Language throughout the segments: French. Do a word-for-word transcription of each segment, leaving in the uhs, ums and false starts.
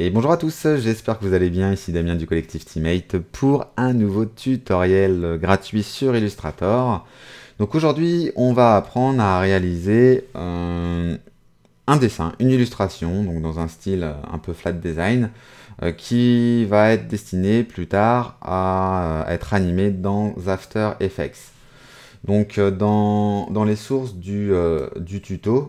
Et bonjour à tous, j'espère que vous allez bien, ici Damien du collectif Teammate pour un nouveau tutoriel gratuit sur Illustrator. Donc aujourd'hui on va apprendre à réaliser euh, un dessin, une illustration, donc dans un style un peu flat design, euh, qui va être destiné plus tard à, à être animé dans After Effects. Donc euh, dans, dans les sources du, euh, du tuto,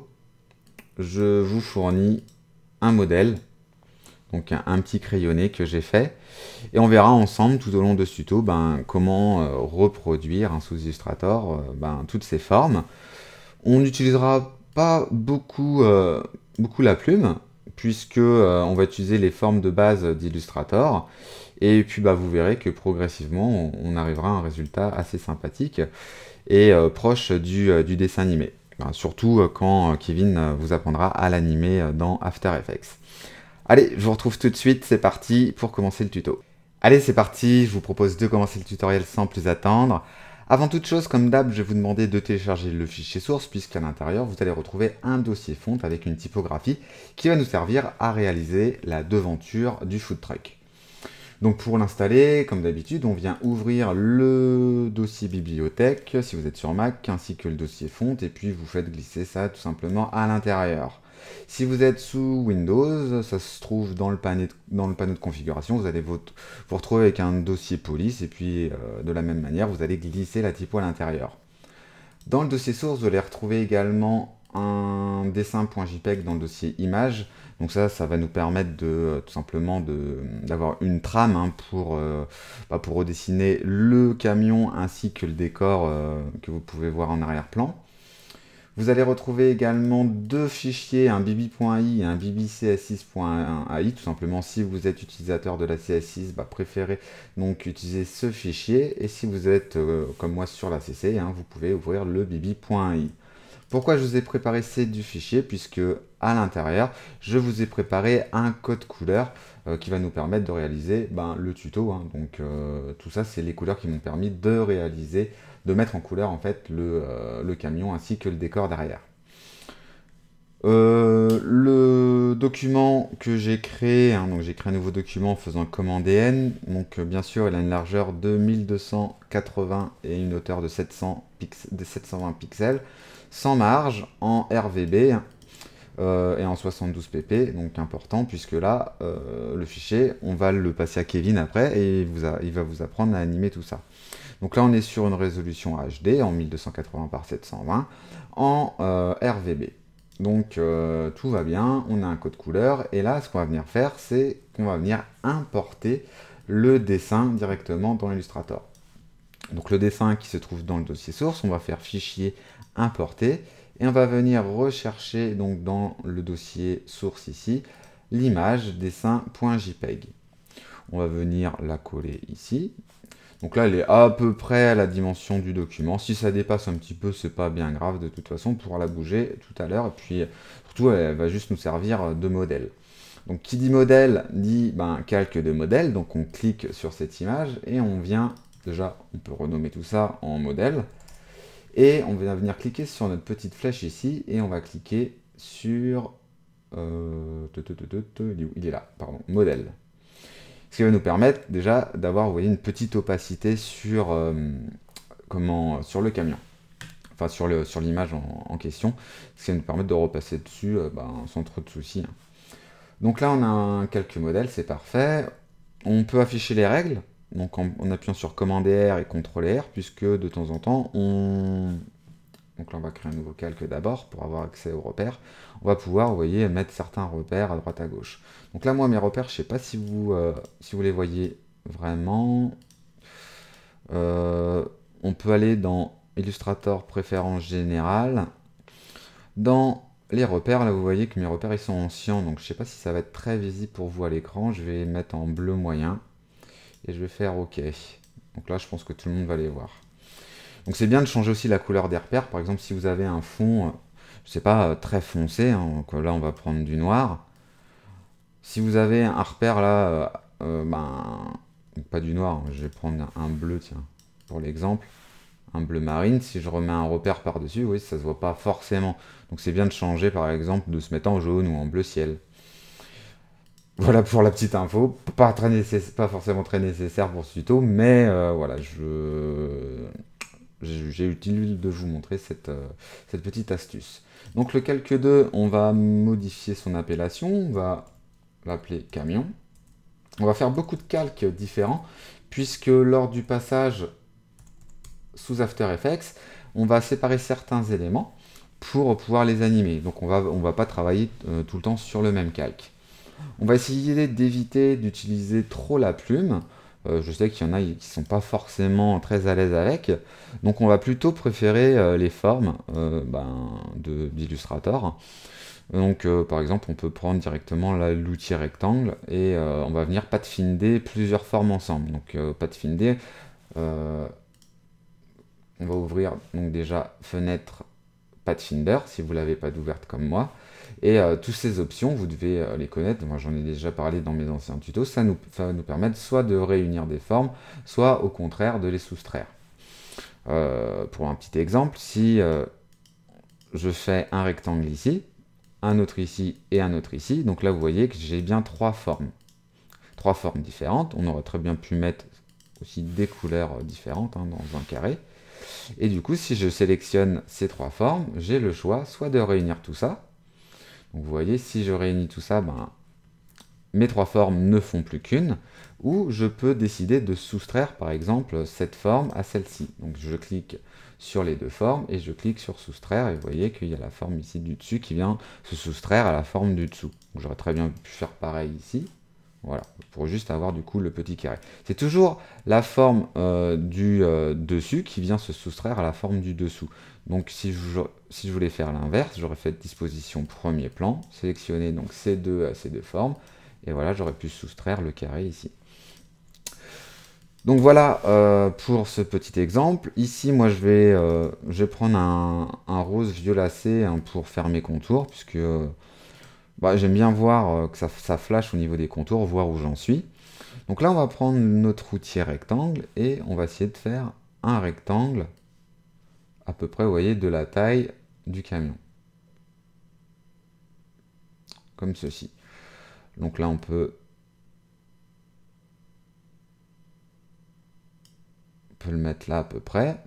je vous fournis un modèle. Donc un, un petit crayonné que j'ai fait. Et on verra ensemble tout au long de ce tuto ben, comment euh, reproduire hein, sous Illustrator euh, ben, toutes ces formes. On n'utilisera pas beaucoup, euh, beaucoup la plume, puisque euh, on va utiliser les formes de base d'Illustrator. Et puis bah, vous verrez que progressivement, on, on arrivera à un résultat assez sympathique et euh, proche du, euh, du dessin animé. Ben, surtout euh, quand Kevin euh, vous apprendra à l'animer euh, dans After Effects. Allez, je vous retrouve tout de suite, c'est parti pour commencer le tuto. Allez, c'est parti, je vous propose de commencer le tutoriel sans plus attendre. Avant toute chose, comme d'hab, je vais vous demander de télécharger le fichier source, puisqu'à l'intérieur, vous allez retrouver un dossier fonte avec une typographie qui va nous servir à réaliser la devanture du food truck. Donc pour l'installer, comme d'habitude, on vient ouvrir le dossier bibliothèque, si vous êtes sur Mac, ainsi que le dossier fonte, et puis vous faites glisser ça tout simplement à l'intérieur. Si vous êtes sous Windows, ça se trouve dans le, panneau, dans le panneau de configuration, vous allez vous, vous retrouver avec un dossier police, et puis euh, de la même manière, vous allez glisser la typo à l'intérieur. Dans le dossier source, vous allez retrouver également un dessin.jpeg dans le dossier image. Donc ça, ça va nous permettre de tout simplement d'avoir une trame hein, pour, euh, bah pour redessiner le camion ainsi que le décor euh, que vous pouvez voir en arrière-plan. Vous allez retrouver également deux fichiers, un bb.i et un bbcs6.ai. Tout simplement, si vous êtes utilisateur de la C S six, bah, préférez donc utiliser ce fichier. Et si vous êtes euh, comme moi sur la C C, hein, vous pouvez ouvrir le bb.i. Pourquoi je vous ai préparé ces deux fichiers? Puisque à l'intérieur, je vous ai préparé un code couleur euh, qui va nous permettre de réaliser ben, le tuto. Hein. Donc euh, tout ça, c'est les couleurs qui m'ont permis de réaliser, de mettre en couleur en fait le, euh, le camion ainsi que le décor derrière. Euh, le document que j'ai créé, hein, donc j'ai créé un nouveau document en faisant commande N, donc euh, bien sûr il a une largeur de mille deux cent quatre-vingts et une hauteur de, sept cents pix de sept cent vingt pixels, sans marge, en R V B euh, et en soixante-douze p p, donc important puisque là euh, le fichier on va le passer à Kevin après et il, vous a, il va vous apprendre à animer tout ça. Donc là on est sur une résolution H D en mille deux cent quatre-vingts par sept cent vingt en euh, R V B. Donc euh, tout va bien, on a un code couleur, et là ce qu'on va venir faire, c'est qu'on va venir importer le dessin directement dans Illustrator. Donc le dessin qui se trouve dans le dossier source, on va faire fichier importer, et on va venir rechercher donc dans le dossier source ici, l'image dessin.jpeg. On va venir la coller ici. Donc là, elle est à peu près à la dimension du document. Si ça dépasse un petit peu, c'est pas bien grave. De toute façon, on pourra la bouger tout à l'heure. Et puis, surtout, elle va juste nous servir de modèle. Donc, qui dit modèle, dit ben, calque de modèle. Donc, on clique sur cette image et on vient, déjà, on peut renommer tout ça en modèle. Et on va venir cliquer sur notre petite flèche ici et on va cliquer sur... Euh, il est là, pardon, modèle. Ce qui va nous permettre déjà d'avoir, vous voyez, une petite opacité sur, euh, comment, sur le camion, enfin sur l'image sur l'image en, en question, ce qui va nous permettre de repasser dessus euh, ben, sans trop de soucis. Hein. Donc là on a un calque modèle, c'est parfait. On peut afficher les règles, donc en, en appuyant sur commande R et contrôle R, puisque de temps en temps on... Donc là on va créer un nouveau calque d'abord pour avoir accès aux repères. On va pouvoir, vous voyez, mettre certains repères à droite à gauche. Donc là moi mes repères, je ne sais pas si vous, euh, si vous les voyez vraiment. Euh, on peut aller dans Illustrator préférences générales. Dans les repères, là vous voyez que mes repères ils sont en cyan, donc je ne sais pas si ça va être très visible pour vous à l'écran. Je vais mettre en bleu moyen et je vais faire OK. Donc là je pense que tout le monde va les voir. Donc c'est bien de changer aussi la couleur des repères. Par exemple, si vous avez un fond, je sais pas, très foncé, hein, là on va prendre du noir. Si vous avez un repère là, euh, ben, pas du noir, je vais prendre un bleu, tiens, pour l'exemple, un bleu marine. Si je remets un repère par-dessus, oui, ça se voit pas forcément. Donc c'est bien de changer, par exemple, de se mettre en jaune ou en bleu ciel. Voilà pour la petite info, pas, très nécess- pas forcément très nécessaire pour ce tuto, mais euh, voilà, je j'ai utile de vous montrer cette, euh, cette petite astuce. Donc le calque deux, on va modifier son appellation, on va l'appeler camion. On va faire beaucoup de calques différents, puisque lors du passage sous After Effects, on va séparer certains éléments pour pouvoir les animer. Donc on va, on va pas travailler euh, tout le temps sur le même calque. On va essayer d'éviter d'utiliser trop la plume. Euh, je sais qu'il y en a qui ne sont pas forcément très à l'aise avec. Donc on va plutôt préférer euh, les formes euh, ben, d'Illustrator. Donc euh, par exemple on peut prendre directement l'outil rectangle et euh, on va venir pathfinder plusieurs formes ensemble. Donc euh, pathfinder, euh, on va ouvrir donc déjà fenêtre Pathfinder si vous ne l'avez pas d'ouverte comme moi. Et euh, toutes ces options, vous devez euh, les connaître. Moi, j'en ai déjà parlé dans mes anciens tutos. Ça, nous, ça va nous permettre soit de réunir des formes, soit au contraire de les soustraire. Euh, pour un petit exemple, si euh, je fais un rectangle ici, un autre ici et un autre ici, donc là, vous voyez que j'ai bien trois formes. Trois formes différentes. On aurait très bien pu mettre aussi des couleurs différentes hein, dans un carré. Et du coup, si je sélectionne ces trois formes, j'ai le choix soit de réunir tout ça. Donc vous voyez, si je réunis tout ça, ben, mes trois formes ne font plus qu'une, ou je peux décider de soustraire par exemple cette forme à celle-ci. Donc je clique sur les deux formes et je clique sur soustraire et vous voyez qu'il y a la forme ici du dessus qui vient se soustraire à la forme du dessous. J'aurais très bien pu faire pareil ici. Voilà, pour juste avoir du coup le petit carré. C'est toujours la forme euh, du euh, dessus qui vient se soustraire à la forme du dessous. Donc si je, si je voulais faire l'inverse, j'aurais fait disposition premier plan, sélectionner donc ces deux à ces deux formes, et voilà, j'aurais pu soustraire le carré ici. Donc voilà euh, pour ce petit exemple. Ici, moi, je vais, euh, je vais prendre un, un rose violacé hein, pour faire mes contours, puisque euh, bah, j'aime bien voir euh, que ça, ça flash au niveau des contours, voir où j'en suis. Donc là, on va prendre notre outil rectangle et on va essayer de faire un rectangle à peu près, vous voyez, de la taille du camion. Comme ceci. Donc là, on peut, on peut le mettre là à peu près.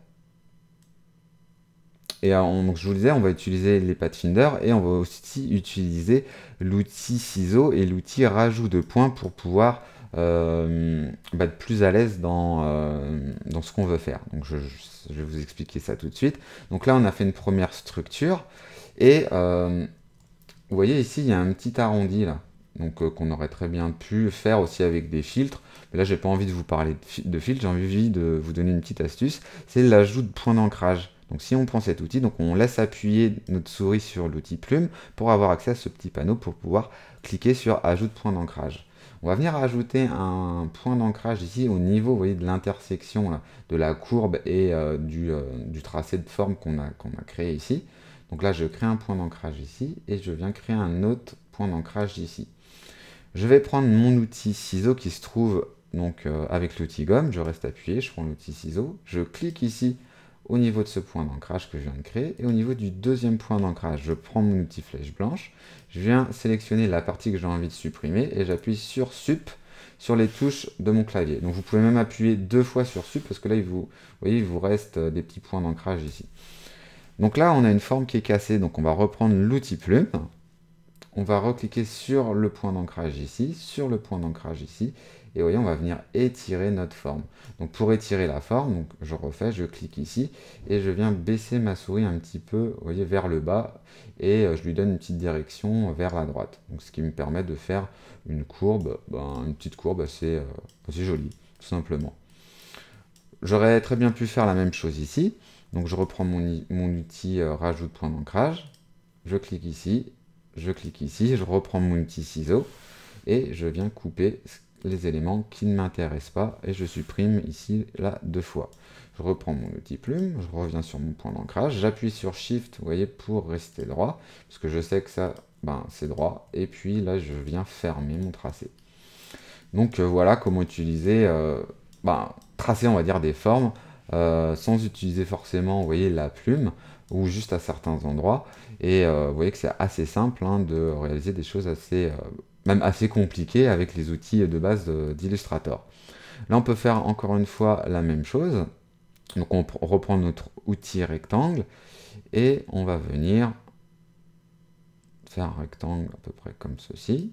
Et on, donc je vous disais, on va utiliser les Pathfinder et on va aussi utiliser l'outil ciseau et l'outil rajout de points pour pouvoir euh, bah, être plus à l'aise dans, euh, dans ce qu'on veut faire. Donc je, je, vais vous expliquer ça tout de suite. Donc là, on a fait une première structure et euh, vous voyez ici, il y a un petit arrondi là. Donc euh, qu'on aurait très bien pu faire aussi avec des filtres. Mais là, j'ai pas envie de vous parler de, fi de filtres, j'ai envie de vous donner une petite astuce. C'est l'ajout de points d'ancrage. Donc si on prend cet outil, donc on laisse appuyer notre souris sur l'outil plume pour avoir accès à ce petit panneau pour pouvoir cliquer sur ajout de point d'ancrage. On va venir ajouter un point d'ancrage ici au niveau, vous voyez, de l'intersection de la courbe et euh, du, euh, du tracé de forme qu'on a, qu'on a créé ici. Donc là, je crée un point d'ancrage ici et je viens créer un autre point d'ancrage ici. Je vais prendre mon outil ciseau qui se trouve donc euh, avec l'outil gomme. Je reste appuyé, je prends l'outil ciseau, je clique ici au niveau de ce point d'ancrage que je viens de créer, et au niveau du deuxième point d'ancrage, je prends mon outil flèche blanche, je viens sélectionner la partie que j'ai envie de supprimer, et j'appuie sur Sup sur les touches de mon clavier. Donc vous pouvez même appuyer deux fois sur Sup, parce que là, il vous, vous voyez, il vous reste des petits points d'ancrage ici. Donc là, on a une forme qui est cassée, donc on va reprendre l'outil plume, on va recliquer sur le point d'ancrage ici, sur le point d'ancrage ici, et vous voyez, on va venir étirer notre forme. Donc pour étirer la forme, donc je refais, je clique ici, et je viens baisser ma souris un petit peu, vous voyez, vers le bas, et je lui donne une petite direction vers la droite. Donc ce qui me permet de faire une courbe, ben, une petite courbe assez, euh, assez jolie, tout simplement. J'aurais très bien pu faire la même chose ici. Donc je reprends mon, mon outil euh, rajout de point d'ancrage, je clique ici, je clique ici, je reprends mon outil ciseau, et je viens couper les éléments qui ne m'intéressent pas, et je supprime ici là deux fois. Je reprends mon outil plume, je reviens sur mon point d'ancrage, j'appuie sur Shift, vous voyez, pour rester droit, parce que je sais que ça, ben, c'est droit, et puis là je viens fermer mon tracé. Donc euh, voilà comment utiliser, euh, ben, tracer on va dire des formes, euh, sans utiliser forcément, vous voyez, la plume, ou juste à certains endroits, et euh, vous voyez que c'est assez simple hein, de réaliser des choses assez, euh, même assez compliqué avec les outils de base d'Illustrator. Là, on peut faire encore une fois la même chose. Donc, on reprend notre outil rectangle et on va venir faire un rectangle à peu près comme ceci.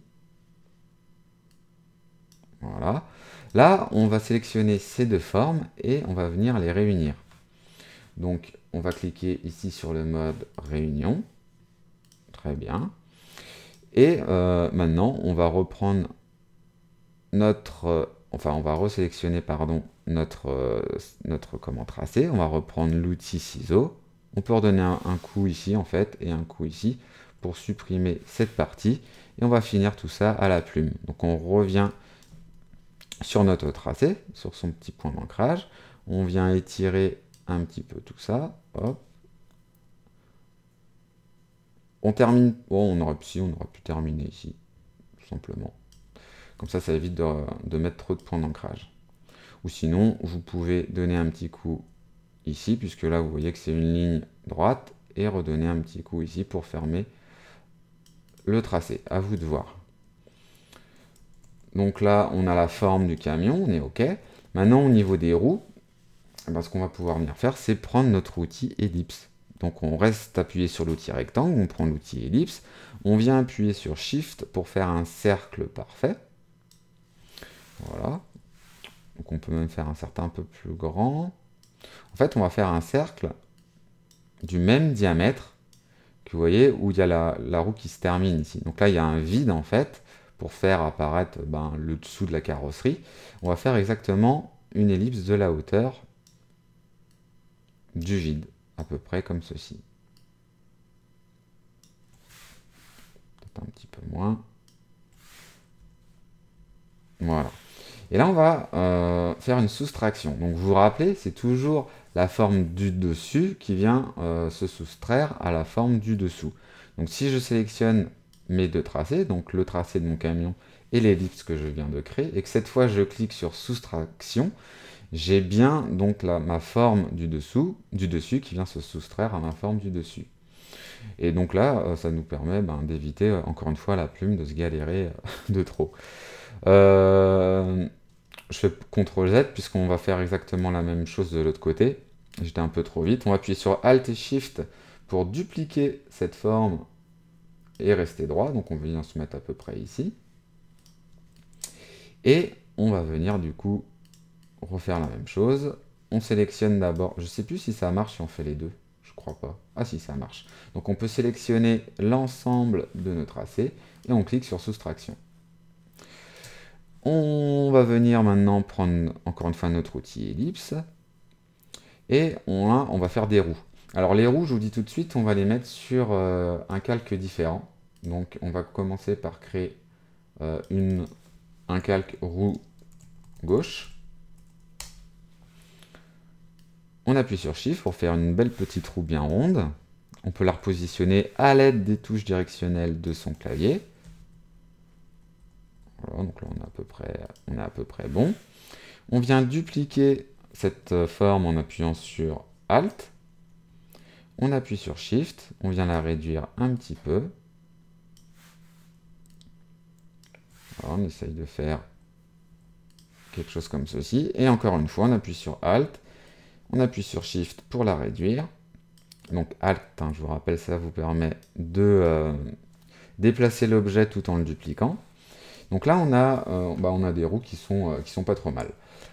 Voilà. Là, on va sélectionner ces deux formes et on va venir les réunir. Donc, on va cliquer ici sur le mode réunion. Très bien. Et euh, maintenant, on va reprendre notre... Euh, enfin, on va resélectionner, pardon, notre, euh, notre comment, tracé. On va reprendre l'outil ciseau. On peut redonner un, un coup ici, en fait, et un coup ici, pour supprimer cette partie. Et on va finir tout ça à la plume. Donc, on revient sur notre tracé, sur son petit point d'ancrage. On vient étirer un petit peu tout ça. Hop. On termine, bon, on aurait, si, on aurait pu terminer ici, tout simplement. Comme ça, ça évite de, de mettre trop de points d'ancrage. Ou sinon, vous pouvez donner un petit coup ici, puisque là, vous voyez que c'est une ligne droite, et redonner un petit coup ici pour fermer le tracé. À vous de voir. Donc là, on a la forme du camion, on est OK. Maintenant, au niveau des roues, ben, ce qu'on va pouvoir venir faire, c'est prendre notre outil ellipse. Donc on reste appuyé sur l'outil rectangle, on prend l'outil ellipse, on vient appuyer sur Shift pour faire un cercle parfait. Voilà. Donc on peut même faire un cercle un peu plus grand. En fait, on va faire un cercle du même diamètre que vous voyez où il y a la, la roue qui se termine ici. Donc là, il y a un vide en fait pour faire apparaître ben, le dessous de la carrosserie. On va faire exactement une ellipse de la hauteur du vide, à peu près comme ceci. Peut-être un petit peu moins. Voilà. Et là, on va euh, faire une soustraction. Donc, vous vous rappelez, c'est toujours la forme du dessus qui vient euh, se soustraire à la forme du dessous. Donc, si je sélectionne mes deux tracés, donc le tracé de mon camion et l'ellipse que je viens de créer, et que cette fois, je clique sur soustraction, j'ai bien donc la, ma forme du dessous, du dessus qui vient se soustraire à ma forme du dessus. Et donc là, euh, ça nous permet ben, d'éviter, euh, encore une fois, la plume de se galérer euh, de trop. Euh, je fais contrôle Z puisqu'on va faire exactement la même chose de l'autre côté. J'étais un peu trop vite. On va appuyer sur Alt et Shift pour dupliquer cette forme et rester droit. Donc on vient se mettre à peu près ici. Et on va venir du coup refaire la même chose. On sélectionne d'abord, je ne sais plus si ça marche si on fait les deux. Je crois pas. Ah si, ça marche. Donc on peut sélectionner l'ensemble de nos tracés et on clique sur soustraction. On va venir maintenant prendre encore une fois notre outil ellipse et on, a, on va faire des roues. Alors les roues, je vous dis tout de suite, on va les mettre sur euh, un calque différent. Donc on va commencer par créer euh, une, un calque roue gauche. On appuie sur Shift pour faire une belle petite roue bien ronde. On peut la repositionner à l'aide des touches directionnelles de son clavier. Voilà, donc là on est à peu près, on est à peu près bon. On vient dupliquer cette forme en appuyant sur Alt. On appuie sur Shift, on vient la réduire un petit peu. Alors, on essaye de faire quelque chose comme ceci. Et encore une fois, on appuie sur Alt, on appuie sur Shift pour la réduire. Donc Alt, hein, je vous rappelle, ça vous permet de euh, déplacer l'objet tout en le dupliquant. Donc là, on a, euh, bah, on a des roues qui sont, euh, qui sont pas trop mal.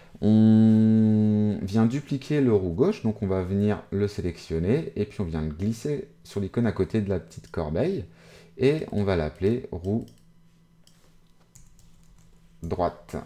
On vient dupliquer le roue gauche, donc on va venir le sélectionner, et puis on vient le glisser sur l'icône à côté de la petite corbeille, et on va l'appeler roue droite.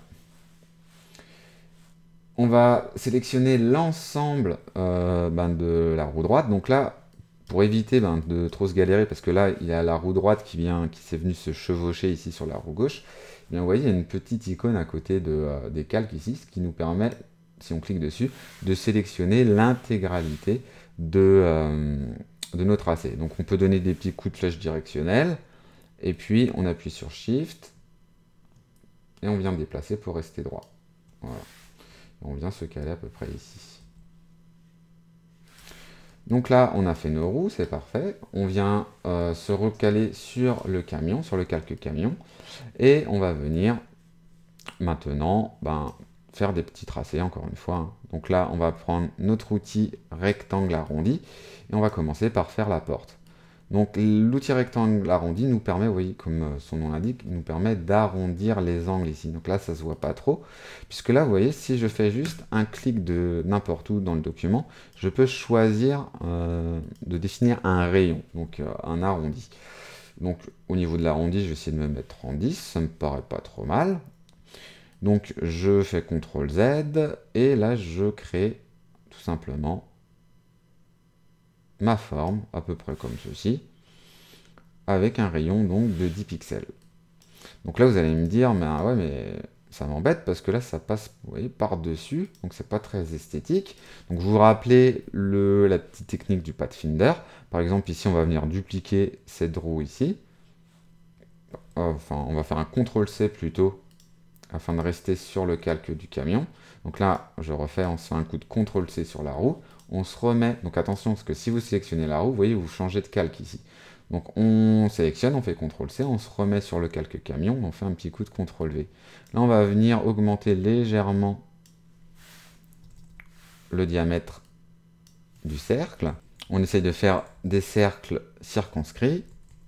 On va sélectionner l'ensemble euh, ben, de la roue droite, donc là, pour éviter ben, de trop se galérer, parce que là, il y a la roue droite qui vient, qui s'est venue se chevaucher ici sur la roue gauche, eh bien, vous voyez, il y a une petite icône à côté de, euh, des calques ici, ce qui nous permet, si on clique dessus, de sélectionner l'intégralité de, euh, de nos tracés. Donc on peut donner des petits coups de flèche directionnels, et puis on appuie sur Shift, et on vient déplacer pour rester droit. Voilà. On vient se caler à peu près ici. Donc là, on a fait nos roues, c'est parfait. On vient euh, se recaler sur le camion, sur le calque camion. Et on va venir maintenant ben, faire des petits tracés, encore une fois. Hein. Donc là, on va prendre notre outil rectangle arrondi. Et on va commencer par faire la porte. Donc l'outil rectangle arrondi nous permet, vous voyez, comme son nom l'indique, nous permet d'arrondir les angles ici. Donc là, ça se voit pas trop, puisque là, vous voyez, si je fais juste un clic de n'importe où dans le document, je peux choisir euh, de définir un rayon, donc euh, un arrondi. Donc au niveau de l'arrondi, je vais essayer de me mettre en dix, ça me paraît pas trop mal. Donc je fais contrôle Z, et là, je crée tout simplement ma forme, à peu près comme ceci, avec un rayon donc de dix pixels. Donc là, vous allez me dire, mais ah ouais, mais ça m'embête parce que là, ça passe, vous voyez, par-dessus, donc c'est pas très esthétique. Donc je vous rappelez le, la petite technique du Pathfinder. Par exemple, ici, on va venir dupliquer cette roue ici. Enfin, on va faire un contrôle C plutôt, afin de rester sur le calque du camion. Donc là, je refais, on se fait un coup de contrôle C sur la roue. On se remet, donc attention, parce que si vous sélectionnez la roue, vous voyez, vous changez de calque ici. Donc on sélectionne, on fait contrôle C, on se remet sur le calque camion, on fait un petit coup de contrôle V. Là, on va venir augmenter légèrement le diamètre du cercle. On essaye de faire des cercles circonscrits.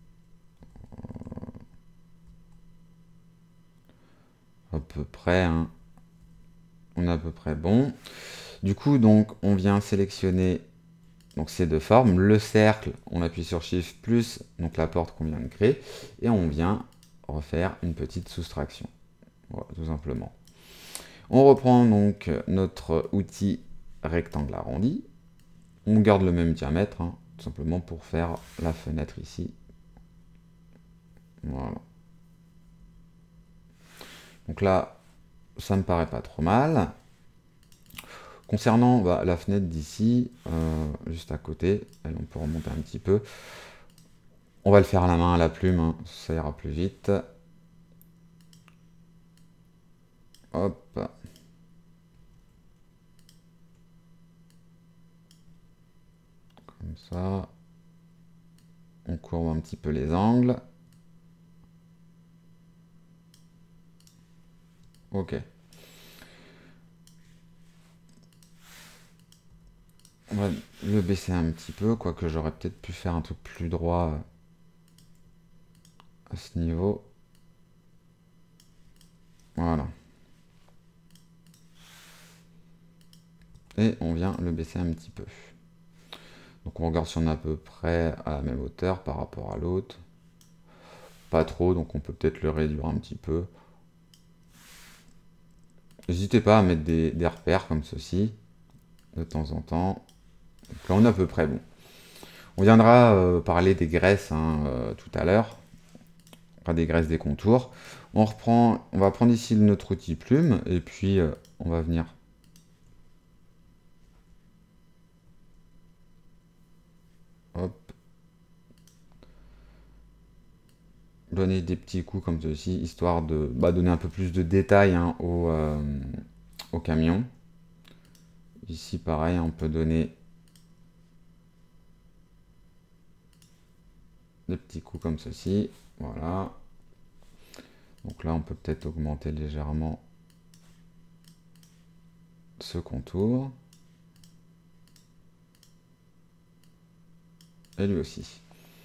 À peu près, hein. On est à peu près bon. Du coup, donc, on vient sélectionner donc ces deux formes. Le cercle, on appuie sur Shift plus, donc la porte qu'on vient de créer, et on vient refaire une petite soustraction. Voilà, tout simplement. On reprend donc notre outil rectangle arrondi. On garde le même diamètre, hein, tout simplement pour faire la fenêtre ici. Voilà. Donc là, ça me paraît pas trop mal. Concernant bah, la fenêtre d'ici, euh, juste à côté, elle, on peut remonter un petit peu. On va le faire à la main, à la plume, hein, ça ira plus vite. Hop. Comme ça. On courbe un petit peu les angles. Ok. On va le baisser un petit peu, quoique j'aurais peut-être pu faire un truc plus droit à ce niveau. Voilà. Et on vient le baisser un petit peu. Donc on regarde si on est à peu près à la même hauteur par rapport à l'autre. Pas trop, donc on peut peut-être le réduire un petit peu. N'hésitez pas à mettre des, des repères comme ceci, de temps en temps. Donc là on est à peu près bon. On viendra euh, parler des graisses hein, euh, tout à l'heure. Pas des graisses des contours. On reprend, on va prendre ici notre outil plume, et puis euh, on va venir hop, donner des petits coups comme ceci, histoire de bah, donner un peu plus de détails hein, au, euh, au camion. Ici pareil, on peut donner des petits coups comme ceci, voilà. Donc là on peut peut-être augmenter légèrement ce contour. Et lui aussi.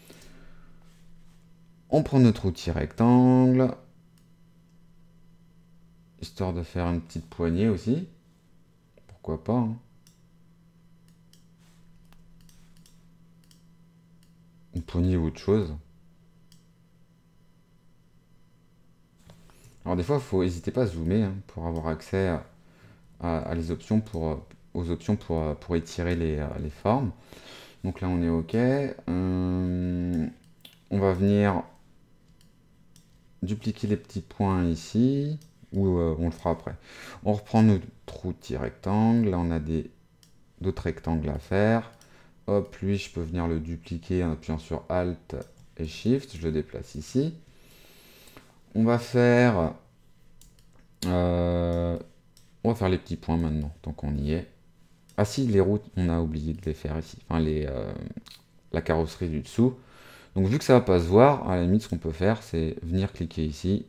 On prend notre outil rectangle, histoire de faire une petite poignée aussi. Pourquoi pas hein. Une poignée ou autre chose. Alors des fois, il faut n'hésiter pas à zoomer hein, pour avoir accès à, à, à les options pour, aux options pour, pour étirer les, les formes. Donc là, on est OK. Hum, on va venir dupliquer les petits points ici, ou euh, on le fera après. On reprend notre outil rectangle. Là, on a des d'autres rectangles à faire. Hop, lui, je peux venir le dupliquer en appuyant sur Alt et Shift. Je le déplace ici. On va faire... Euh, on va faire les petits points maintenant, tant qu'on y est. Ah si, les routes, on a oublié de les faire ici. Enfin, les, euh, la carrosserie du dessous. Donc vu que ça va pas se voir, à la limite, ce qu'on peut faire, c'est venir cliquer ici.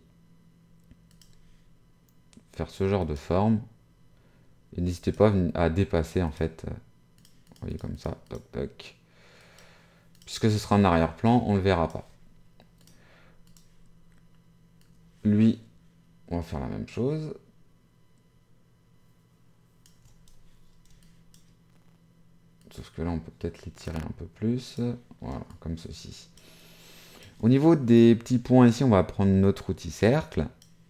Faire ce genre de forme. Et n'hésitez pas à dépasser, en fait. Vous voyez, comme ça. Toc, toc. Puisque ce sera en arrière-plan, on ne le verra pas. Lui, on va faire la même chose. Sauf que là, on peut peut-être les tirer un peu plus. Voilà, comme ceci. Au niveau des petits points ici, on va prendre notre outil cercle.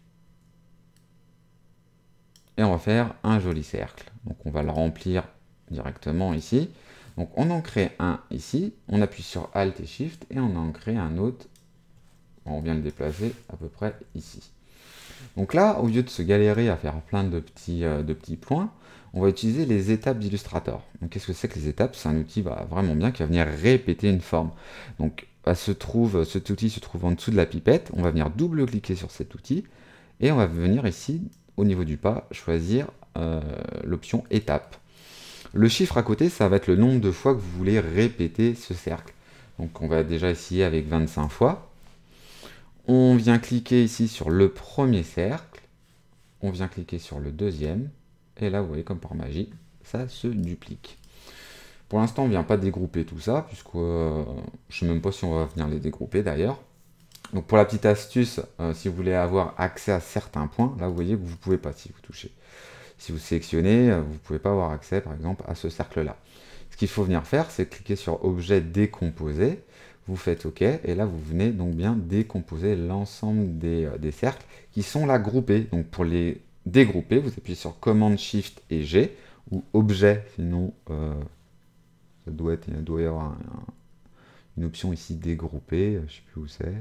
Et on va faire un joli cercle. Donc on va le remplir directement ici. Donc on en crée un ici. On appuie sur Alt et Shift et on en crée un autre. On vient le déplacer à peu près ici. Donc là, au lieu de se galérer à faire plein de petits, euh, de petits points, on va utiliser les étapes d'Illustrator. Donc qu'est-ce que c'est que les étapes? C'est un outil bah, vraiment bien qui va venir répéter une forme. Donc bah, se trouve, cet outil se trouve en dessous de la pipette. On va venir double-cliquer sur cet outil et on va venir ici, au niveau du pas, choisir euh, l'option étape. Le chiffre à côté, ça va être le nombre de fois que vous voulez répéter ce cercle. Donc on va déjà essayer avec vingt-cinq fois. On vient cliquer ici sur le premier cercle. On vient cliquer sur le deuxième. Et là, vous voyez, comme par magie, ça se duplique. Pour l'instant, on ne vient pas dégrouper tout ça, puisque euh, je ne sais même pas si on va venir les dégrouper d'ailleurs. Donc pour la petite astuce, euh, si vous voulez avoir accès à certains points, là vous voyez que vous ne pouvez pas si vous touchez. Si vous sélectionnez, vous ne pouvez pas avoir accès par exemple à ce cercle-là. Ce qu'il faut venir faire, c'est cliquer sur Objet décomposer, vous faites OK, et là vous venez donc bien décomposer l'ensemble des, euh, des cercles qui sont là groupés. Donc pour les dégrouper, vous appuyez sur Commande Shift et G, ou Objet, sinon euh, ça doit être, il doit y avoir un, un, une option ici dégrouper, je ne sais plus où c'est.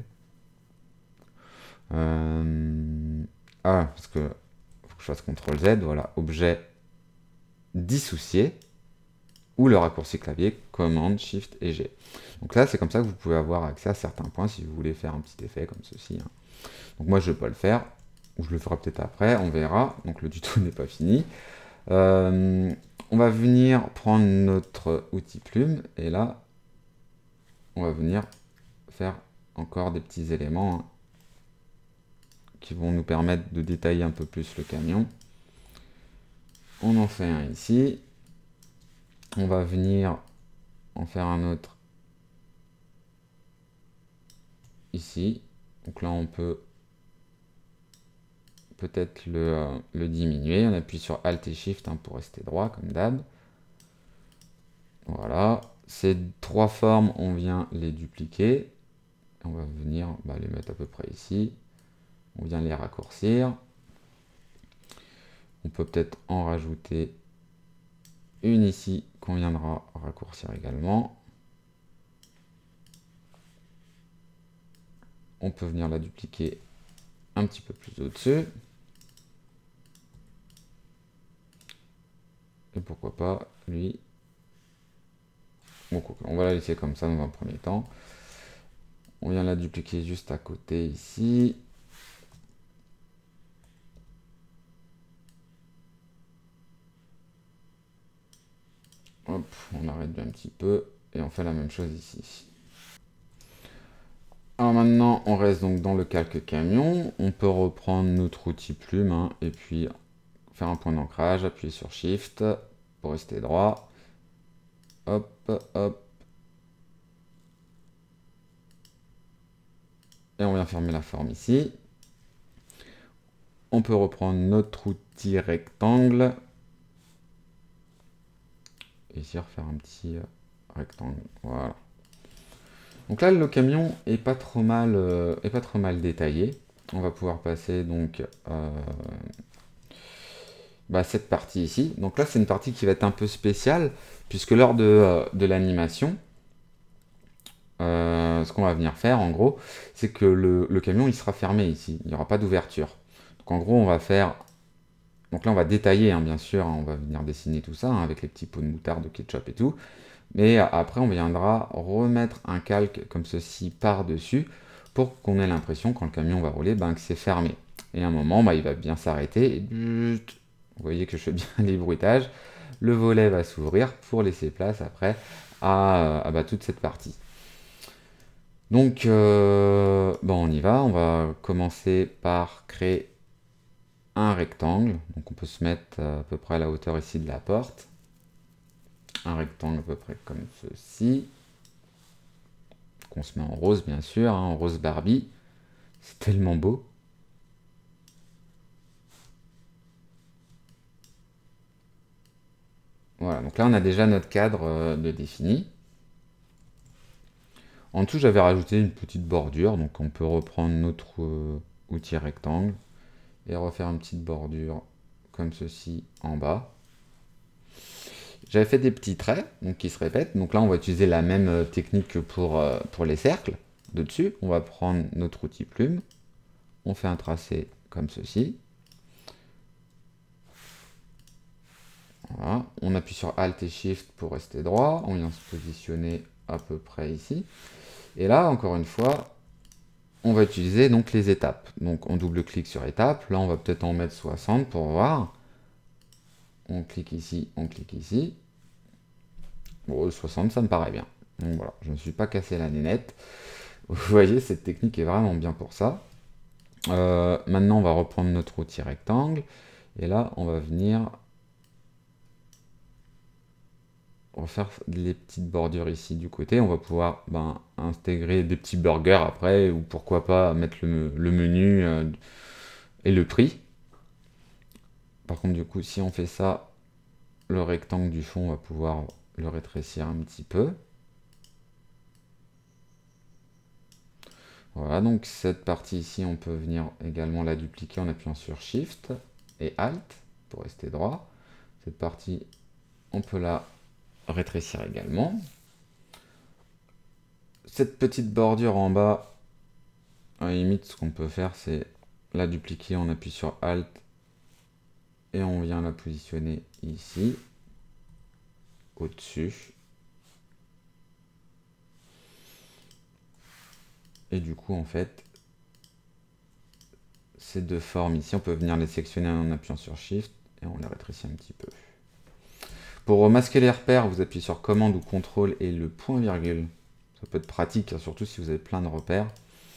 Euh... Ah, parce que faut que je fasse contrôle Z, voilà, objet dissocié, ou le raccourci clavier, commande, shift et G. Donc là, c'est comme ça que vous pouvez avoir accès à certains points si vous voulez faire un petit effet comme ceci. Hein. Donc moi, je ne vais pas le faire, ou je le ferai peut-être après, on verra. Donc le tuto n'est pas fini. Euh, on va venir prendre notre outil plume, et là, on va venir faire encore des petits éléments, hein, qui vont nous permettre de détailler un peu plus le camion. On en fait un ici. On va venir en faire un autre ici. Donc là, on peut peut-être le, euh, le diminuer. On appuie sur Alt et Shift hein, pour rester droit, comme d'hab. Voilà. Ces trois formes, on vient les dupliquer. On va venir bah, les mettre à peu près ici. On vient les raccourcir. On peut peut-être en rajouter une ici qu'on viendra raccourcir également. On peut venir la dupliquer un petit peu plus au-dessus. Et pourquoi pas lui. Bon, on va la laisser comme ça dans un premier temps. On vient la dupliquer juste à côté ici. Hop, on arrête un petit peu et on fait la même chose ici. Alors maintenant, on reste donc dans le calque camion. On peut reprendre notre outil plume hein, et puis faire un point d'ancrage, appuyer sur Shift pour rester droit. Hop, hop. Et on vient fermer la forme ici. On peut reprendre notre outil rectangle. Et ici refaire un petit rectangle. Voilà. Donc là, le camion est pas trop mal, euh, est pas trop mal détaillé. On va pouvoir passer donc euh, bah, cette partie ici. Donc là, c'est une partie qui va être un peu spéciale, puisque lors de, euh, de l'animation, euh, ce qu'on va venir faire, en gros, c'est que le, le camion, il sera fermé ici. Il n'y aura pas d'ouverture. Donc en gros, on va faire... Donc là, on va détailler, hein, bien sûr. Hein, on va venir dessiner tout ça, hein, avec les petits pots de moutarde, de ketchup et tout. Mais après, on viendra remettre un calque comme ceci par-dessus pour qu'on ait l'impression, quand le camion va rouler, ben, que c'est fermé. Et à un moment, ben, il va bien s'arrêter. Vous voyez que je fais bien les bruitages. le volet va s'ouvrir pour laisser place après à, à bah, toute cette partie. Donc, euh, bon, on y va. On va commencer par créer un rectangle. Donc, on peut se mettre à peu près à la hauteur ici de la porte. Un rectangle à peu près comme ceci. Qu'on se met en rose, bien sûr, hein, en rose Barbie. C'est tellement beau. Voilà, donc là, on a déjà notre cadre euh, de défini. En dessous, j'avais rajouté une petite bordure, donc on peut reprendre notre euh, outil rectangle et refaire une petite bordure comme ceci en bas. J'avais fait des petits traits donc qui se répètent, donc là on va utiliser la même euh, technique que pour, euh, pour les cercles de dessus. On va prendre notre outil plume, on fait un tracé comme ceci. Voilà. On appuie sur Alt et Shift pour rester droit, on vient se positionner à peu près ici. Et là, encore une fois, on va utiliser donc les étapes. Donc on double-clique sur étape. Là, on va peut-être en mettre soixante pour voir. On clique ici, on clique ici. Bon, soixante, ça me paraît bien. Donc voilà, je ne me suis pas cassé la nénette. Vous voyez, cette technique est vraiment bien pour ça. Euh, maintenant, on va reprendre notre outil rectangle. Et là, on va venir refaire les petites bordures ici du côté. On va pouvoir ben, intégrer des petits burgers après, ou pourquoi pas mettre le, le menu euh, et le prix. Par contre, du coup, si on fait ça, le rectangle du fond, on va pouvoir le rétrécir un petit peu. Voilà, donc cette partie ici, on peut venir également la dupliquer en appuyant sur Shift et Alt pour rester droit. Cette partie, on peut la rétrécir également. Cette petite bordure en bas, à la limite, ce qu'on peut faire, c'est la dupliquer, on appuie sur Alt et on vient la positionner ici, au-dessus. Et du coup, en fait, ces deux formes ici, on peut venir les sectionner en appuyant sur Shift et on les rétrécit un petit peu. Pour masquer les repères, vous appuyez sur Commande ou Contrôle et le point virgule. Ça peut être pratique, surtout si vous avez plein de repères.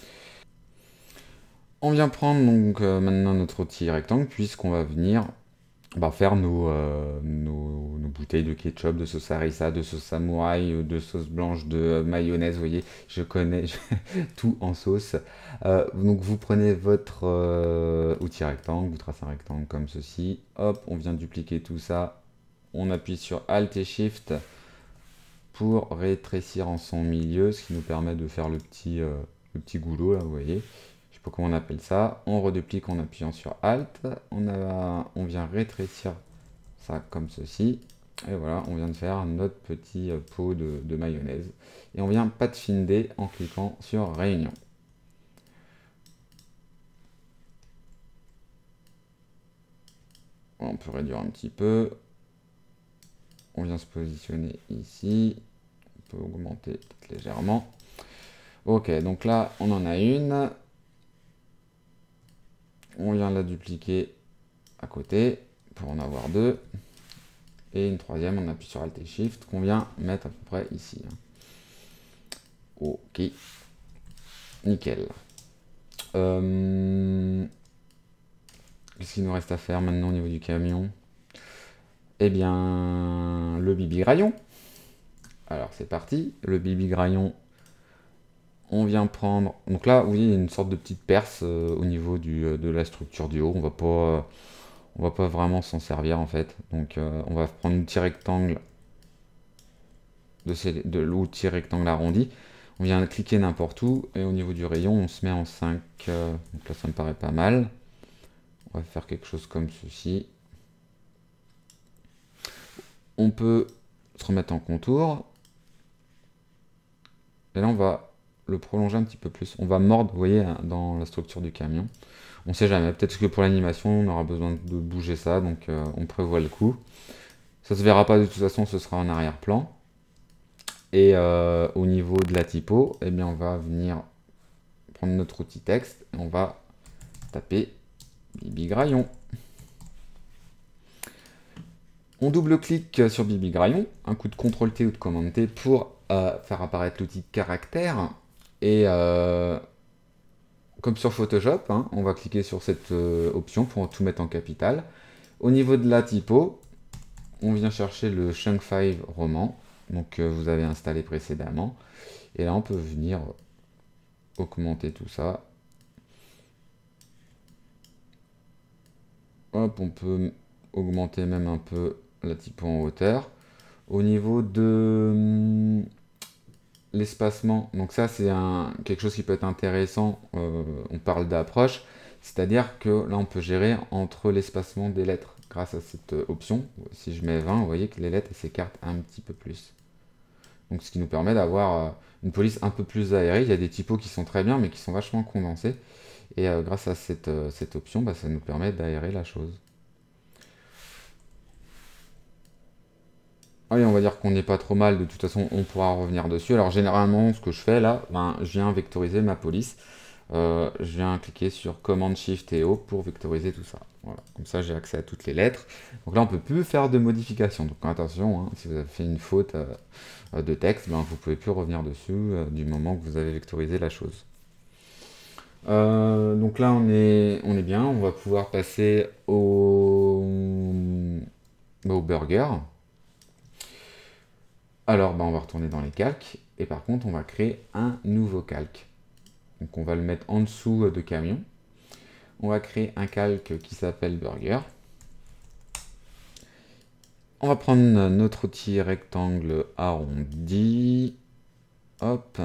On vient prendre donc euh, maintenant notre outil rectangle, puisqu'on va venir bah, faire nos, euh, nos, nos bouteilles de ketchup, de sauce harissa, de sauce samouraï, de sauce blanche, de mayonnaise. Vous voyez, je connais tout en sauce. Euh, donc vous prenez votre euh, outil rectangle, vous tracez un rectangle comme ceci. Hop, on vient dupliquer tout ça. On appuie sur Alt et Shift pour rétrécir en son milieu, ce qui nous permet de faire le petit, euh, le petit goulot, là, vous voyez. Je sais pas comment on appelle ça. On reduplique en appuyant sur Alt. On, a, on vient rétrécir ça comme ceci. Et voilà, on vient de faire notre petit pot de, de mayonnaise. Et on vient pathfinder en cliquant sur Réunion. On peut réduire un petit peu. On vient se positionner ici. On peut augmenter légèrement. Ok, donc là, on en a une. On vient la dupliquer à côté pour en avoir deux. Et une troisième, on appuie sur Alt et Shift qu'on vient mettre à peu près ici. Ok, nickel. Euh... Qu'est-ce qu'il nous reste à faire maintenant au niveau du camion? Eh bien, le bibi graillon. Alors c'est parti, le bibi graillon, on vient prendre... Donc là, vous voyez, il y a une sorte de petite perce euh, au niveau du, euh, de la structure du haut. On va pas, euh, on va pas vraiment s'en servir en fait. Donc euh, on va prendre l'outil rectangle de, ces, de l'outil rectangle arrondi. On vient cliquer n'importe où et au niveau du rayon, on se met en cinq. Euh, donc là, ça me paraît pas mal. On va faire quelque chose comme ceci. On peut se remettre en contour. Et là, on va le prolonger un petit peu plus. On va mordre, vous voyez, dans la structure du camion. On sait jamais. Peut-être que pour l'animation, on aura besoin de bouger ça. Donc, euh, on prévoit le coup. Ça se verra pas de toute façon, ce sera en arrière-plan. Et euh, au niveau de la typo, eh bien, on va venir prendre notre outil texte. Et on va taper Bibi Graillon. On double-clique sur Bibi Graillon, un coup de contrôle T ou de commande T pour euh, faire apparaître l'outil caractère. Et euh, comme sur Photoshop, hein, on va cliquer sur cette euh, option pour tout mettre en capital. Au niveau de la typo, on vient chercher le Chunk cinq roman, donc euh, vous avez installé précédemment. Et là, on peut venir augmenter tout ça. Hop, on peut augmenter même un peu la typo en hauteur. Au niveau de hum, l'espacement, donc ça c'est un, quelque chose qui peut être intéressant, euh, on parle d'approche, c'est-à-dire que là on peut gérer entre l'espacement des lettres grâce à cette euh, option. Si je mets vingt, vous voyez que les lettres s'écartent un petit peu plus. Donc ce qui nous permet d'avoir euh, une police un peu plus aérée. Il y a des typos qui sont très bien mais qui sont vachement condensés. Et euh, grâce à cette, euh, cette option, bah, ça nous permet d'aérer la chose. Oui, on va dire qu'on n'est pas trop mal, de toute façon on pourra revenir dessus. Alors généralement ce que je fais là, ben, je viens vectoriser ma police. Euh, je viens cliquer sur commande shift et O pour vectoriser tout ça. Voilà. Comme ça j'ai accès à toutes les lettres. Donc là on peut plus faire de modifications. Donc attention, hein, si vous avez fait une faute euh, de texte, ben, vous ne pouvez plus revenir dessus euh, du moment que vous avez vectorisé la chose. Euh, donc là on est, on est bien, on va pouvoir passer au, au burger. Alors bah, on va retourner dans les calques et par contre on va créer un nouveau calque. Donc on va le mettre en dessous de camion. On va créer un calque qui s'appelle burger. On va prendre notre outil rectangle arrondi. Hop.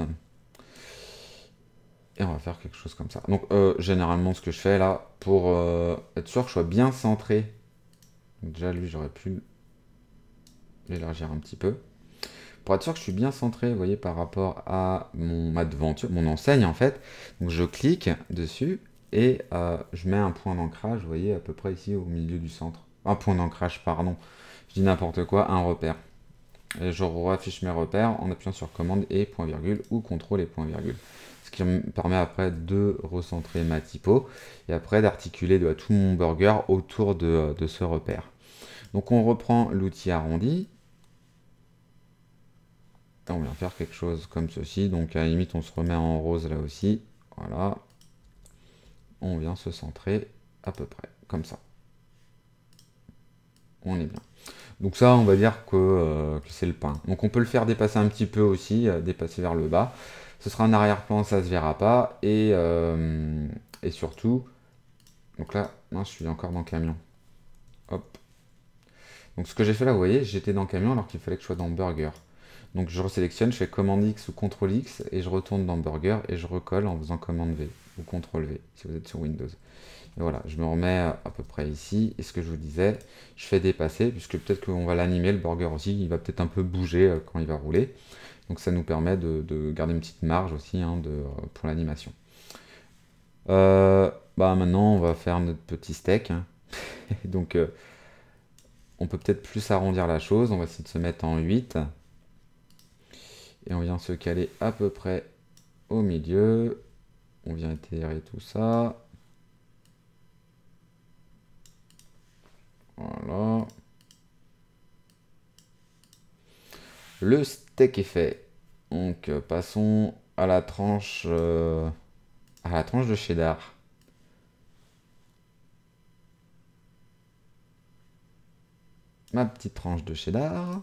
Et on va faire quelque chose comme ça. Donc euh, généralement ce que je fais là, pour euh, être sûr que je sois bien centré. Donc, déjà lui j'aurais pu l'élargir un petit peu. Pour être sûr que je suis bien centré, vous voyez, par rapport à mon, ma devanture, mon enseigne en fait. Donc je clique dessus et euh, je mets un point d'ancrage, vous voyez, à peu près ici au milieu du centre. Un point d'ancrage, pardon. Je dis n'importe quoi, un repère. Et je affiche mes repères en appuyant sur commande et point virgule ou contrôle et point virgule. Ce qui me permet après de recentrer ma typo et après d'articuler tout mon burger autour de, de ce repère. Donc on reprend l'outil arrondi. On vient faire quelque chose comme ceci. Donc à la limite on se remet en rose là aussi. Voilà. On vient se centrer à peu près comme ça. On est bien. Donc ça, on va dire que, euh, que c'est le pain. Donc on peut le faire dépasser un petit peu aussi, euh, dépasser vers le bas. Ce sera un arrière-plan, ça se verra pas. Et, euh, et surtout, donc là, non, je suis encore dans le camion. Hop. Donc ce que j'ai fait là, vous voyez, j'étais dans le camion alors qu'il fallait que je sois dans burger. Donc je resélectionne, je fais commande X ou contrôle X et je retourne dans burger et je recolle en faisant commande V ou contrôle V si vous êtes sur Windows. Et voilà, je me remets à peu près ici. Et ce que je vous disais, je fais dépasser, puisque peut-être qu'on va l'animer, le burger aussi, il va peut-être un peu bouger quand il va rouler. Donc ça nous permet de, de garder une petite marge aussi hein, de, pour l'animation. Euh, bah maintenant, on va faire notre petit steak. Hein. Donc euh, on peut peut-être plus arrondir la chose. On va essayer de se mettre en huit. Et on vient se caler à peu près au milieu. On vient itérer tout ça. Voilà. Le steak est fait. Donc euh, passons à la tranche euh, à la tranche de cheddar. Ma petite tranche de cheddar.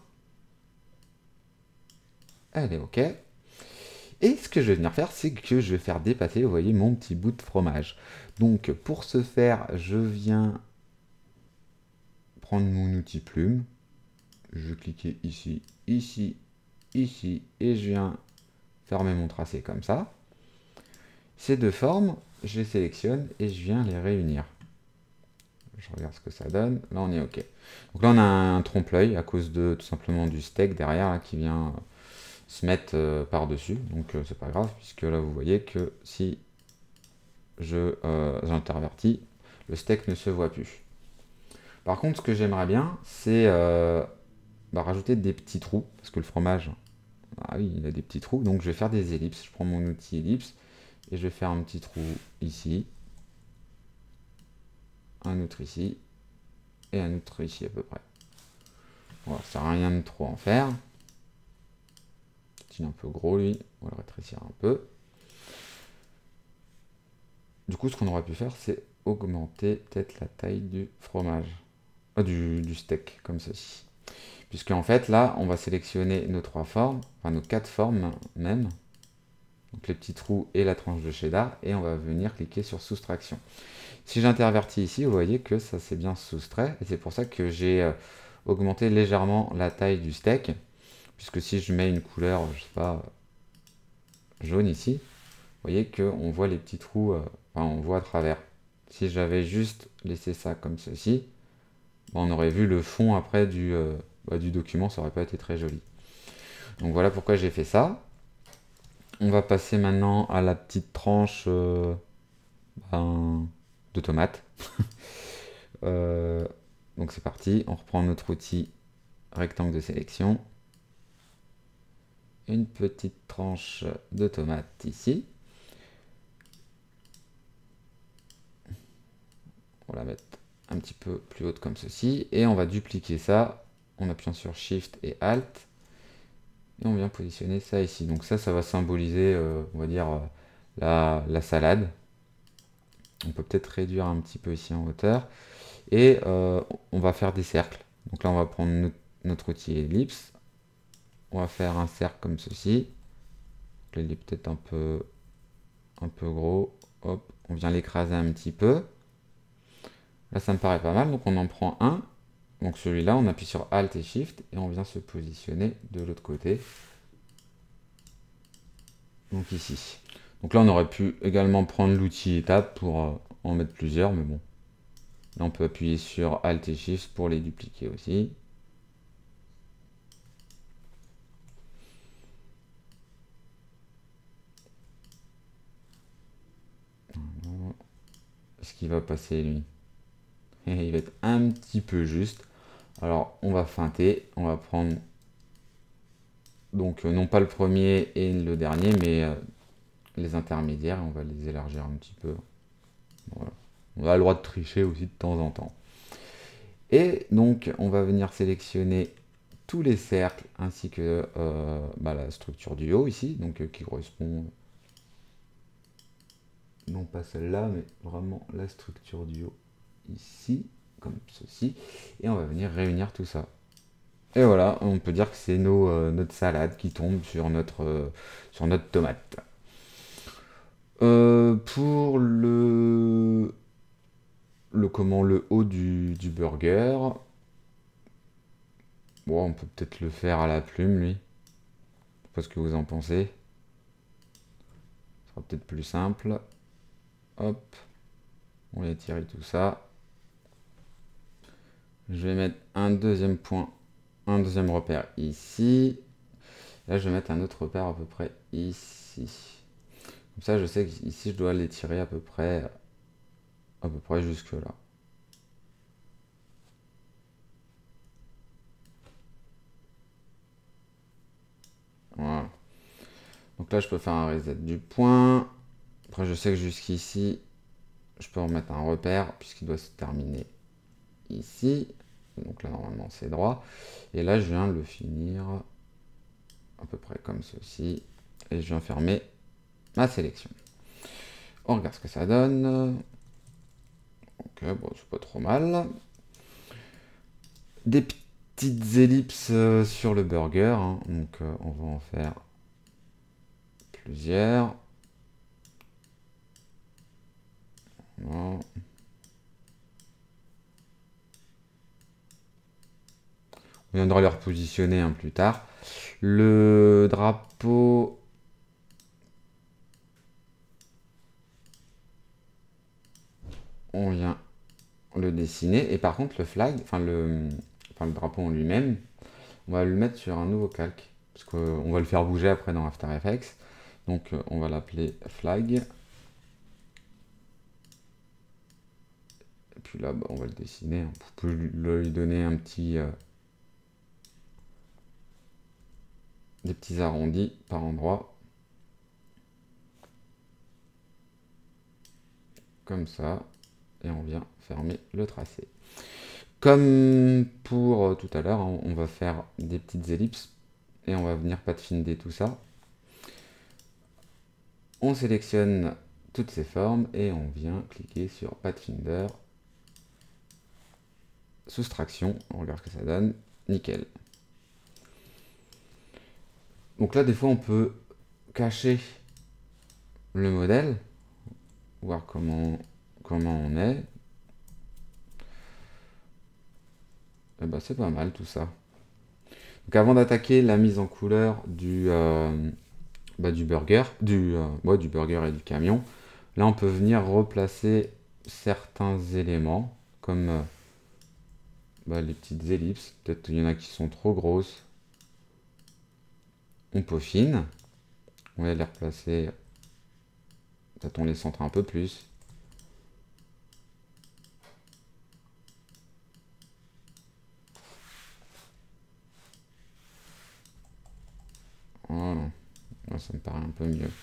Elle est ok. Et ce que je vais venir faire, c'est que je vais faire dépasser, vous voyez, mon petit bout de fromage. Donc pour ce faire, je viens prendre mon outil plume. Je vais cliquer ici, ici, ici, et je viens fermer mon tracé comme ça. Ces deux formes, je les sélectionne et je viens les réunir. Je regarde ce que ça donne. Là, on est OK. Donc là, on a un trompe-l'œil à cause de tout simplement du steak derrière là, qui vient euh, se mettre euh, par-dessus. Donc, euh, c'est pas grave, puisque là, vous voyez que si je euh, j'intervertis, le steak ne se voit plus. Par contre, ce que j'aimerais bien, c'est euh, bah, rajouter des petits trous, parce que le fromage, ah oui, il a des petits trous. Donc, je vais faire des ellipses. Je prends mon outil ellipse et je vais faire un petit trou ici, un autre ici, et un autre ici à peu près. Voilà, ça sert à rien de trop en faire. Il est un peu gros lui, on va le rétrécir un peu. Du coup, ce qu'on aurait pu faire, c'est augmenter peut-être la taille du fromage, ah, du, du steak, comme ceci. Puisque en fait, là, on va sélectionner nos trois formes, enfin nos quatre formes même, donc les petits trous et la tranche de cheddar, et on va venir cliquer sur soustraction. Si j'intervertis ici, vous voyez que ça s'est bien soustrait, et c'est pour ça que j'ai euh, augmenté légèrement la taille du steak, puisque si je mets une couleur, je sais pas, jaune ici, vous voyez qu'on voit les petits trous, euh, enfin, on voit à travers. Si j'avais juste laissé ça comme ceci, on aurait vu le fond après du, euh, bah, du document, ça aurait pas été très joli. Donc voilà pourquoi j'ai fait ça. On va passer maintenant à la petite tranche euh, ben, de tomates. euh, donc c'est parti, on reprend notre outil rectangle de sélection. Une petite tranche de tomate ici. On va la mettre un petit peu plus haute comme ceci. Et on va dupliquer ça en appuyant sur Shift et Alt. Et on vient positionner ça ici. Donc ça, ça va symboliser, euh, on va dire, euh, la, la salade. On peut peut-être réduire un petit peu ici en hauteur. Et euh, on va faire des cercles. Donc là, on va prendre notre, notre outil ellipse. On va faire un cercle comme ceci. Là, il est peut-être un peu, un peu gros. Hop, on vient l'écraser un petit peu. Là, ça me paraît pas mal. Donc on en prend un. Donc celui-là, on appuie sur Alt et Shift. Et on vient se positionner de l'autre côté. Donc ici. Donc là, on aurait pu également prendre l'outil étape pour euh, en mettre plusieurs. Mais bon. Là, on peut appuyer sur Alt et Shift pour les dupliquer aussi. Est-ce qu'il va passer lui? Il va être un petit peu juste. Alors on va feinter, on va prendre donc euh, non pas le premier et le dernier, mais euh, les intermédiaires, on va les élargir un petit peu. Voilà. On a le droit de tricher aussi de temps en temps. Et donc on va venir sélectionner tous les cercles ainsi que euh, bah, la structure du haut ici, donc euh, qui correspond non pas celle-là, mais vraiment la structure du haut ici, comme ceci, et on va venir réunir tout ça. Et voilà, on peut dire que c'est nos, euh, notre salade qui tombe sur notre, euh, sur notre tomate. Euh, pour le, le, comment, le haut du, du burger, bon, on peut peut-être le faire à la plume, lui. Je sais pas ce que vous en pensez. Ce sera peut-être plus simple. Hop, on étire tout ça. Je vais mettre un deuxième point, un deuxième repère ici. Là, je vais mettre un autre repère à peu près ici. Comme ça, je sais qu'ici, je dois l'étirer à peu près, à peu près jusque là. Voilà. Donc là, je peux faire un reset du point. Après, je sais que jusqu'ici, je peux remettre un repère puisqu'il doit se terminer ici. Donc là, normalement, c'est droit. Et là, je viens le finir à peu près comme ceci. Et je viens fermer ma sélection. On regarde ce que ça donne. Ok, bon, c'est pas trop mal. Des petites ellipses euh, sur le burger. Hein. Donc, euh, on va en faire plusieurs. Voilà. On viendra les repositionner hein, plus tard. Le drapeau... On vient le dessiner. Et par contre, le flag, enfin le, enfin, le drapeau en lui-même, on va le mettre sur un nouveau calque. Parce qu'on va le faire bouger après dans After Effects. Donc on va l'appeler flag. Et puis là, bah, on va le dessiner. On peut lui donner un petit... Euh, des petits arrondis par endroit. Comme ça. Et on vient fermer le tracé. Comme pour euh, tout à l'heure, hein, on va faire des petites ellipses et on va venir pathfinder tout ça. On sélectionne toutes ces formes et on vient cliquer sur Pathfinder, soustraction, on regarde ce que ça donne, nickel. Donc là, des fois, on peut cacher le modèle, voir comment, comment on est. Et ben, c'est pas mal tout ça. Donc avant d'attaquer la mise en couleur du, euh, bah, du burger, du, euh, ouais, du burger et du camion, là on peut venir replacer certains éléments, comme euh, bah, les petites ellipses. Peut-être il y en a qui sont trop grosses. On peaufine. On va les replacer. Peut-être on les centre un peu plus. Voilà. Là, ça me paraît un peu mieux.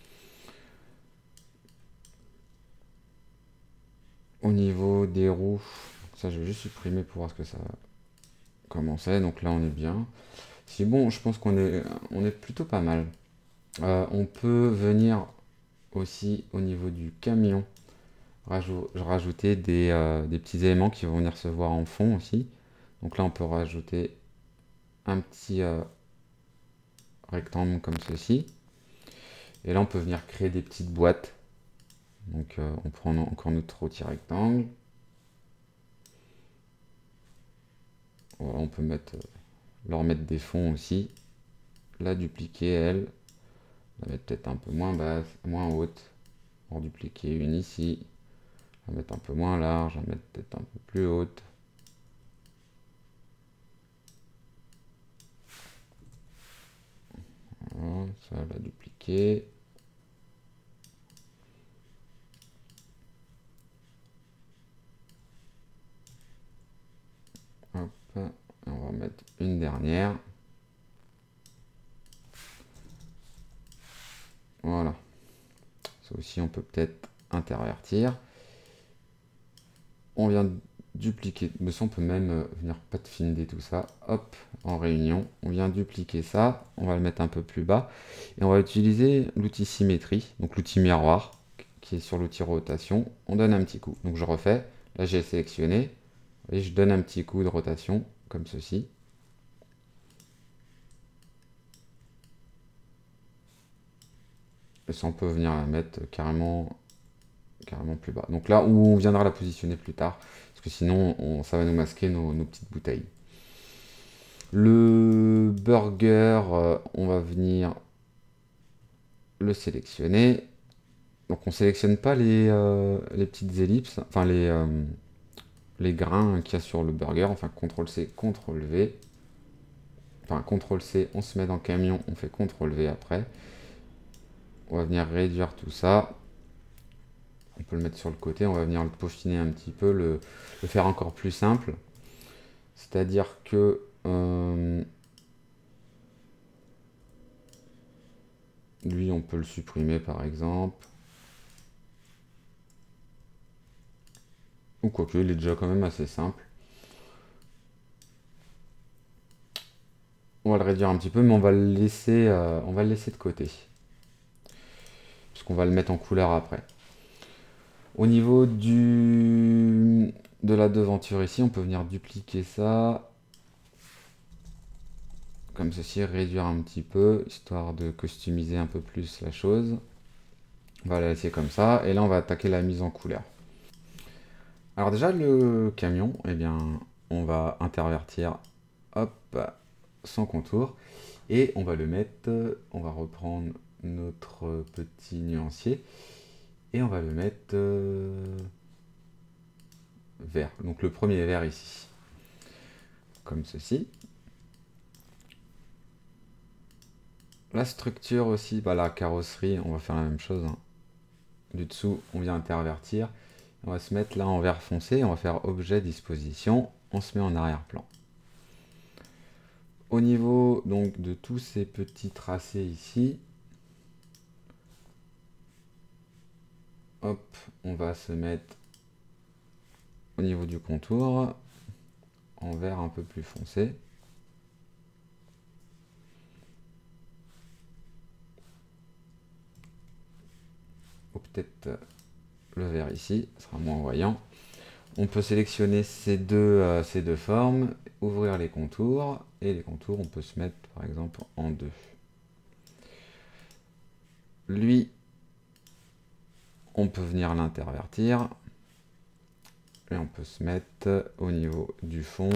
Au niveau des roues, ça je vais juste supprimer pour voir ce que ça commençait. Donc là on est bien. Si bon, je pense qu'on est, on est plutôt pas mal. Euh, on peut venir aussi au niveau du camion rajou rajouter des, euh, des petits éléments qui vont venir se voir en fond aussi. Donc là on peut rajouter un petit euh, rectangle comme ceci. Et là on peut venir créer des petites boîtes. Donc euh, on prend encore notre outil rectangle. Voilà, on peut mettre, euh, leur mettre des fonds aussi. La dupliquer elle. La mettre peut-être un peu moins basse, moins haute. En dupliquer une ici. La mettre un peu moins large, la mettre peut-être un peu plus haute. Voilà, ça la dupliquer. Hop, on va en mettre une dernière. Voilà. Ça aussi, on peut peut-être intervertir. On vient dupliquer, mais ça on peut même euh, venir pathfinder tout ça, hop, en réunion, on vient dupliquer ça, on va le mettre un peu plus bas, et on va utiliser l'outil symétrie, donc l'outil miroir, qui est sur l'outil rotation, on donne un petit coup, donc je refais, là j'ai sélectionné, et je donne un petit coup de rotation, comme ceci. Et ça on peut venir la mettre carrément, carrément plus bas, donc là où on viendra la positionner plus tard, parce que sinon on, ça va nous masquer nos, nos petites bouteilles. Le burger, euh, on va venir le sélectionner. Donc on sélectionne pas les, euh, les petites ellipses, enfin les, euh, les grains qu'il y a sur le burger, enfin contrôle C, contrôle V. Enfin contrôle C, on se met dans camion, on fait contrôle V après. On va venir réduire tout ça. On peut le mettre sur le côté, on va venir le peaufiner un petit peu, le, le faire encore plus simple. C'est-à-dire que... Euh, lui, on peut le supprimer par exemple. Ou quoique, il est déjà quand même assez simple. On va le réduire un petit peu, mais on va le laisser, euh, on va le laisser de côté. Puisqu'on va le mettre en couleur après. Au niveau du, de la devanture ici, on peut venir dupliquer ça. Comme ceci, réduire un petit peu, histoire de customiser un peu plus la chose. On va la laisser comme ça, et là on va attaquer la mise en couleur. Alors déjà, le camion, eh bien, on va intervertir, hop, sans contour, et on va le mettre, on va reprendre notre petit nuancier, et on va le mettre euh, vert, donc le premier vert ici, comme ceci. La structure aussi, bah, la carrosserie, on va faire la même chose, hein. Du dessous, on vient intervertir, on va se mettre là en vert foncé, on va faire objet disposition, on se met en arrière-plan. Au niveau donc de tous ces petits tracés ici, hop, on va se mettre au niveau du contour. en vert un peu plus foncé. Ou peut-être le vert ici, ce sera moins voyant. On peut sélectionner ces deux, euh, ces deux formes, ouvrir les contours, et les contours, on peut se mettre par exemple en deux. Lui, on peut venir l'intervertir, et on peut se mettre au niveau du fond.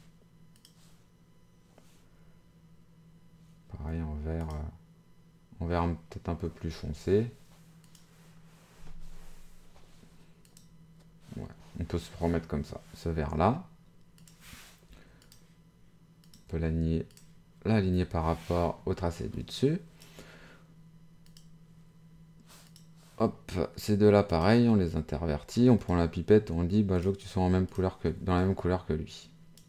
Pareil, en vert, en vert peut-être un peu plus foncé. Ouais, on peut se remettre comme ça, ce vert là. On peut l'aligner, l'aligner par rapport au tracé du dessus. Hop, ces deux là pareil, on les intervertit, on prend la pipette, on dit bah je veux que tu sois en même couleur que, dans la même couleur que lui.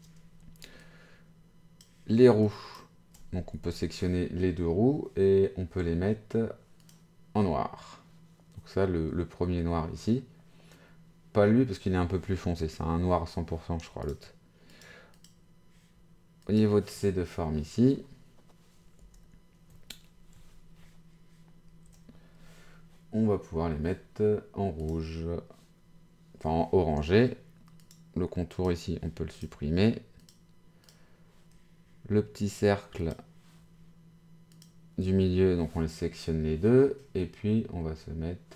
Les roues, donc on peut sectionner les deux roues et on peut les mettre en noir. Donc ça le, le premier noir ici. Pas lui parce qu'il est un peu plus foncé, c'est un noir cent pour cent je crois l'autre. Au niveau de ces deux formes ici, on va pouvoir les mettre en rouge, enfin en orangé. Le contour ici, on peut le supprimer. Le petit cercle du milieu, donc on les sélectionne les deux. Et puis on va se mettre...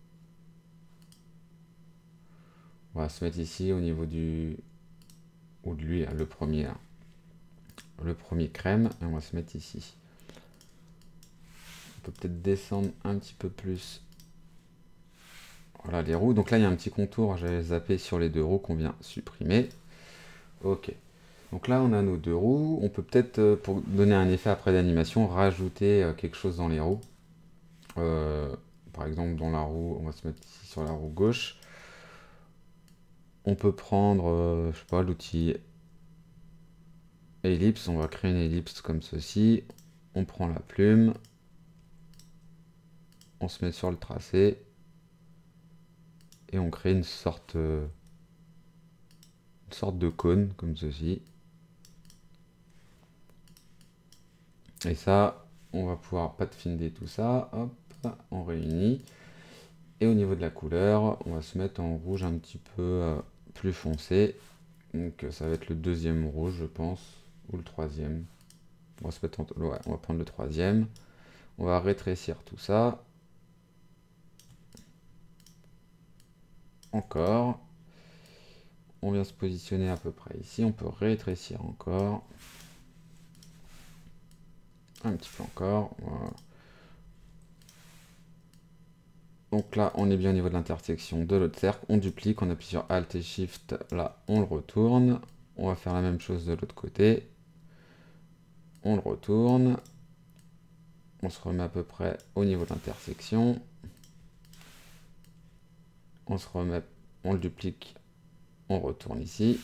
On va se mettre ici au niveau du... Ou de lui, le premier. Là. Le premier crème, et on va se mettre ici. On peut peut-être descendre un petit peu plus. Voilà les roues. Donc là, il y a un petit contour. J'avais zappé sur les deux roues qu'on vient supprimer. Ok. Donc là, on a nos deux roues. On peut peut-être, pour donner un effet après d'animation, rajouter quelque chose dans les roues. Euh, par exemple, dans la roue, on va se mettre ici sur la roue gauche. On peut prendre, euh, je sais pas, l'outil ellipse. On va créer une ellipse comme ceci. On prend la plume. On se met sur le tracé. Et on crée une sorte, euh, une sorte de cône comme ceci. Et ça, on va pouvoir pathfinder tout ça. Hop, on réunit. Et au niveau de la couleur, on va se mettre en rouge un petit peu euh, plus foncé. Donc ça va être le deuxième rouge, je pense, ou le troisième. On va se mettre en... ouais, on va prendre le troisième. On va rétrécir tout ça. Encore. On vient se positionner à peu près ici. On peut rétrécir encore. Un petit peu encore. Voilà. Donc là, on est bien au niveau de l'intersection de l'autre cercle. On duplique, on appuie sur Alt et Shift. Là, on le retourne. On va faire la même chose de l'autre côté. On le retourne. On se remet à peu près au niveau de l'intersection. On se remet, on le duplique. On retourne ici.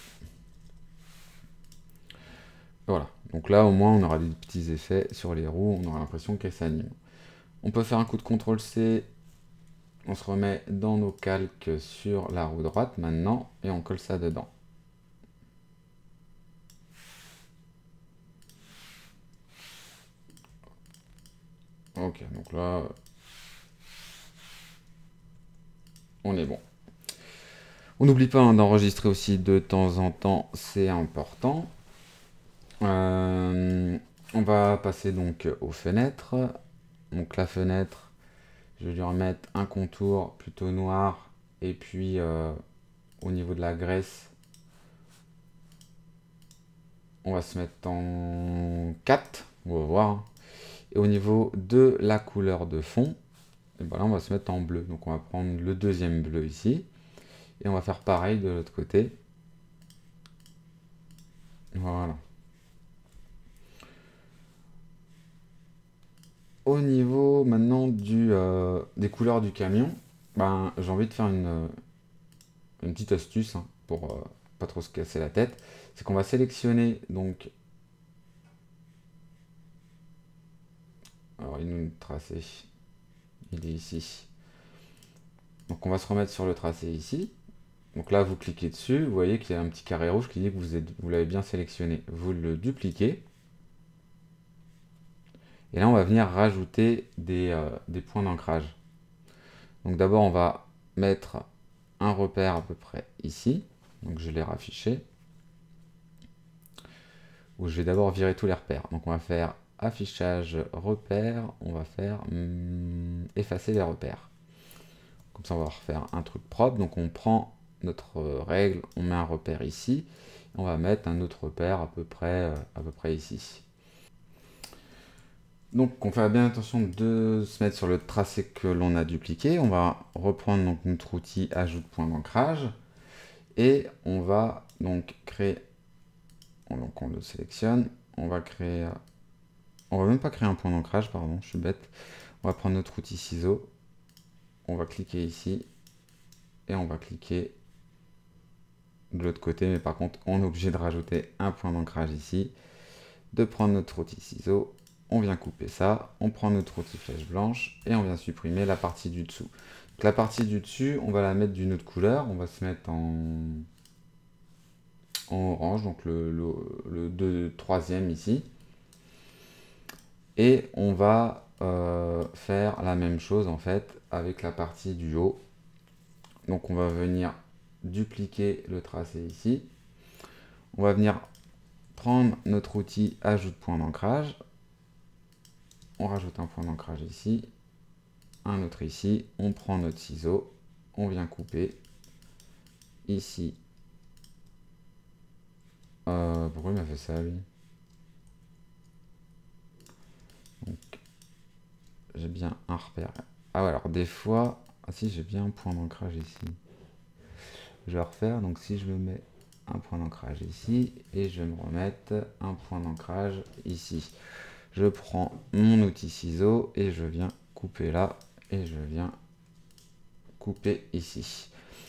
Voilà. Donc là, au moins, on aura des petits effets sur les roues. On aura l'impression qu'elles s'animent. On peut faire un coup de contrôle C. On se remet dans nos calques sur la roue droite maintenant et on colle ça dedans. Ok, donc là, on est bon. On n'oublie pas hein, d'enregistrer aussi de temps en temps, c'est important. Euh, on va passer donc aux fenêtres. Donc la fenêtre, je vais lui remettre un contour plutôt noir et puis euh, au niveau de la graisse, on va se mettre en quatre, on va voir. Et au niveau de la couleur de fond, et ben là on va se mettre en bleu. Donc on va prendre le deuxième bleu ici. Et on va faire pareil de l'autre côté. Voilà. Au niveau maintenant du, euh, des couleurs du camion, ben, j'ai envie de faire une, une petite astuce hein, pour euh, pas trop se casser la tête. C'est qu'on va sélectionner donc... Alors il nous tracé. Il est ici. Donc on va se remettre sur le tracé ici. Donc là, vous cliquez dessus, vous voyez qu'il y a un petit carré rouge qui dit que vous êtes, vous l'avez bien sélectionné. Vous le dupliquez. Et là, on va venir rajouter des, euh, des points d'ancrage. Donc d'abord, on va mettre un repère à peu près ici. Donc je l'ai raffiché. Où je vais d'abord virer tous les repères. Donc on va faire affichage repères. On va faire hum, effacer les repères. Comme ça, on va refaire un truc propre. Donc on prend notre règle, on met un repère ici. On va mettre un autre repère à peu près, euh, à peu près ici. Donc on fait bien attention de se mettre sur le tracé que l'on a dupliqué. On va reprendre donc notre outil ajout de point d'ancrage et on va donc créer, donc on le sélectionne, on va créer, on va même pas créer un point d'ancrage, pardon, je suis bête. On va prendre notre outil ciseau, on va cliquer ici et on va cliquer de l'autre côté, mais par contre on est obligé de rajouter un point d'ancrage ici, de prendre notre outil ciseau. On vient couper ça, on prend notre outil flèche blanche et on vient supprimer la partie du dessous. Donc la partie du dessus, on va la mettre d'une autre couleur, on va se mettre en, en orange, donc le, le, le deux, troisième ici. Et on va euh, faire la même chose en fait avec la partie du haut. Donc on va venir dupliquer le tracé ici. On va venir prendre notre outil ajout de point d'ancrage. On rajoute un point d'ancrage ici, un autre ici, on prend notre ciseau, on vient couper ici. Euh, pourquoi il m'a fait ça lui? Donc j'ai bien un repère. Ah ouais, alors des fois, ah si, j'ai bien un point d'ancrage ici. Je vais refaire, donc si je me mets un point d'ancrage ici et je vais me remettre un point d'ancrage ici. Je prends mon outil ciseau et je viens couper là et je viens couper ici.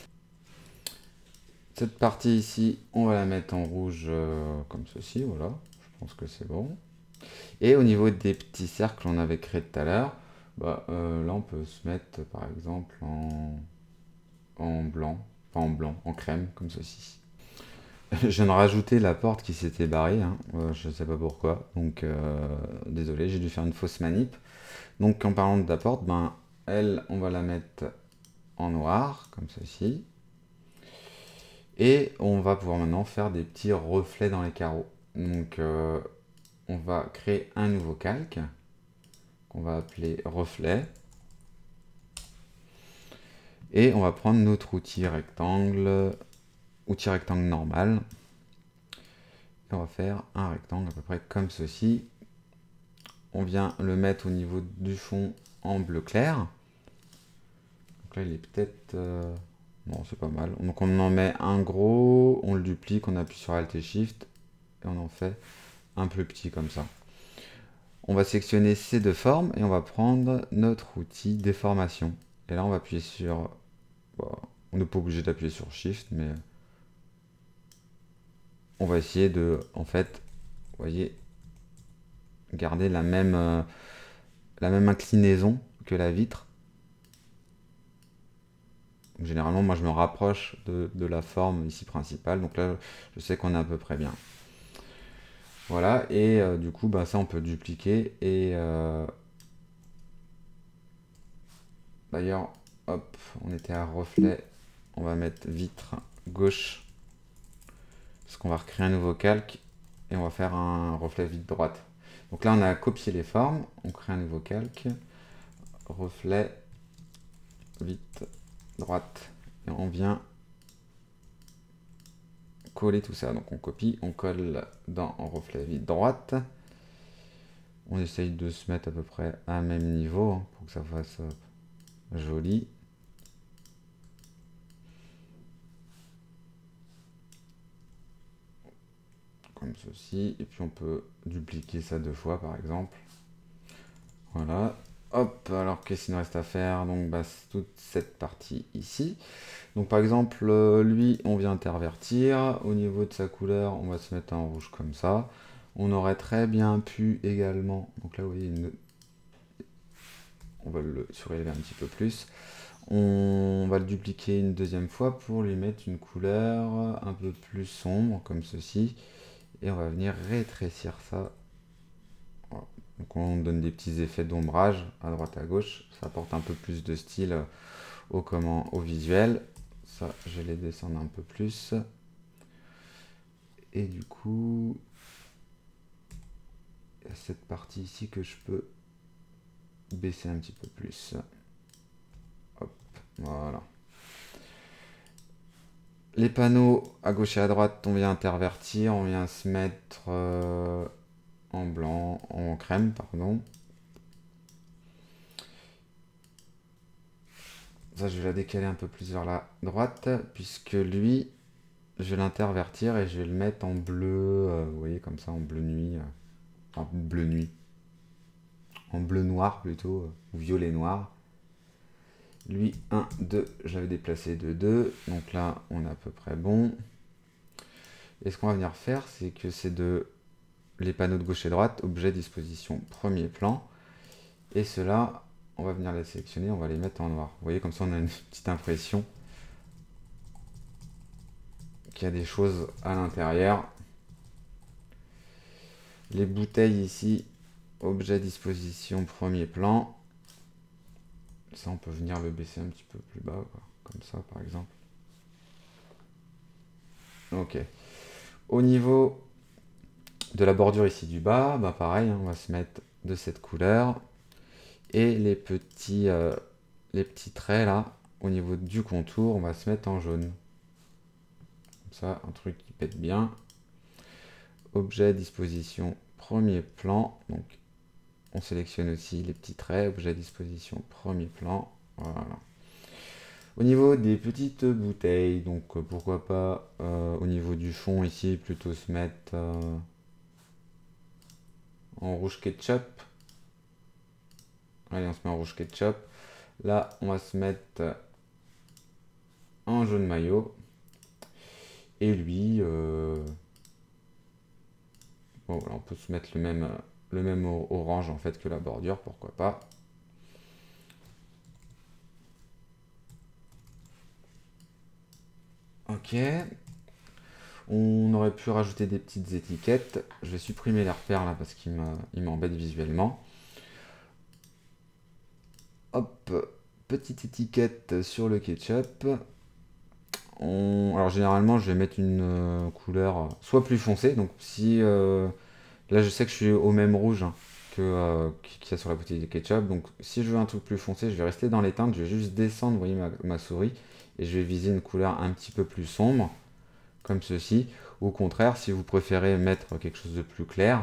Cette partie ici, on va la mettre en rouge euh, comme ceci, voilà. Je pense que c'est bon. Et au niveau des petits cercles qu'on avait créés tout à l'heure, bah, euh, là on peut se mettre par exemple en, en blanc, pas en blanc, en crème, comme ceci. Je viens de rajouter la porte qui s'était barrée, hein. euh, je ne sais pas pourquoi, donc euh, désolé, j'ai dû faire une fausse manip. Donc en parlant de la porte, ben, elle, on va la mettre en noir, comme ceci. Et on va pouvoir maintenant faire des petits reflets dans les carreaux. Donc euh, on va créer un nouveau calque, qu'on va appeler reflet. Et on va prendre notre outil rectangle, outil rectangle normal. Et on va faire un rectangle à peu près comme ceci. On vient le mettre au niveau du fond en bleu clair. Donc là, il est peut-être... Euh... Bon, c'est pas mal. Donc on en met un gros, on le duplique, on appuie sur Alt et Shift, et on en fait un plus petit comme ça. On va sélectionner ces deux formes, et on va prendre notre outil déformation. Et là, on va appuyer sur... Bon, on n'est pas obligé d'appuyer sur Shift, mais... On va essayer de, en fait, vous voyez, garder la même, euh, la même inclinaison que la vitre. Donc, généralement, moi, je me rapproche de, de la forme ici principale. Donc là, je sais qu'on est à peu près bien. Voilà, et euh, du coup, bah, ça, on peut dupliquer. Et euh, d'ailleurs, hop, on était à reflet. On va mettre vitre gauche. Parce qu'on va recréer un nouveau calque. Et on va faire un reflet vitre droite. Donc là, on a copié les formes. On crée un nouveau calque. Reflet vitre droite. Et on vient coller tout ça. Donc on copie, on colle dans reflet vide droite. On essaye de se mettre à peu près à un même niveau hein, pour que ça fasse euh, joli. Comme ceci. Et puis on peut dupliquer ça deux fois par exemple. Voilà. Hop, alors qu'est-ce qu'il nous reste à faire? Donc bah, toute cette partie ici. Donc par exemple, euh, lui, on vient intervertir. Au niveau de sa couleur, on va se mettre en rouge comme ça. On aurait très bien pu également, donc là vous voyez, une... on va le surélever un petit peu plus. On va le dupliquer une deuxième fois pour lui mettre une couleur un peu plus sombre, comme ceci. Et on va venir rétrécir ça. Voilà. Donc on donne des petits effets d'ombrage à droite à gauche. Ça apporte un peu plus de style au, comment, au visuel. Ça, je vais les descendre un peu plus. Et du coup, il y a cette partie ici que je peux baisser un petit peu plus. Hop, voilà. Les panneaux à gauche et à droite, on vient intervertir, on vient se mettre euh, en blanc, en crème, pardon. Ça, je vais la décaler un peu plus vers la droite, puisque lui, je vais l'intervertir et je vais le mettre en bleu, euh, vous voyez, comme ça, en bleu nuit. Euh, en bleu nuit. En bleu noir plutôt, euh, ou violet noir. Lui, un, deux, j'avais déplacé de deux, donc là, on est à peu près bon. Et ce qu'on va venir faire, c'est que c'est de les panneaux de gauche et droite, objet, disposition, premier plan. Et ceux-là, on va venir les sélectionner, on va les mettre en noir. Vous voyez, comme ça, on a une petite impression qu'il y a des choses à l'intérieur. Les bouteilles ici, objet, disposition, premier plan. Ça, on peut venir le baisser un petit peu plus bas, quoi. Comme ça, par exemple. Ok. Au niveau de la bordure ici du bas, bah pareil, hein, on va se mettre de cette couleur. Et les petits, euh, les petits traits là, au niveau du contour, on va se mettre en jaune. Comme ça, un truc qui pète bien. Objet, disposition, premier plan. Donc, on sélectionne aussi les petits traits. Objet, disposition, premier plan. Voilà. Au niveau des petites bouteilles, donc euh, pourquoi pas euh, au niveau du fond ici, plutôt se mettre euh, en rouge ketchup. Allez, on se met en rouge ketchup. Là, on va se mettre en jaune maillot. Et lui, euh... bon, voilà, on peut se mettre le même, le même orange en fait que la bordure, pourquoi pas. Ok. On aurait pu rajouter des petites étiquettes. Je vais supprimer les repères là parce qu'il m'embête visuellement. Hop, petite étiquette sur le ketchup. On... Alors généralement je vais mettre une euh, couleur soit plus foncée. Donc si euh... là je sais que je suis au même rouge hein, que euh, qu'il y a sur la bouteille de ketchup. Donc si je veux un truc plus foncé, je vais rester dans les teintes. Je vais juste descendre, vous voyez ma, ma souris, et je vais viser une couleur un petit peu plus sombre, comme ceci. Au contraire, si vous préférez mettre quelque chose de plus clair,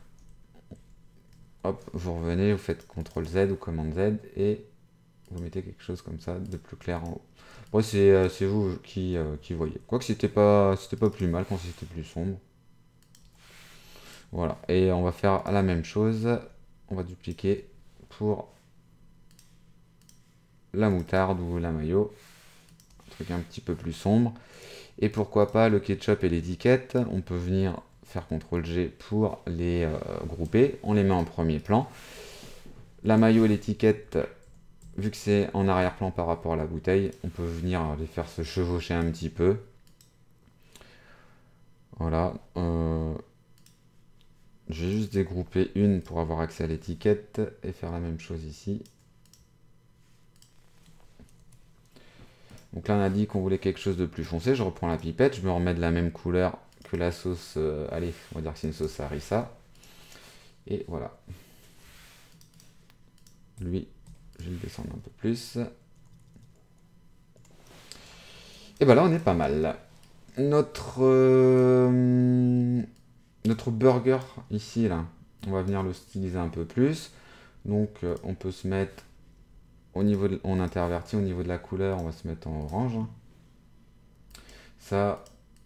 hop, vous revenez, vous faites contrôle Z ou commande Z et vous mettez quelque chose comme ça de plus clair en haut. Bon, c'est euh, vous qui, euh, qui voyez. Quoique c'était pas, c'était pas plus mal quand c'était plus sombre. Voilà, et on va faire la même chose. On va dupliquer pour la moutarde ou la mayo. Un truc un petit peu plus sombre. Et pourquoi pas le ketchup et l'étiquette. On peut venir faire contrôle G pour les euh, grouper. On les met en premier plan. La maillot et l'étiquette, vu que c'est en arrière-plan par rapport à la bouteille, on peut venir les faire se chevaucher un petit peu. Voilà. Euh, je vais juste dégrouper une pour avoir accès à l'étiquette et faire la même chose ici. Donc là on a dit qu'on voulait quelque chose de plus foncé. Je reprends la pipette, je me remets de la même couleur que la sauce. Euh, allez, on va dire que c'est une sauce harissa. Et voilà. Lui, je vais le descendre un peu plus. Et voilà, on est pas mal. Notre, euh, notre burger ici, là, on va venir le styliser un peu plus. Donc euh, on peut se mettre au niveau de, on intervertit au niveau de la couleur, on va se mettre en orange. Ça,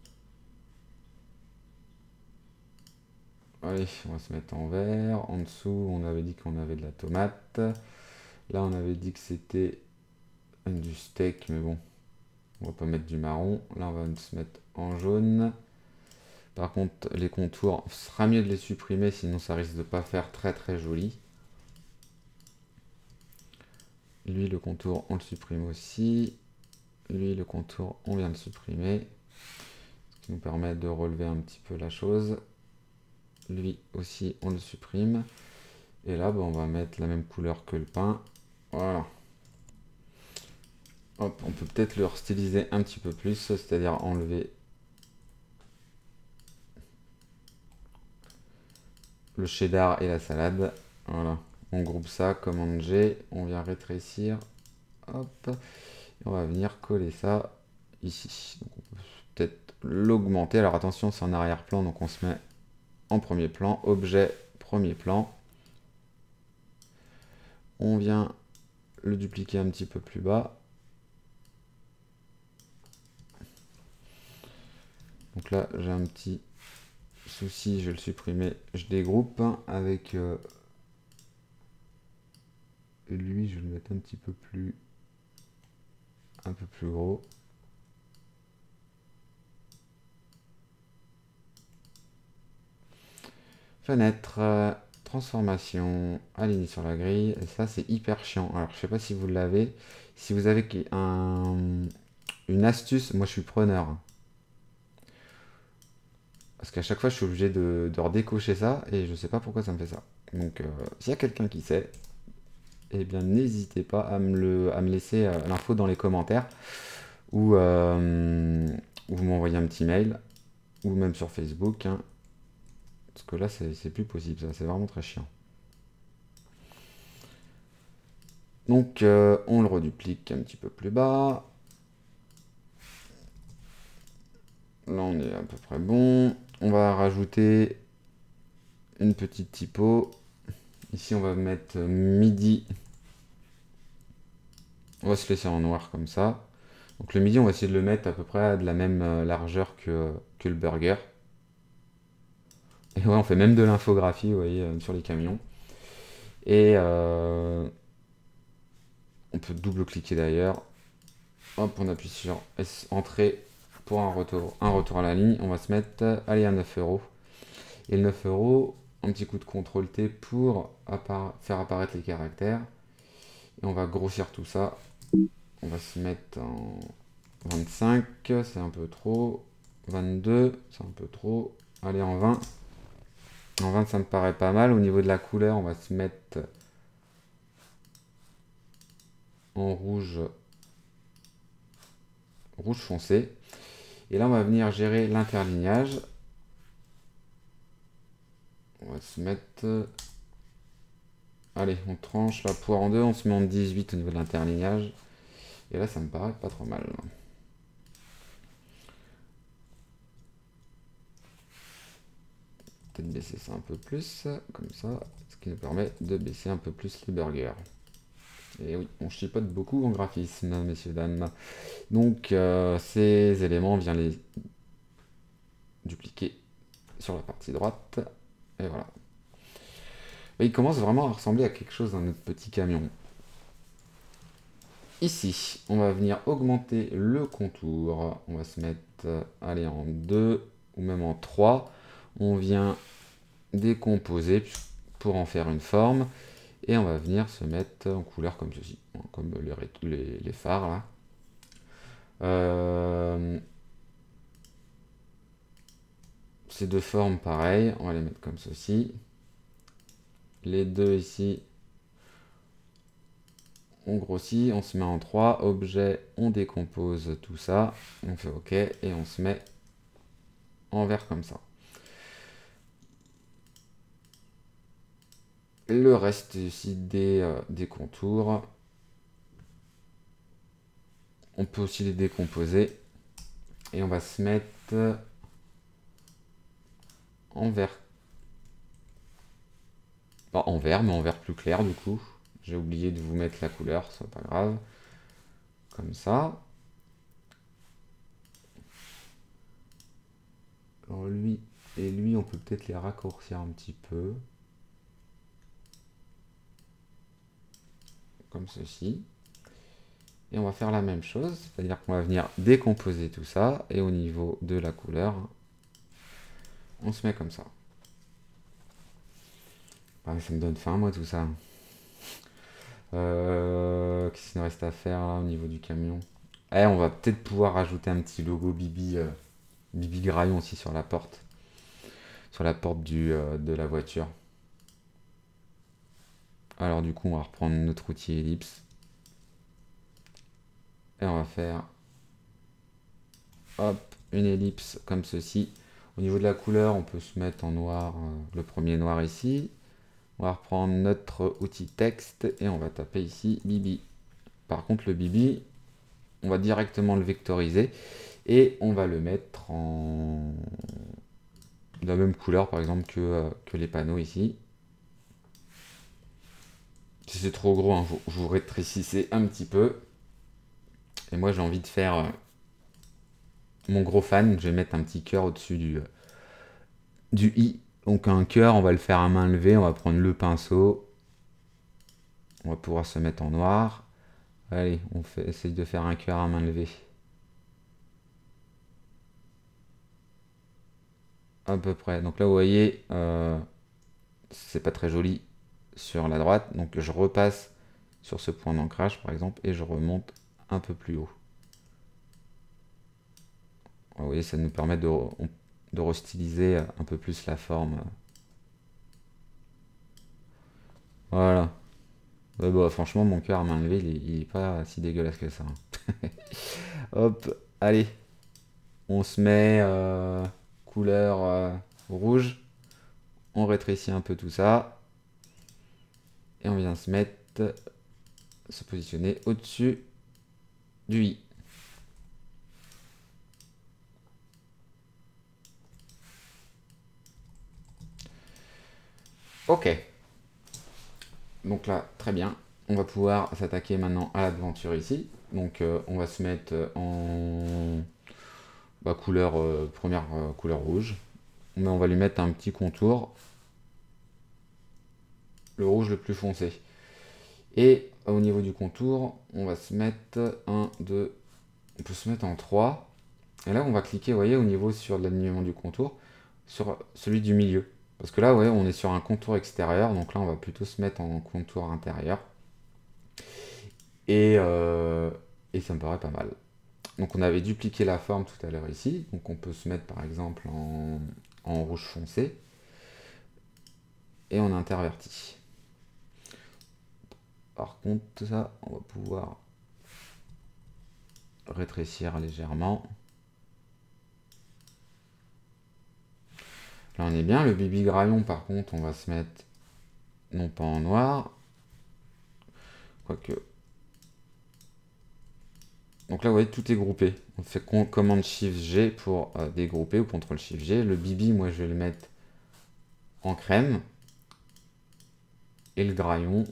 allez, on va se mettre en vert. En dessous, on avait dit qu'on avait de la tomate. Là, on avait dit que c'était du steak, mais bon, on va pas mettre du marron. Là, on va se mettre en jaune. Par contre, les contours, ce sera mieux de les supprimer, sinon ça risque de pas faire très très joli. Lui, le contour, on le supprime aussi. Lui, le contour, on vient de le supprimer. Ce qui nous permet de relever un petit peu la chose. Lui aussi, on le supprime. Et là, bah, on va mettre la même couleur que le pain. Voilà. Hop, on peut peut-être le restyliser un petit peu plus, c'est-à-dire enlever le cheddar et la salade. Voilà. On groupe ça, commande G, on vient rétrécir. Hop. Et on va venir coller ça ici. Donc on peut peut-être l'augmenter. Alors attention, c'est en arrière-plan, donc on se met en premier plan. Objet, premier plan. On vient le dupliquer un petit peu plus bas. Donc là, j'ai un petit souci, je vais le supprimer. Je dégroupe hein, avec euh, lui, je vais le mettre un petit peu plus, un peu plus gros. Fenêtre, euh, transformation, aligné sur la grille. Et ça, c'est hyper chiant. Alors, je sais pas si vous l'avez. Si vous avez un, une astuce, moi je suis preneur. Parce qu'à chaque fois, je suis obligé de, de redécocher ça et je sais pas pourquoi ça me fait ça. Donc, euh, s'il y a quelqu'un qui sait, eh bien, n'hésitez pas à me, le, à me laisser euh, l'info dans les commentaires ou, euh, ou vous m'envoyez un petit mail ou même sur Facebook. Hein, parce que là, c'est plus possible, ça, c'est vraiment très chiant. Donc, euh, on le reduplique un petit peu plus bas. Là, on est à peu près bon. On va rajouter une petite typo. Ici, on va mettre midi. On va se laisser en noir comme ça. Donc le midi, on va essayer de le mettre à peu près de la même largeur que, que le burger. Et ouais, on fait même de l'infographie, vous voyez, sur les camions. Et euh, on peut double-cliquer d'ailleurs. Hop, on appuie sur S, entrée pour un retour, un retour à la ligne. On va se mettre, allez, à neuf euros. Et le neuf euros, un petit coup de contrôle T pour appara faire apparaître les caractères. Et on va grossir tout ça. On va se mettre en vingt-cinq, c'est un peu trop. vingt-deux, c'est un peu trop. Allez, en vingt. En vingt, ça me paraît pas mal. Au niveau de la couleur, on va se mettre en rouge, rouge foncé. Et là, on va venir gérer l'interlignage. On va se mettre... Allez, on tranche la poire en deux. On se met en dix-huit au niveau de l'interlignage. Et là, ça me paraît pas trop mal. Peut-être baisser ça un peu plus, comme ça, ce qui nous permet de baisser un peu plus les burgers. Et oui, on chipote beaucoup en graphisme, messieurs, dames. Donc, euh, ces éléments, on vient les dupliquer sur la partie droite. Et voilà. Et il commence vraiment à ressembler à quelque chose dans notre petit camion. Ici, on va venir augmenter le contour. On va se mettre, euh, allez, en deux ou même en trois. On vient décomposer pour en faire une forme. Et on va venir se mettre en couleur comme ceci, comme les, les, les phares là. Euh, ces deux formes pareil, on va les mettre comme ceci. Les deux ici, on grossit, on se met en trois, objet, on décompose tout ça, on fait OK et on se met en vert comme ça. Le reste ici des, euh, des contours, on peut aussi les décomposer et on va se mettre en vert. Pas en vert, mais en vert plus clair du coup. J'ai oublié de vous mettre la couleur, c'est pas grave. Comme ça. Alors lui et lui, on peut peut-être les raccourcir un petit peu. Comme ceci. Et on va faire la même chose, c'est-à-dire qu'on va venir décomposer tout ça. Et au niveau de la couleur, on se met comme ça. Ah, mais ça me donne faim, moi, tout ça. Euh, Qu'est-ce qu'il nous reste à faire là, au niveau du camion? Eh, on va peut-être pouvoir rajouter un petit logo Bibi, euh, Bibi Graillon aussi sur la porte. Sur la porte du, euh, de la voiture. Alors du coup, on va reprendre notre outil ellipse. Et on va faire hop, une ellipse comme ceci. Au niveau de la couleur, on peut se mettre en noir, euh, le premier noir ici. On va reprendre notre outil texte et on va taper ici Bibi. Par contre, le Bibi, on va directement le vectoriser et on va le mettre en de la même couleur par exemple que, euh, que les panneaux ici. Si c'est trop gros, hein, vous, vous rétrécissez un petit peu. Et moi j'ai envie de faire euh, mon gros fan, je vais mettre un petit cœur au-dessus du, euh, du i. Donc un cœur, on va le faire à main levée, on va prendre le pinceau. On va pouvoir se mettre en noir. Allez, on fait, essaye de faire un cœur à main levée. À peu près. Donc là, vous voyez, euh, c'est pas très joli sur la droite. Donc je repasse sur ce point d'ancrage, par exemple, et je remonte un peu plus haut. Vous voyez, ça nous permet de, de restyliser un peu plus la forme. Voilà. Ouais, bah, franchement, mon cœur à main levée, il est, il est pas si dégueulasse que ça. Hop, allez. On se met euh, couleur euh, rouge. On rétrécit un peu tout ça. Et on vient se mettre, se positionner au-dessus du i. Ok. Donc là, très bien. On va pouvoir s'attaquer maintenant à l'aventure ici. Donc euh, on va se mettre en bah, couleur, euh, première euh, couleur rouge. Mais on va lui mettre un petit contour. Le rouge le plus foncé. Et au niveau du contour, on va se mettre un, deux, on peut se mettre en trois. Et là, on va cliquer, vous voyez, au niveau sur l'alignement du contour, sur celui du milieu. Parce que là, vous voyez, on est sur un contour extérieur, donc là, on va plutôt se mettre en contour intérieur. Et, euh, et ça me paraît pas mal. Donc on avait dupliqué la forme tout à l'heure ici, donc on peut se mettre par exemple en, en rouge foncé, et en interverti. Par contre, ça, on va pouvoir rétrécir légèrement. Là, on est bien. Le Bibi Graillon, par contre, on va se mettre non pas en noir. Quoique. Donc là, vous voyez, tout est groupé. On fait commande Shift G pour euh, dégrouper ou contrôle Shift G. Le Bibi, moi, je vais le mettre en crème. Et le Graillon,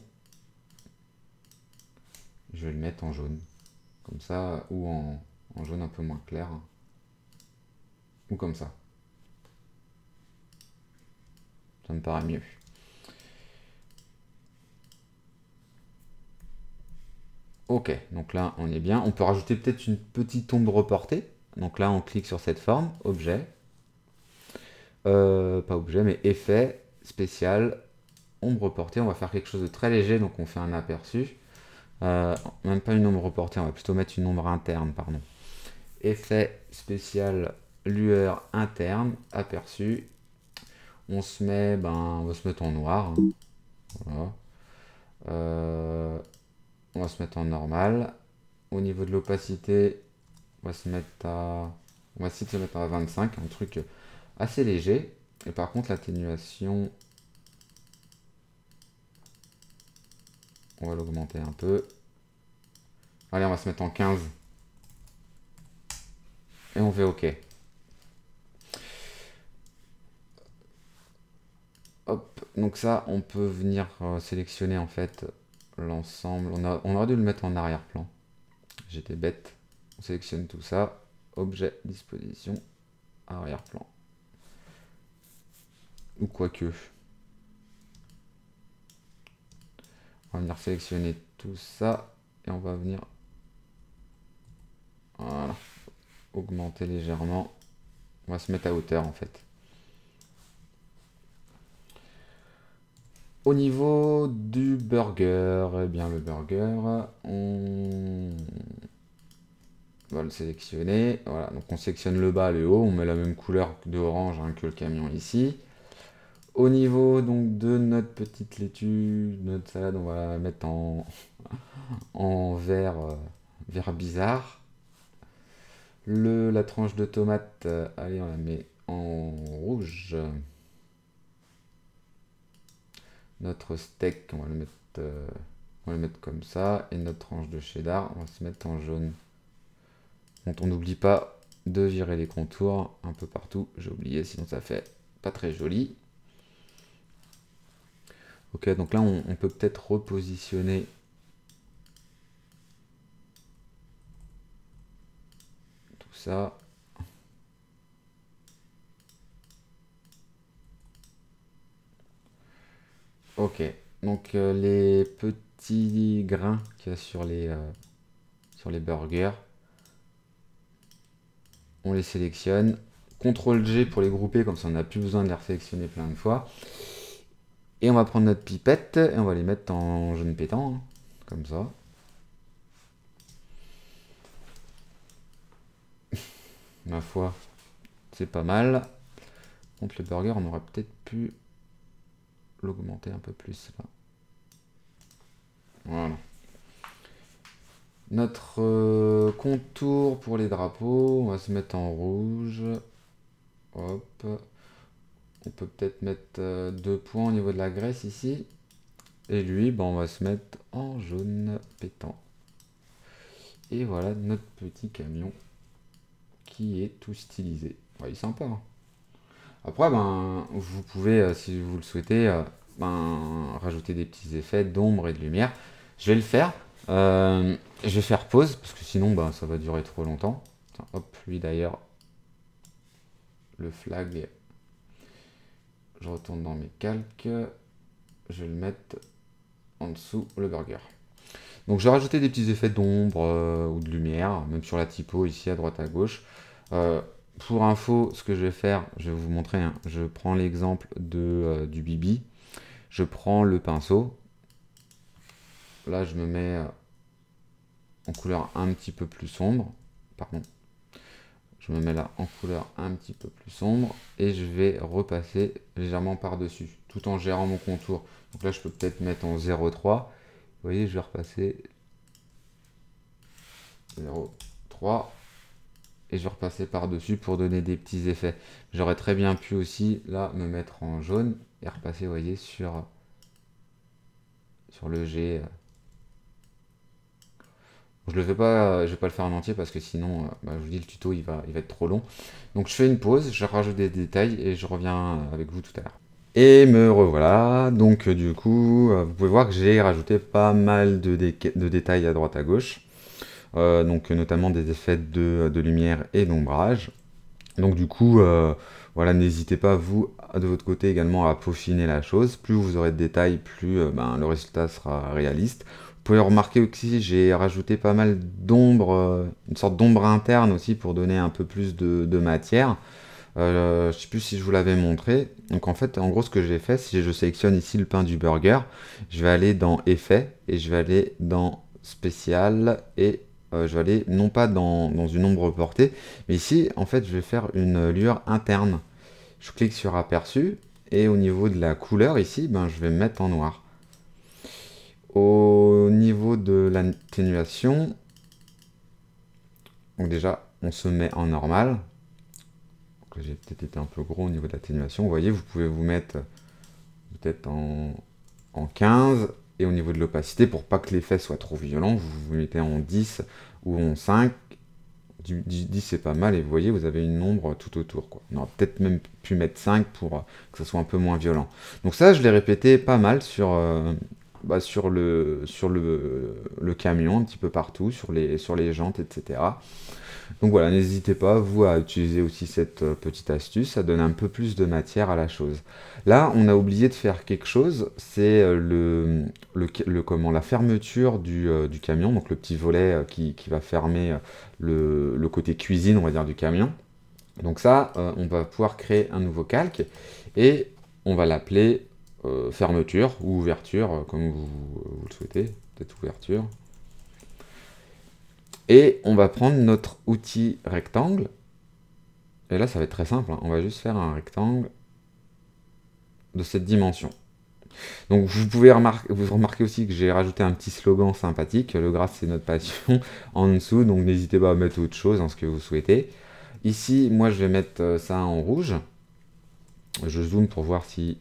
je vais le mettre en jaune. Comme ça, ou en, en jaune un peu moins clair. Ou comme ça. Ça me paraît mieux. Ok, donc là on est bien. On peut rajouter peut-être une petite ombre reportée. Donc là on clique sur cette forme, objet. Euh, pas objet, mais effet, spécial, ombre reportée. On va faire quelque chose de très léger, donc on fait un aperçu. Euh, même pas une ombre reportée, on va plutôt mettre une ombre interne, pardon. Effet spécial, lueur interne, aperçu. On se met, ben, on va se mettre en noir. Hein. Voilà. Euh, on va se mettre en normal. Au niveau de l'opacité, on va se mettre à... On va essayer de se mettre à vingt-cinq, un truc assez léger. Et par contre, l'atténuation, on va l'augmenter un peu. Allez, on va se mettre en quinze. Et on fait OK. Hop, donc ça, on peut venir euh, sélectionner en fait l'ensemble. On, a, on aurait dû le mettre en arrière-plan. J'étais bête. On sélectionne tout ça. Objet, disposition, arrière-plan. Ou quoique. On va venir sélectionner tout ça. Et on va venir... Voilà. Augmenter légèrement. On va se mettre à hauteur en fait. Au niveau du burger, eh bien le burger, on va le sélectionner. Voilà, donc on sélectionne le bas, le haut, on met la même couleur de orange hein, que le camion ici. Au niveau donc de notre petite laitue, notre salade, on va la mettre en, en vert, euh, vert bizarre. Le, la tranche de tomate, euh, allez, on la met en rouge. Notre steak, on va le mettre, euh, on va le mettre comme ça. Et notre tranche de cheddar, on va se mettre en jaune. Donc on n'oublie pas de virer les contours un peu partout. J'ai oublié, sinon ça fait pas très joli. Ok, donc là on, on peut peut-être repositionner tout ça. Ok, donc euh, les petits grains qu'il y a sur les, euh, sur les burgers, on les sélectionne. contrôle G pour les grouper, comme ça on n'a plus besoin de les sélectionner plein de fois. Et on va prendre notre pipette et on va les mettre en jaune pétant, hein, comme ça. Ma foi, c'est pas mal. Contre le burger, on aurait peut-être pu l'augmenter un peu plus là. Voilà. Notre euh, contour pour les drapeaux, on va se mettre en rouge. Hop. On peut peut-être mettre euh, deux points au niveau de la graisse ici. Et lui, ben, on va se mettre en jaune pétant. Et voilà notre petit camion qui est tout stylisé. Ouais, il est sympa. Hein. Après, ben, vous pouvez, euh, si vous le souhaitez, euh, ben, rajouter des petits effets d'ombre et de lumière. Je vais le faire. Euh, je vais faire pause, parce que sinon, ben, ça va durer trop longtemps. Tiens, hop, lui d'ailleurs, le flag, je retourne dans mes calques. Je vais le mettre en dessous, le burger. Donc, je vais rajouter des petits effets d'ombre euh, ou de lumière, même sur la typo, ici, à droite, à gauche. Euh, Pour info, ce que je vais faire, je vais vous montrer, hein, je prends l'exemple de, euh, du bibi, je prends le pinceau, là je me mets euh, en couleur un petit peu plus sombre, pardon, je me mets là en couleur un petit peu plus sombre, et je vais repasser légèrement par-dessus, tout en gérant mon contour. Donc là je peux peut-être mettre en zéro virgule trois, vous voyez je vais repasser zéro virgule trois, et je vais repasser par-dessus pour donner des petits effets. J'aurais très bien pu aussi, là, me mettre en jaune et repasser, vous voyez, sur, sur le G. Je le fais pas, je vais pas le faire en entier parce que sinon, bah, je vous dis, le tuto, il va, il va être trop long. Donc je fais une pause, je rajoute des détails et je reviens avec vous tout à l'heure. Et me revoilà, donc du coup, vous pouvez voir que j'ai rajouté pas mal de, dé de détails à droite à gauche. Euh, donc notamment des effets de, de lumière et d'ombrage. Donc du coup, euh, voilà, n'hésitez pas vous de votre côté également à peaufiner la chose. Plus vous aurez de détails, plus euh, ben, le résultat sera réaliste. Vous pouvez remarquer aussi, j'ai rajouté pas mal d'ombre, euh, une sorte d'ombre interne aussi pour donner un peu plus de, de matière. Euh, je ne sais plus si je vous l'avais montré. Donc en fait, en gros, ce que j'ai fait, si je sélectionne ici le pain du burger, je vais aller dans Effets et je vais aller dans Spécial et euh, je vais aller non pas dans, dans une ombre portée, mais ici, en fait, je vais faire une lueur interne. Je clique sur Aperçu et au niveau de la couleur ici, ben, je vais me mettre en noir. Au niveau de l'atténuation, donc déjà, on se met en normal. J'ai peut-être été un peu gros au niveau de l'atténuation. Vous voyez, vous pouvez vous mettre peut-être en, en quinze. Et au niveau de l'opacité, pour pas que l'effet soit trop violent, vous vous mettez en dix ou en cinq. dix c'est pas mal et vous voyez, vous avez une ombre tout autour. Quoi. On aurait peut-être même pu mettre cinq pour que ça soit un peu moins violent. Donc ça, je l'ai répété pas mal sur, euh, bah, sur, le, sur le, le camion, un petit peu partout, sur les, sur les jantes, et cetera. Donc voilà, n'hésitez pas, vous, à utiliser aussi cette euh, petite astuce, ça donne un peu plus de matière à la chose. Là, on a oublié de faire quelque chose, c'est euh, le, le, le, comment, la fermeture du, euh, du camion, donc le petit volet euh, qui, qui va fermer euh, le, le côté cuisine, on va dire, du camion. Donc ça, euh, on va pouvoir créer un nouveau calque, et on va l'appeler euh, fermeture ou ouverture, euh, comme vous, vous le souhaitez, peut-être ouverture. Et on va prendre notre outil rectangle. Et là, ça va être très simple, hein. On va juste faire un rectangle de cette dimension. Donc vous pouvez remarquer, vous remarquez aussi que j'ai rajouté un petit slogan sympathique, le graphe c'est notre passion, en dessous, donc n'hésitez pas à mettre autre chose, hein, ce que vous souhaitez. Ici, moi je vais mettre ça en rouge. Je zoome pour voir si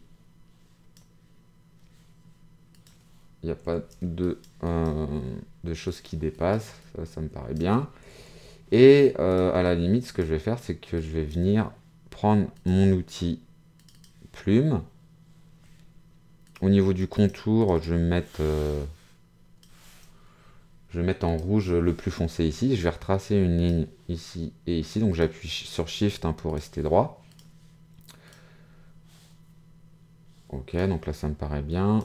il n'y a pas de, euh, de choses qui dépassent, ça, ça me paraît bien. Et euh, à la limite, ce que je vais faire, c'est que je vais venir prendre mon outil plume. Au niveau du contour, je vais mettre, euh, je vais mettre en rouge le plus foncé ici. Je vais retracer une ligne ici et ici. Donc j'appuie sur Shift hein, pour rester droit. Ok, donc là ça me paraît bien.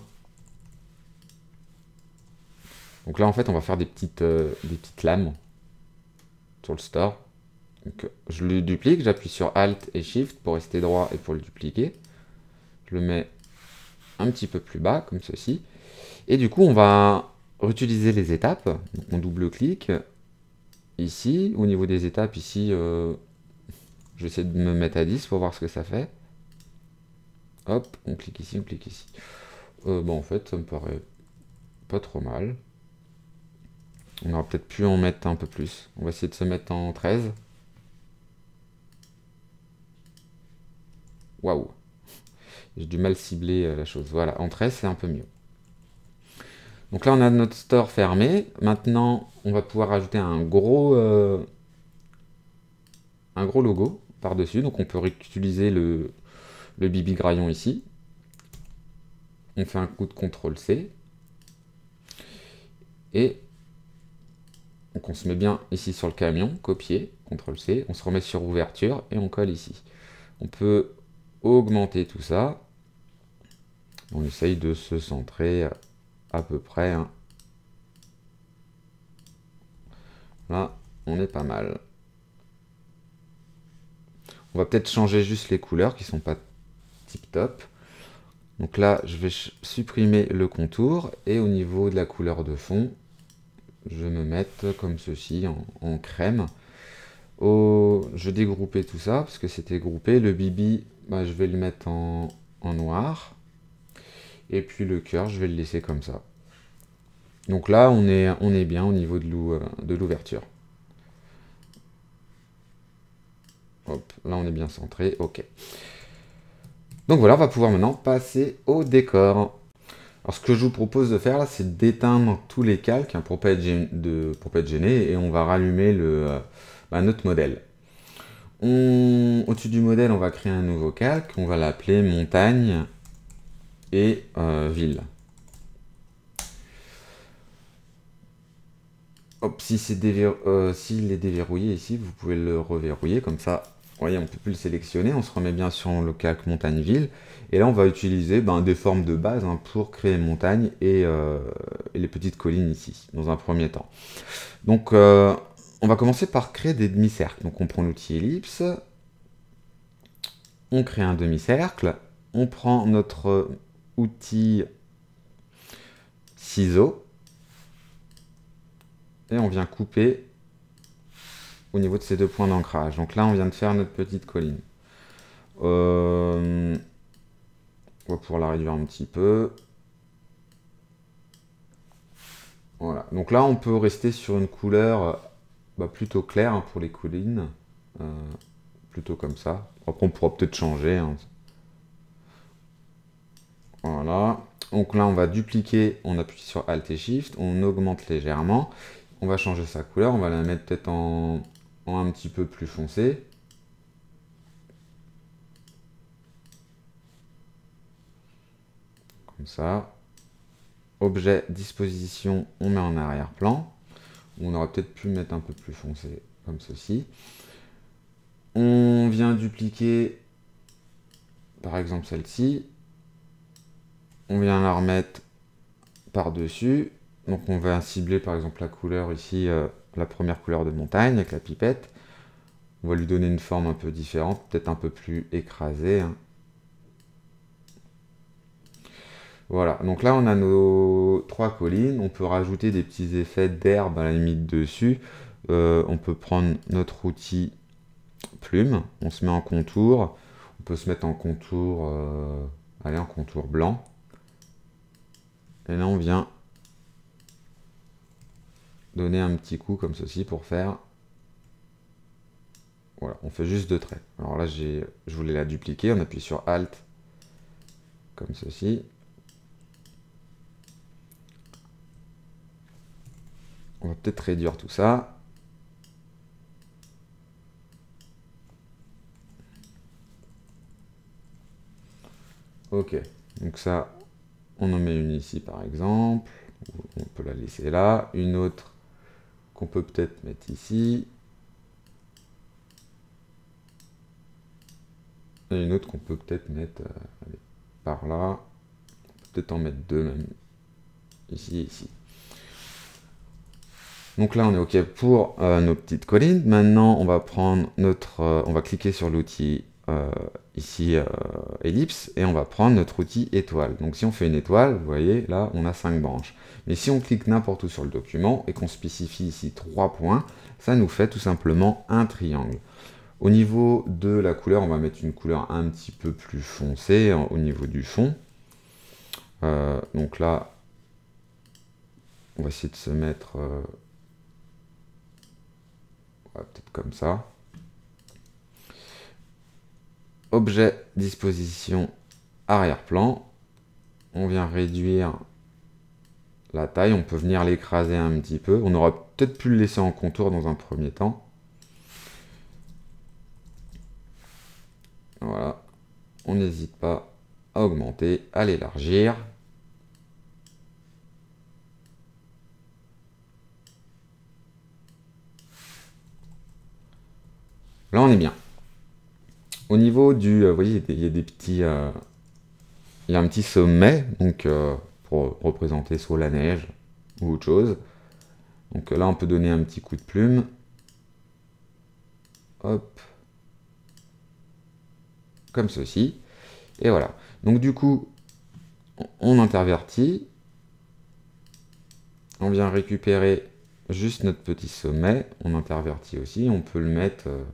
Donc là en fait on va faire des petites, euh, des petites lames sur le store. Donc, je le duplique, j'appuie sur Alt et Shift pour rester droit et pour le dupliquer. Je le mets un petit peu plus bas, comme ceci. Et du coup, on va réutiliser les étapes. Donc, on double-clique. Ici, au niveau des étapes, ici, euh, je vais essayer de me mettre à dix pour voir ce que ça fait. Hop, on clique ici, on clique ici. Euh, bon, en fait, ça me paraît pas trop mal. On aurait peut-être pu en mettre un peu plus. On va essayer de se mettre en treize. Waouh! J'ai du mal cibler la chose. Voilà, en treize, c'est un peu mieux. Donc là, on a notre store fermé. Maintenant, on va pouvoir ajouter un gros, euh, un gros logo par-dessus. Donc on peut réutiliser le, le Bibi Graillon ici. On fait un coup de contrôle C. Et donc on se met bien ici sur le camion, copier, contrôle C. On se remet sur ouverture et on colle ici. On peut augmenter tout ça. On essaye de se centrer à peu près. Hein. Là, on est pas mal. On va peut-être changer juste les couleurs qui sont pas tip top. Donc là, je vais supprimer le contour et au niveau de la couleur de fond, je vais me mettre comme ceci en, en crème. Au, je vais dégrouper tout ça parce que c'était groupé. Le bibi, bah, je vais le mettre en, en noir. Et puis le cœur, je vais le laisser comme ça. Donc là, on est, on est bien au niveau de l'ouverture. Hop, là on est bien centré, ok. Donc voilà, on va pouvoir maintenant passer au décor. Alors ce que je vous propose de faire là, c'est d'éteindre tous les calques hein, pour pas être gêné, de, pour pas être gêné, et on va rallumer le, euh, bah, notre modèle. Au-dessus du modèle, on va créer un nouveau calque, on va l'appeler montagne et euh, ville. Hop, si c'est déverrou euh, s'il est déverrouillé ici, vous pouvez le reverrouiller comme ça. Vous voyez, on ne peut plus le sélectionner. On se remet bien sur le calque montagne-ville. Et là, on va utiliser ben, des formes de base hein, pour créer une montagne et, euh, et les petites collines ici, dans un premier temps. Donc, euh, on va commencer par créer des demi-cercles. Donc, on prend l'outil ellipse. On crée un demi-cercle. On prend notre outil ciseaux. Et on vient couper au niveau de ces deux points d'ancrage. Donc là, on vient de faire notre petite colline. Euh, on va pouvoir la réduire un petit peu. Voilà. Donc là, on peut rester sur une couleur bah, plutôt claire hein, pour les collines. Euh, plutôt comme ça. Après, on pourra peut-être changer. Hein. Voilà. Donc là, on va dupliquer. On appuie sur Alt et Shift. On augmente légèrement. On va changer sa couleur. On va la mettre peut-être en... en un petit peu plus foncé. Comme ça. Objet, disposition, on met en arrière-plan. On aurait peut-être pu mettre un peu plus foncé, comme ceci. On vient dupliquer, par exemple celle-ci. On vient la remettre par-dessus. Donc on va cibler par exemple la couleur ici, euh, la première couleur de montagne avec la pipette. On va lui donner une forme un peu différente, peut-être un peu plus écrasée. Hein. Voilà, donc là on a nos trois collines, on peut rajouter des petits effets d'herbe à la limite dessus. Euh, on peut prendre notre outil plume, on se met en contour, on peut se mettre en contour, euh, allez, en contour blanc. Et là on vient donner un petit coup comme ceci pour faire... Voilà, on fait juste deux traits. Alors là j'ai, je voulais la dupliquer, on appuie sur Alt, comme ceci. On va peut-être réduire tout ça. Ok, donc ça, on en met une ici par exemple. On peut la laisser là. Une autre qu'on peut peut-être mettre ici. Et une autre qu'on peut peut-être mettre euh, allez, par là. Peut-être en mettre deux même. Ici et ici. Donc là, on est OK pour euh, nos petites collines. Maintenant, on va prendre notre... Euh, on va cliquer sur l'outil euh, ici, euh, ellipse, et on va prendre notre outil étoile. Donc si on fait une étoile, vous voyez, là, on a cinq branches. Mais si on clique n'importe où sur le document et qu'on spécifie ici trois points, ça nous fait tout simplement un triangle. Au niveau de la couleur, on va mettre une couleur un petit peu plus foncée hein, au niveau du fond. Euh, donc là, on va essayer de se mettre... Euh, peut-être comme ça. Objet, disposition, arrière-plan. On vient réduire la taille. On peut venir l'écraser un petit peu. On aurait peut-être pu le laisser en contour dans un premier temps. Voilà. On n'hésite pas à augmenter, à l'élargir. Là, on est bien. Au niveau du... Euh, vous voyez, il y a des petits... Euh, il y a un petit sommet, donc euh, pour représenter soit la neige ou autre chose. Donc là, on peut donner un petit coup de plume. Hop. Comme ceci. Et voilà. Donc du coup, on intervertit. On vient récupérer juste notre petit sommet. On intervertit aussi. On peut le mettre euh,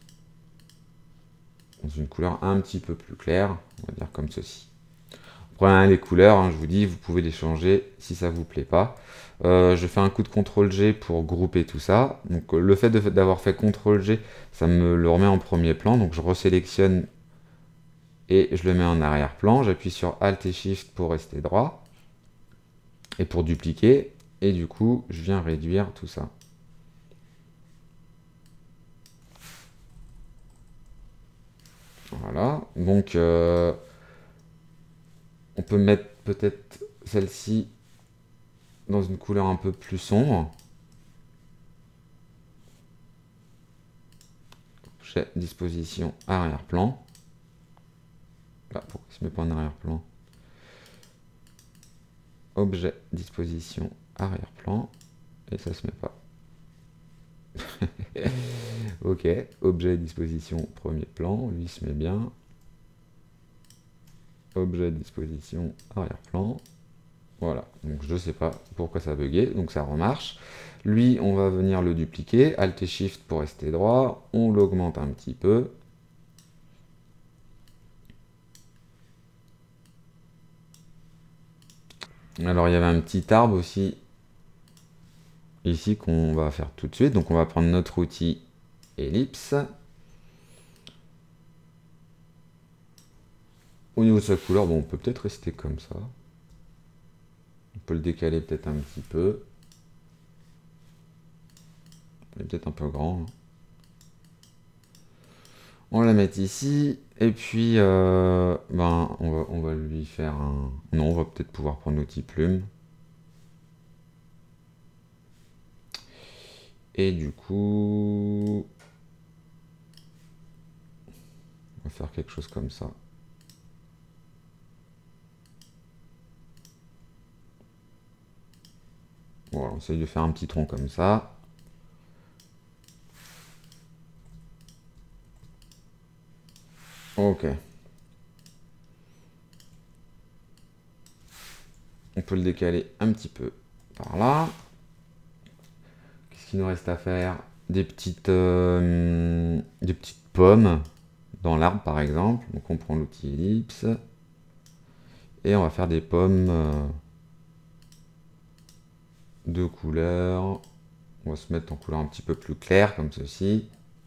dans une couleur un petit peu plus claire. On va dire comme ceci. Après, les couleurs, hein, je vous dis, vous pouvez les changer si ça vous plaît pas. Euh, je fais un coup de contrôle G pour grouper tout ça. Donc le fait d'avoir fait contrôle G, ça me le remet en premier plan. Donc je resélectionne et je le mets en arrière-plan. J'appuie sur Alt et Shift pour rester droit. Et pour dupliquer. Et du coup, je viens réduire tout ça. Voilà. Donc, euh, on peut mettre peut-être celle-ci dans une couleur un peu plus sombre. J'ai disposition arrière-plan. Là, pourquoi il ne se met pas en arrière-plan? Objet, disposition, arrière-plan. Et ça se met pas. Ok, objet, disposition, premier plan. Lui se met bien. Objet, disposition, arrière-plan. Voilà, donc je ne sais pas pourquoi ça a bugué, donc ça remarche. Lui, on va venir le dupliquer. Alt et Shift pour rester droit. On l'augmente un petit peu. Alors il y avait un petit arbre aussi ici qu'on va faire tout de suite. Donc on va prendre notre outil ellipse. Au niveau de sa couleur, bon, on peut peut-être rester comme ça. On peut le décaler peut-être un petit peu. Il est peut-être un peu grand. Hein. On va la mettre ici. Et puis, euh, ben, on va, on va lui faire un... Non, on va peut-être pouvoir prendre l'outil plume. Et du coup... On va faire quelque chose comme ça. Voilà, on essaye de faire un petit tronc comme ça. Ok. On peut le décaler un petit peu par là. Qu'est-ce qu'il nous reste à faire? Des petites, euh, des petites pommes dans l'arbre par exemple. Donc on prend l'outil ellipse. Et on va faire des pommes euh, de couleur. On va se mettre en couleur un petit peu plus claire comme ceci.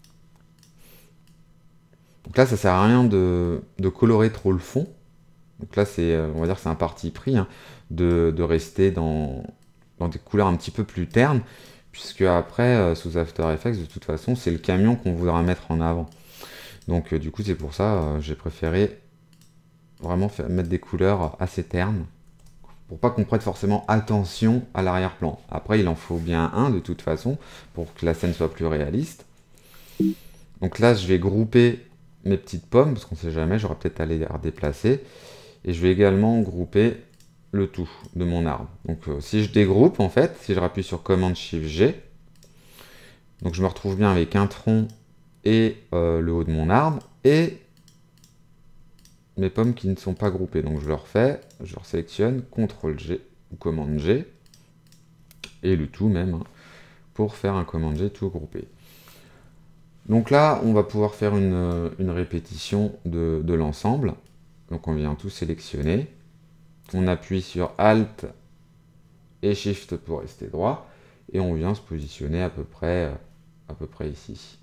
Donc là ça sert à rien de, de colorer trop le fond. Donc là c'est, on va dire que c'est un parti pris hein, de, de rester dans, dans des couleurs un petit peu plus ternes. Puisque après euh, sous After Effects de toute façon c'est le camion qu'on voudra mettre en avant. Donc euh, du coup c'est pour ça euh, j'ai préféré vraiment faire, mettre des couleurs assez ternes. Pour pas qu'on prête forcément attention à l'arrière-plan. Après, il en faut bien un de toute façon, pour que la scène soit plus réaliste. Donc là, je vais grouper mes petites pommes, parce qu'on sait jamais, j'aurais peut-être à les redéplacer. Et je vais également grouper le tout de mon arbre. Donc euh, si je dégroupe, en fait, si je rappuie sur commande shift G, donc je me retrouve bien avec un tronc et euh, le haut de mon arbre, et mes pommes qui ne sont pas groupées. Donc je le refais, je resélectionne, contrôle G ou commande G, et le tout même, hein, pour faire un commande G tout groupé. Donc là, on va pouvoir faire une, une répétition de, de l'ensemble. Donc on vient tout sélectionner. On appuie sur Alt et Shift pour rester droit. Et on vient se positionner à peu près, à peu près ici.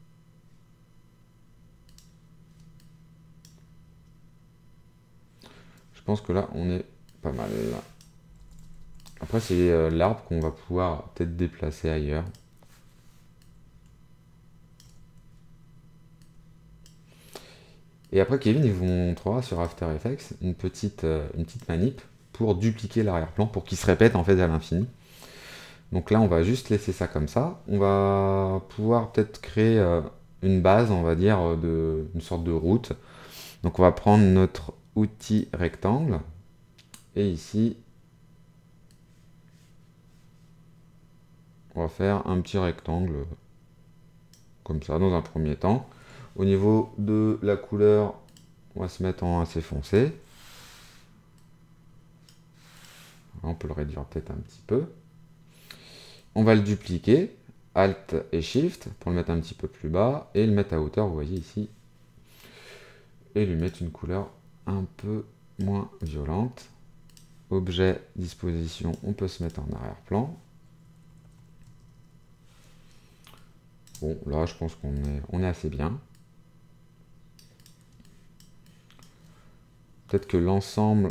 Je pense que là, on est pas mal. Après, c'est euh, l'arbre qu'on va pouvoir peut-être déplacer ailleurs. Et après, Kevin, il vous montrera sur After Effects une petite, euh, une petite manip pour dupliquer l'arrière-plan, pour qu'il se répète en fait à l'infini. Donc là, on va juste laisser ça comme ça. On va pouvoir peut-être créer euh, une base, on va dire, de, une sorte de route. Donc on va prendre notre outil rectangle. Et ici, on va faire un petit rectangle, comme ça, dans un premier temps. Au niveau de la couleur, on va se mettre en assez foncé. On peut le réduire peut-être un petit peu. On va le dupliquer, Alt et Shift, pour le mettre un petit peu plus bas, et le mettre à hauteur, vous voyez ici. Et lui mettre une couleur un peu moins violente. Objet, disposition, on peut se mettre en arrière-plan. Bon, là, je pense qu'on est, on est assez bien. Peut-être que l'ensemble,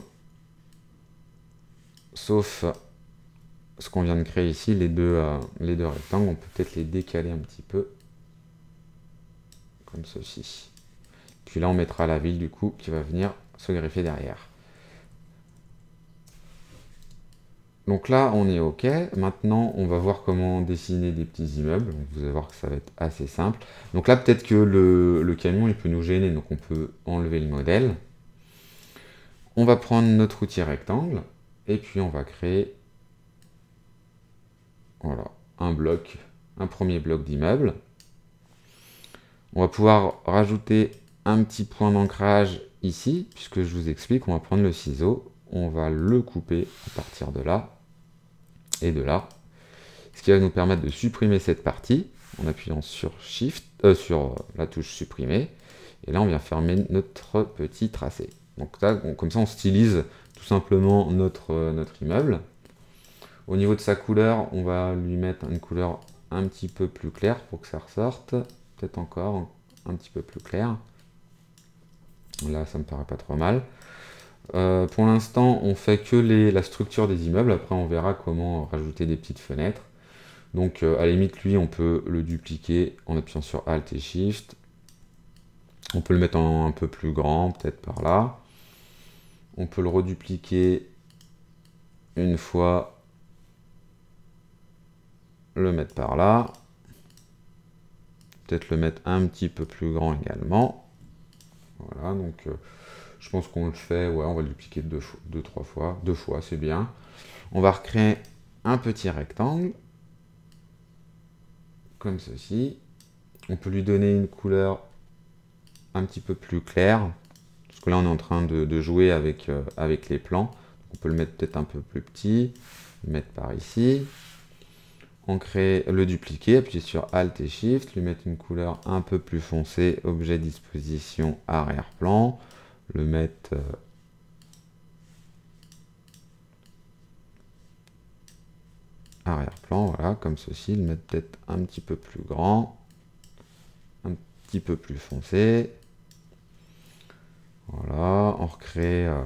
sauf ce qu'on vient de créer ici, les deux, euh, les deux rectangles, on peut peut-être les décaler un petit peu, comme ceci. Puis là, on mettra la ville, du coup, qui va venir se greffer derrière. Donc là, on est OK. Maintenant, on va voir comment dessiner des petits immeubles. Donc, vous allez voir que ça va être assez simple. Donc là, peut-être que le, le camion, il peut nous gêner. Donc on peut enlever le modèle. On va prendre notre outil rectangle. Et puis, on va créer voilà, un bloc, un premier bloc d'immeuble. On va pouvoir rajouter un petit point d'ancrage ici, puisque je vous explique, on va prendre le ciseau, on va le couper à partir de là et de là, ce qui va nous permettre de supprimer cette partie en appuyant sur Shift, euh, sur la touche supprimer, et là on vient fermer notre petit tracé. Donc là, on, comme ça on stylise tout simplement notre, euh, notre immeuble. Au niveau de sa couleur, on va lui mettre une couleur un petit peu plus claire pour que ça ressorte, peut-être encore un petit peu plus clair. Là, ça me paraît pas trop mal. Euh, pour l'instant, on fait que les, la structure des immeubles. Après, on verra comment rajouter des petites fenêtres. Donc, euh, à la limite, lui, on peut le dupliquer en appuyant sur Alt et Shift. On peut le mettre en un peu plus grand, peut-être par là. On peut le redupliquer une fois, le mettre par là. Peut-être le mettre un petit peu plus grand également. Voilà, donc euh, je pense qu'on le fait, ouais, on va le dupliquer deux, deux, trois fois, deux fois, c'est bien. On va recréer un petit rectangle, comme ceci. On peut lui donner une couleur un petit peu plus claire, parce que là on est en train de, de jouer avec, euh, avec les plans. on peut le mettre peut-être un peu plus petit, le mettre par ici. On crée le dupliquer, appuyer sur Alt et Shift, lui mettre une couleur un peu plus foncée, objet disposition arrière-plan, le mettre euh, arrière-plan, voilà, comme ceci, le mettre peut-être un petit peu plus grand, un petit peu plus foncé. Voilà, on recrée, euh,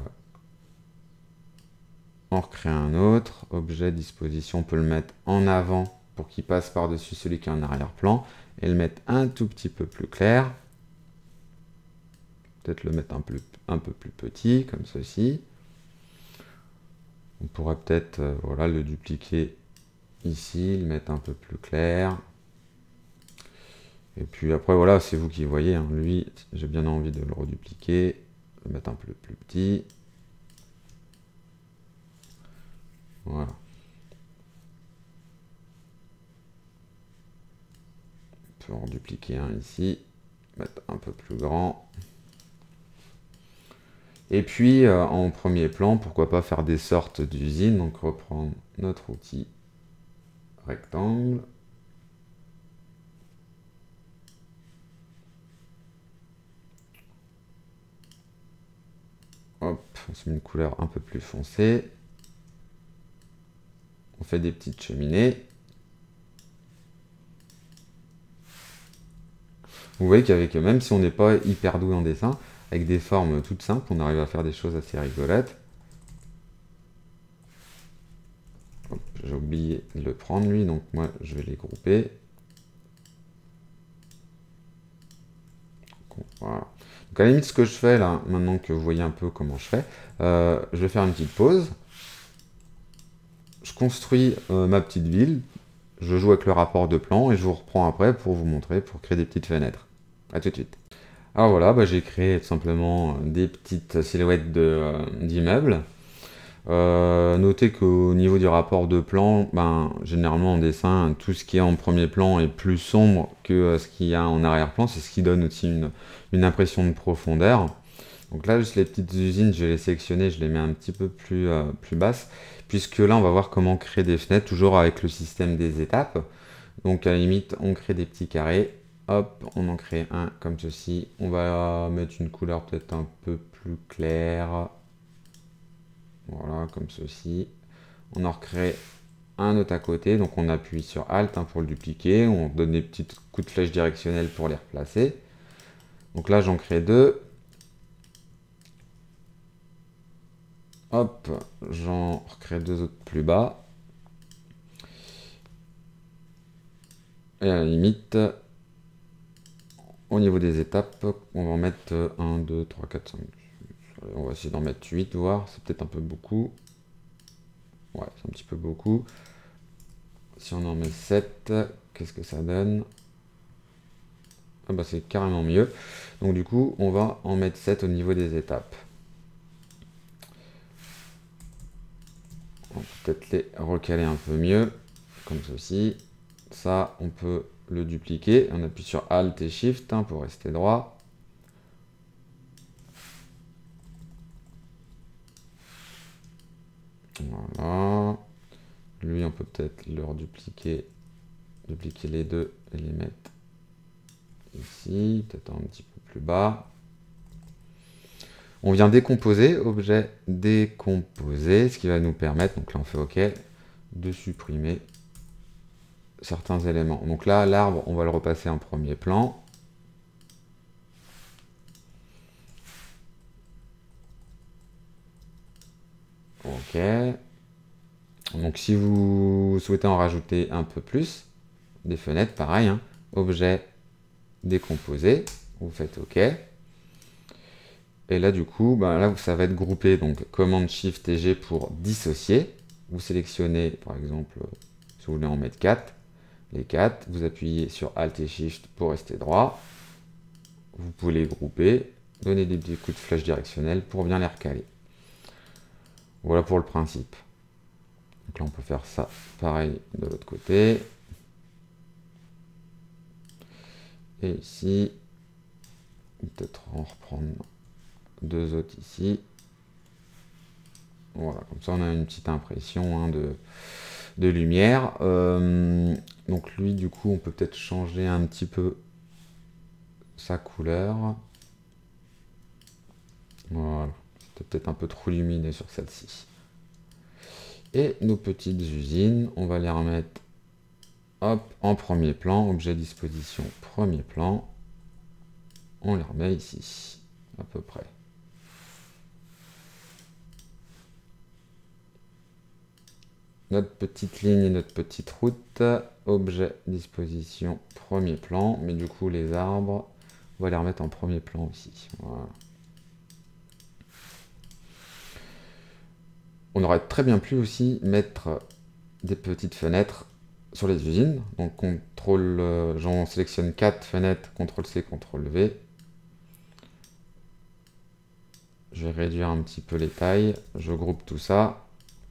on recrée un autre, objet disposition, on peut le mettre en avant pour qu'il passe par-dessus celui qui est en arrière-plan, et le mettre un tout petit peu plus clair. Peut-être le mettre un peu, un peu plus petit, comme ceci. On pourrait peut-être euh, voilà, le dupliquer ici, le mettre un peu plus clair. Et puis après, voilà, c'est vous qui voyez. Hein. Lui, j'ai bien envie de le redupliquer, le mettre un peu plus petit. Voilà. On peut en dupliquer un ici, mettre un peu plus grand. Et puis, euh, en premier plan, pourquoi pas faire des sortes d'usines. Donc, reprendre notre outil rectangle. Hop, on se met une couleur un peu plus foncée. On fait des petites cheminées. Vous voyez qu'avec, même si on n'est pas hyper doué en dessin, avec des formes toutes simples, on arrive à faire des choses assez rigolotes. J'ai oublié de le prendre lui, donc moi je vais les grouper. Voilà. Donc à la limite, ce que je fais là, maintenant que vous voyez un peu comment je fais, euh, je vais faire une petite pause. Je construis euh, ma petite ville, je joue avec le rapport de plan et je vous reprends après pour vous montrer, pour créer des petites fenêtres. A tout de suite. Alors voilà, bah, j'ai créé tout simplement des petites silhouettes d'immeubles. Euh, notez qu'au niveau du rapport de plan, ben, généralement en dessin, tout ce qui est en premier plan est plus sombre que euh, ce qu'il y a en arrière-plan. C'est ce qui donne aussi une, une impression de profondeur. Donc là, juste les petites usines, je vais les sélectionner, je les mets un petit peu plus, euh, plus basses, puisque là, on va voir comment créer des fenêtres, toujours avec le système des étapes. Donc à la limite, on crée des petits carrés. Hop, on en crée un comme ceci. On va mettre une couleur peut-être un peu plus claire. Voilà, comme ceci. On en recrée un autre à côté. Donc on appuie sur Alt hein, pour le dupliquer. On donne des petits coups de flèche directionnels pour les replacer. Donc là, j'en crée deux. Hop, j'en recrée deux autres plus bas. Et à la limite, au niveau des étapes, on va en mettre un, deux, trois, quatre, cinq. On va essayer d'en mettre huit, voir. C'est peut-être un peu beaucoup. Ouais, c'est un petit peu beaucoup. Si on en met sept, qu'est-ce que ça donne? Ah bah c'est carrément mieux. Donc du coup, on va en mettre sept au niveau des étapes. On peut peut-être les recaler un peu mieux, comme ceci. Ça, on peut le dupliquer. On appuie sur Alt et Shift hein, pour rester droit. Voilà. Lui, on peut peut-être le redupliquer, dupliquer les deux et les mettre ici, peut-être un petit peu plus bas. On vient décomposer, objet décomposer, ce qui va nous permettre, donc là on fait OK, de supprimer certains éléments. Donc là, l'arbre, on va le repasser en premier plan. OK. Donc si vous souhaitez en rajouter un peu plus, des fenêtres, pareil, hein, objet décomposer, vous faites OK. Et là, du coup, ben là, ça va être groupé. Donc, commande Shift et G pour dissocier. Vous sélectionnez, par exemple, si vous voulez en mettre quatre, les quatre. Vous appuyez sur Alt et Shift pour rester droit. Vous pouvez les grouper, donner des petits coups de flèche directionnels pour bien les recaler. Voilà pour le principe. Donc là, on peut faire ça pareil de l'autre côté. Et ici, peut-être en reprendre deux autres ici. Voilà, comme ça on a une petite impression hein, de, de lumière. Euh, donc lui, du coup, on peut peut-être changer un petit peu sa couleur. Voilà, c'était peut-être un peu trop lumineux sur celle-ci. Et nos petites usines, on va les remettre hop, en premier plan, objet disposition, premier plan. On les remet ici, à peu près. Notre petite ligne et notre petite route, objet disposition, premier plan. Mais du coup, les arbres, on va les remettre en premier plan aussi. Voilà. On aurait très bien pu aussi mettre des petites fenêtres sur les usines. Donc, contrôle, euh, j'en sélectionne quatre fenêtres, contrôle C, contrôle V. Je vais réduire un petit peu les tailles. Je groupe tout ça.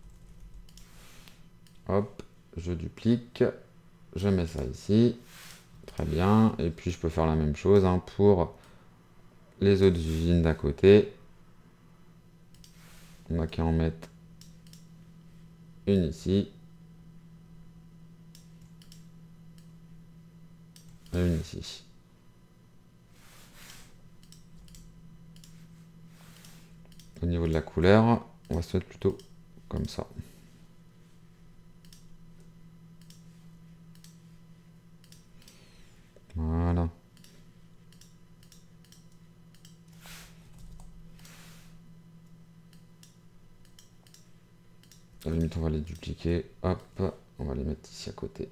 Hop, je duplique. Je mets ça ici. Très bien. Et puis, je peux faire la même chose hein, pour les autres usines d'à côté. On n'a qu'à en mettre une ici. Et une ici. Au niveau de la couleur, on va se mettre plutôt comme ça. Voilà. À la limite, on va les dupliquer. Hop, on va les mettre ici à côté.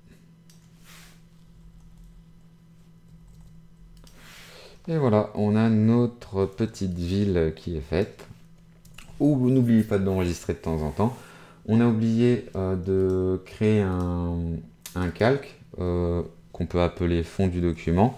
Et voilà, on a notre petite ville qui est faite. Ou n'oubliez pas d'enregistrer de temps en temps. On a oublié euh, de créer un, un calque euh, qu'on peut appeler fond du document.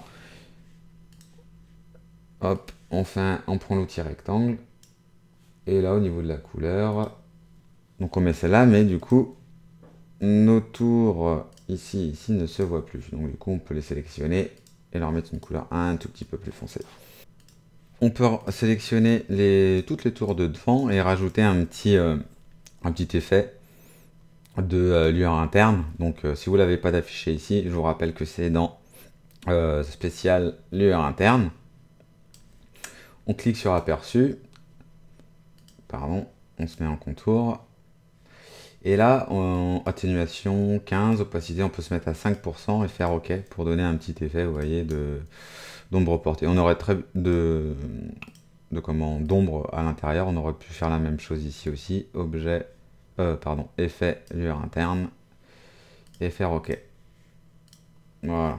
Hop, on, fait un, on prend l'outil rectangle. Et là, au niveau de la couleur, donc on met celle-là, mais du coup, nos tours ici, ici ne se voient plus. Donc du coup, on peut les sélectionner et leur mettre une couleur un tout petit peu plus foncée. On peut sélectionner les, toutes les tours de devant et rajouter un petit, euh, un petit effet de euh, lueur interne. Donc euh, si vous ne l'avez pas d'affiché ici, je vous rappelle que c'est dans euh, spécial lueur interne. On clique sur aperçu. Pardon, on se met en contour. Et là, en atténuation quinze, opacité, on peut se mettre à cinq pour cent et faire OK pour donner un petit effet, vous voyez, de d'ombre portée. On aurait très de, de comment d'ombre à l'intérieur. On aurait pu faire la même chose ici aussi. Objet, euh, pardon, effet lueur interne et faire OK. Voilà.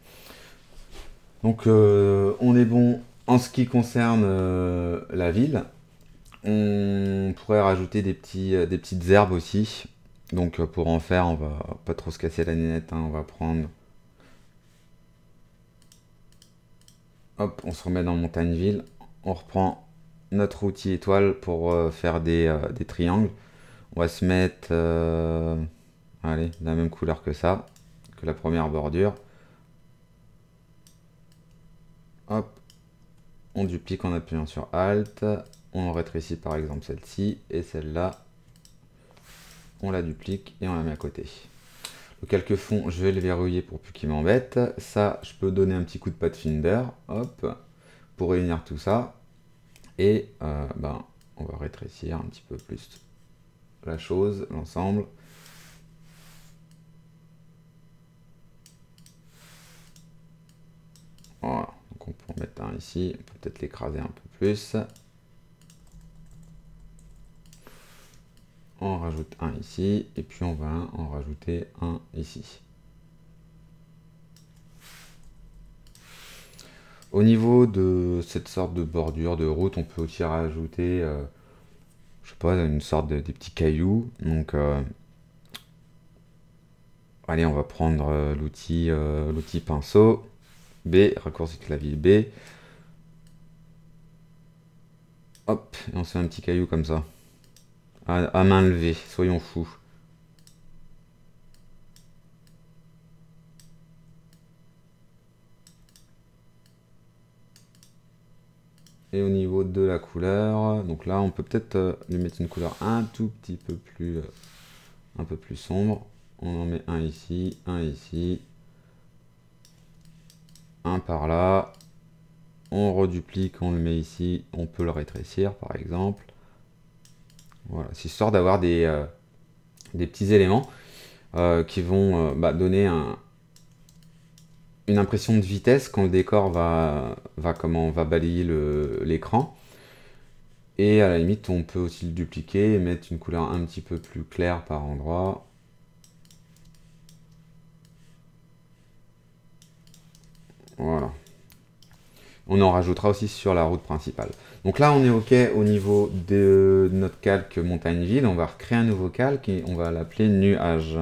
Donc euh, on est bon en ce qui concerne euh, la ville. On pourrait rajouter des, petits, euh, des petites herbes aussi. Donc euh, pour en faire, on va pas trop se casser la nénette. Hein, on va prendre... Hop, on se remet dans montagne-ville. On reprend notre outil étoile pour euh, faire des, euh, des triangles. On va se mettre... Euh, allez, la même couleur que ça, que la première bordure. Hop, on duplique en appuyant sur Alt. On rétrécit par exemple celle-ci et celle-là. On la duplique et on la met à côté. Le calque fond, je vais le verrouiller pour plus qu'il m'embête. Ça, je peux donner un petit coup de Pathfinder, hop, pour réunir tout ça. Et euh, ben, on va rétrécir un petit peu plus la chose, l'ensemble. Voilà, donc on peut en mettre un ici, on peut peut-être l'écraser un peu plus. On rajoute un ici, et puis on va en rajouter un ici. Au niveau de cette sorte de bordure de route, on peut aussi rajouter, euh, je sais pas, une sorte de des petits cailloux. Donc, euh, allez, on va prendre euh, l'outil euh, l'outil pinceau, B, raccourci clavier B. Hop, et on se fait un petit caillou comme ça. À, à main levée, soyons fous. Et au niveau de la couleur, donc là on peut peut-être euh, lui mettre une couleur un tout petit peu plus, euh, un peu plus sombre. On en met un ici, un ici, un par là. On reduplique, on le met ici, on peut le rétrécir par exemple. Voilà, c'est histoire d'avoir des, euh, des petits éléments euh, qui vont euh, bah, donner un, une impression de vitesse quand le décor va, va, comment, va balayer l'écran. Et à la limite, on peut aussi le dupliquer et mettre une couleur un petit peu plus claire par endroit. Voilà. On en rajoutera aussi sur la route principale. Donc là, on est OK au niveau de notre calque montagne-ville. On va recréer un nouveau calque et on va l'appeler nuage.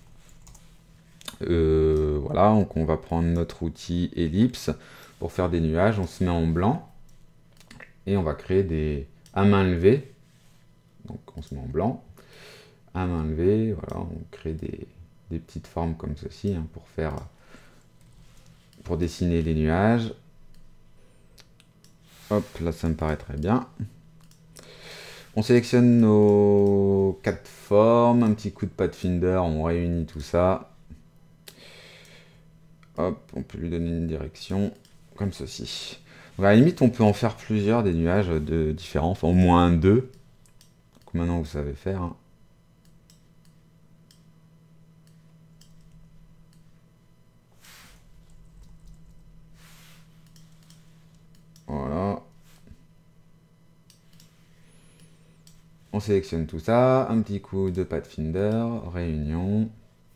Euh, voilà, donc on va prendre notre outil ellipse pour faire des nuages. On se met en blanc et on va créer des à main levée. Donc on se met en blanc, à main levée, voilà, on crée des, des petites formes comme ceci hein, pour faire, pour dessiner les nuages. Hop, là ça me paraît très bien. On sélectionne nos quatre formes, un petit coup de Pathfinder, on réunit tout ça. Hop, on peut lui donner une direction comme ceci. Donc à la limite, on peut en faire plusieurs des nuages de différents, enfin au moins deux. Donc maintenant vous savez faire. Hein. Voilà. On sélectionne tout ça, un petit coup de Pathfinder, réunion.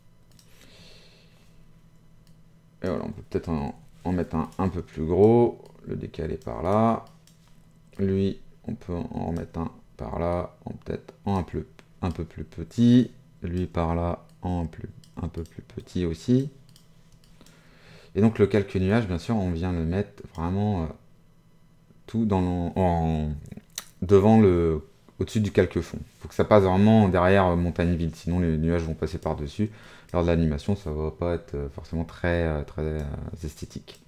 Et voilà, on peut peut-être en, en mettre un un peu plus gros, le décaler par là. Lui, on peut en remettre un par là, en peut-être en un, plus, un peu plus petit. Lui par là, en plus, un peu plus petit aussi. Et donc le calque nuage, bien sûr, on vient le mettre vraiment euh, tout dans en, devant le au-dessus du calque fond. Il faut que ça passe vraiment derrière euh, montagne ville, sinon les nuages vont passer par-dessus. Lors de l'animation, ça va pas être euh, forcément très, euh, très euh, esthétique.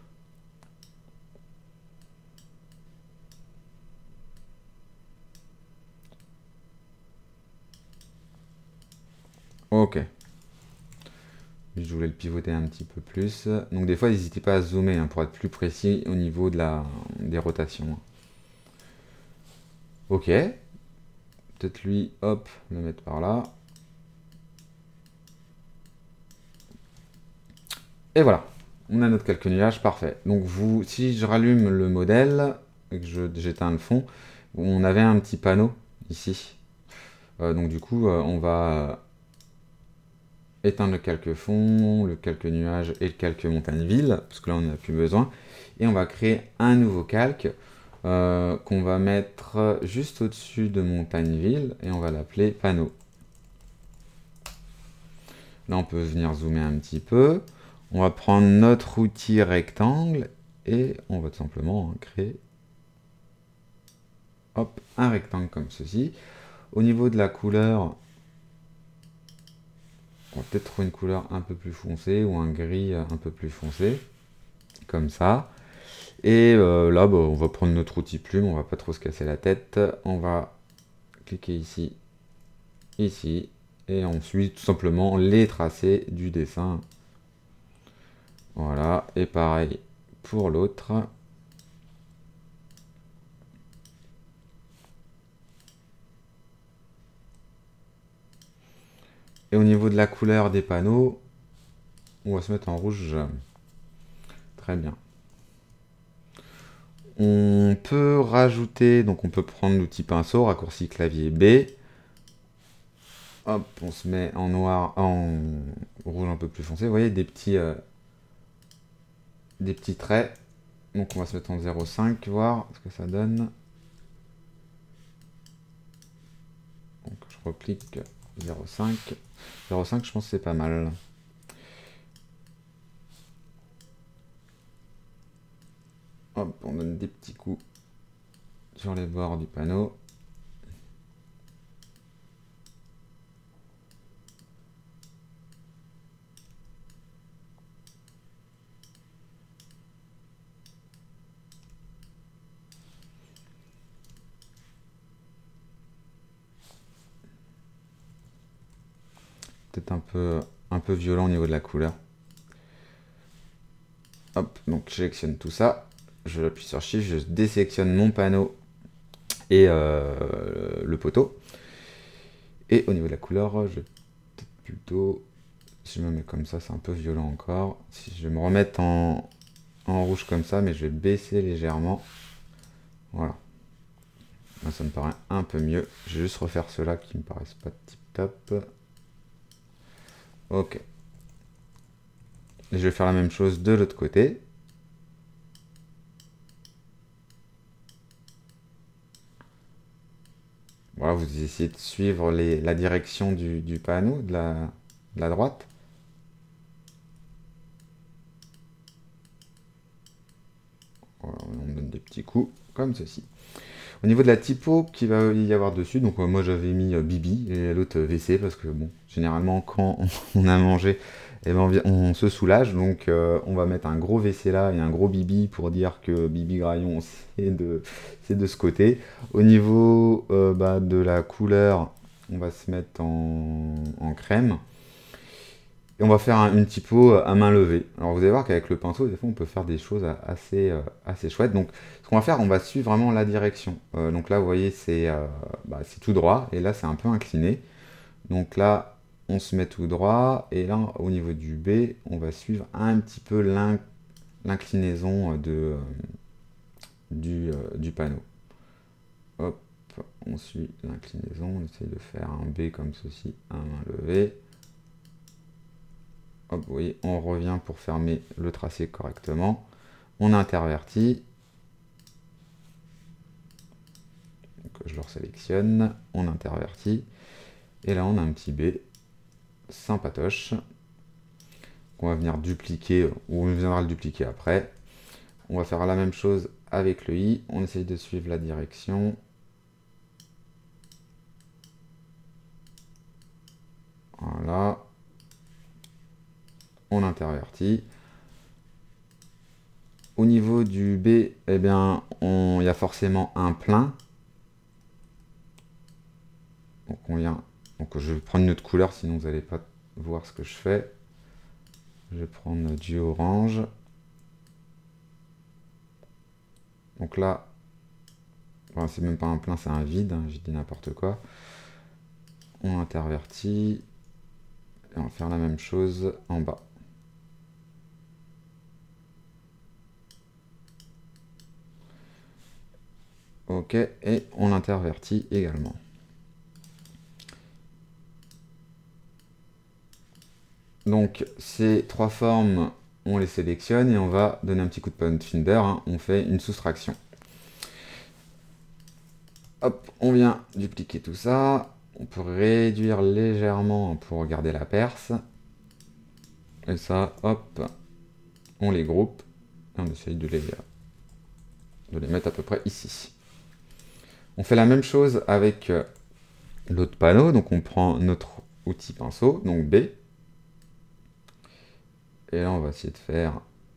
Ok. Je voulais le pivoter un petit peu plus. Donc des fois, n'hésitez pas à zoomer hein, pour être plus précis au niveau de la, des rotations. Ok. Peut-être lui, hop, le mettre par là. Et voilà. On a notre calque nuage, parfait. Donc vous, si je rallume le modèle et que j'éteins le fond, on avait un petit panneau ici. Euh, donc du coup, euh, on va éteindre le calque fond, le calque nuage et le calque montagne ville, parce que là on n'a plus besoin. Et on va créer un nouveau calque euh, qu'on va mettre juste au-dessus de montagne ville et on va l'appeler panneau. Là on peut venir zoomer un petit peu. On va prendre notre outil rectangle et on va tout simplement créer hop, un rectangle comme ceci. Au niveau de la couleur, on va peut-être trouver une couleur un peu plus foncée ou un gris un peu plus foncé, comme ça. Et euh, là, bah, on va prendre notre outil plume, on va pas trop se casser la tête. On va cliquer ici, ici, et on suit tout simplement les tracés du dessin. Voilà, et pareil pour l'autre. Et au niveau de la couleur des panneaux, on va se mettre en rouge. Très bien. On peut rajouter, donc on peut prendre l'outil pinceau, raccourci clavier B. Hop, on se met en noir, en rouge un peu plus foncé. Vous voyez des petits, euh, des petits traits. Donc on va se mettre en zéro virgule cinq, voir ce que ça donne. Donc je reclique zéro virgule cinq. zéro virgule cinq, je pense que c'est pas mal. Hop, on donne des petits coups sur les bords du panneau. peut-être un peu, un peu violent au niveau de la couleur. Hop, donc je sélectionne tout ça. Je appuie sur Shift, je désélectionne mon panneau et euh, le poteau. Et au niveau de la couleur, je vais peut-être plutôt... Si je me mets comme ça, c'est un peu violent encore. Si je vais me remettre en, en rouge comme ça, mais je vais baisser légèrement. Voilà. Là, ça me paraît un peu mieux. Je vais juste refaire ceux-là qui me paraissent pas tip top. Ok. Et je vais faire la même chose de l'autre côté. Voilà, vous essayez de suivre les, la direction du, du panneau de la, de la droite. Voilà, on donne des petits coups comme ceci. Au niveau de la typo qu'il va y avoir dessus, donc euh, moi j'avais mis euh, Bibi et l'autre euh, V C parce que bon, généralement quand on a mangé, eh ben, on, vient- on se soulage, donc euh, on va mettre un gros V C là et un gros Bibi pour dire que Bibi Graillon c'est de, c'est de ce côté. Au niveau euh, bah, de la couleur, on va se mettre en, en crème. Et on va faire un- une typo à main levée. Alors vous allez voir qu'avec le pinceau, des fois, on peut faire des choses a- assez, euh, assez chouettes. Donc ce qu'on va faire, on va suivre vraiment la direction. Euh, donc là, vous voyez, c'est euh, bah, c'est tout droit. Et là, c'est un peu incliné. Donc là, on se met tout droit. Et là, au niveau du B, on va suivre un petit peu l'in- l'inclinaison de, euh, du, euh, du panneau. Hop, on suit l'inclinaison. On essaye de faire un B comme ceci, à main levée. Hop, vous voyez, on revient pour fermer le tracé correctement. On intervertit. Donc, je le resélectionne. On intervertit. Et là, on a un petit B sympatoche qu'on va venir dupliquer, ou on viendra le dupliquer après. On va faire la même chose avec le I. On essaye de suivre la direction. Voilà. On intervertit. Au niveau du B, eh bien, on- il y a forcément un plein. Donc on vient. Donc je vais prendre une autre couleur, sinon vous n'allez pas voir ce que je fais. Je vais prendre du orange. Donc là, enfin, c'est même pas un plein, c'est un vide, hein, j'ai dit n'importe quoi. On intervertit. Et on va faire la même chose en bas. Ok, et on intervertit également. Donc ces trois formes, on les sélectionne et on va donner un petit coup de Pathfinder, hein, on fait une soustraction. Hop, on vient dupliquer tout ça. On peut réduire légèrement pour garder la perce. Et ça, hop, on les groupe. Et on essaye de les, de les mettre à peu près ici. On fait la même chose avec l'autre panneau. Donc on prend notre outil pinceau, donc B. Et là, on va essayer de faire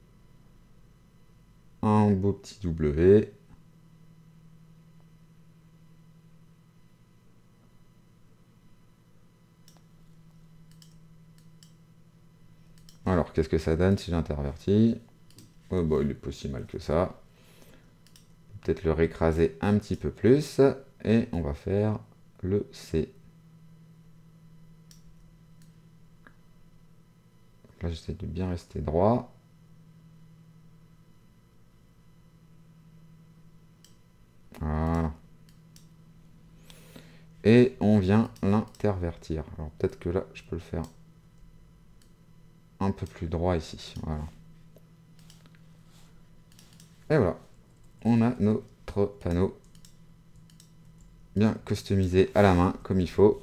un beau petit W. Alors, qu'est-ce que ça donne si j'intervertis? Oh, bah, il est pas si mal que ça. Peut-être le réécraser un petit peu plus. Et on va faire le C. Là, j'essaie de bien rester droit. Voilà. Et on vient l'intervertir. Alors, peut-être que là, je peux le faire un peu plus droit ici. Voilà. Et voilà. On a notre panneau bien customisé à la main, comme il faut.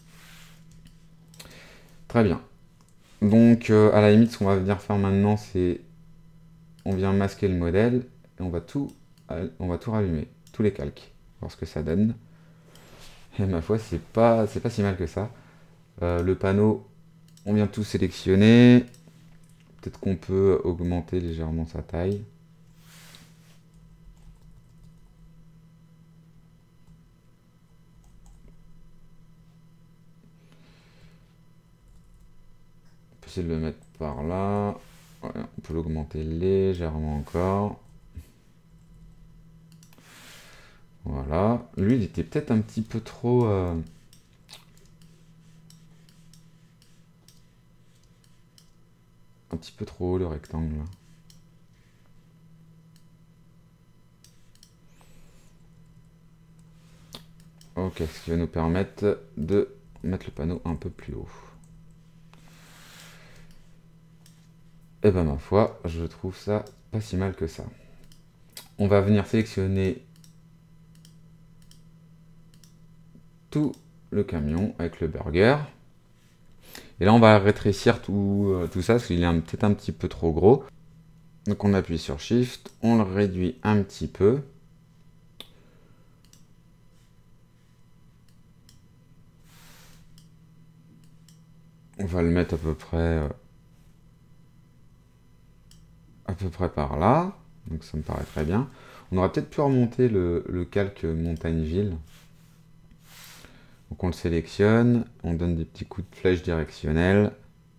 Très bien. Donc, euh, à la limite, ce qu'on va venir faire maintenant, c'est on vient masquer le modèle et on va tout, on va tout rallumer, tous les calques, voir ce que ça donne. Et ma foi, c'est pas, c'est pas si mal que ça. Euh, le panneau, on vient tout sélectionner. Peut-être qu'on peut augmenter légèrement sa taille. peut essayer de le mettre par là. Ouais, on peut l'augmenter légèrement encore. Voilà. Lui, il était peut-être un petit peu trop... Euh... Un petit peu trop haut, le rectangle. Là. Ok, ce qui va nous permettre de mettre le panneau un peu plus haut. Et ben ma foi, je trouve ça pas si mal que ça. On va venir sélectionner tout le camion avec le burger. Et là, on va rétrécir tout, euh, tout ça, parce qu'il est peut-être un petit peu trop gros. Donc on appuie sur Shift, on le réduit un petit peu. On va le mettre à peu près... Euh, à peu près par là. Donc ça me paraît très bien. On aurait peut-être pu remonter le, le calque montagne-ville. Donc on le sélectionne, on donne des petits coups de flèche directionnels.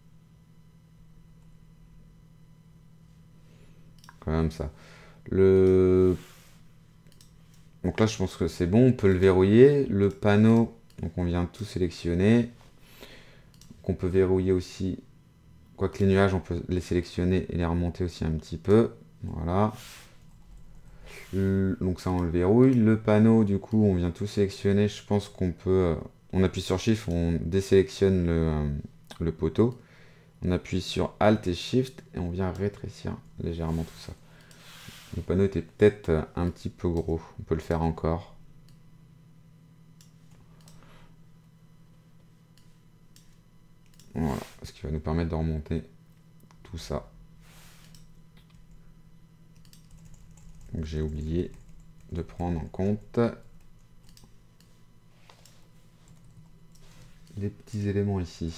Comme ça. Le... Donc là je pense que c'est bon, on peut le verrouiller. Le panneau, donc on vient tout sélectionner. Donc on peut verrouiller aussi, quoique les nuages on peut les sélectionner et les remonter aussi un petit peu. Voilà. Le... Donc ça on le verrouille. Le panneau du coup on vient tout sélectionner. Je pense qu'on peut... On appuie sur Shift, on désélectionne le, le poteau. On appuie sur Alt et Shift et on vient rétrécir légèrement tout ça. Le panneau était peut-être un petit peu gros. On peut le faire encore. Voilà, ce qui va nous permettre de remonter tout ça. Donc j'ai oublié de prendre en compte les petits éléments ici.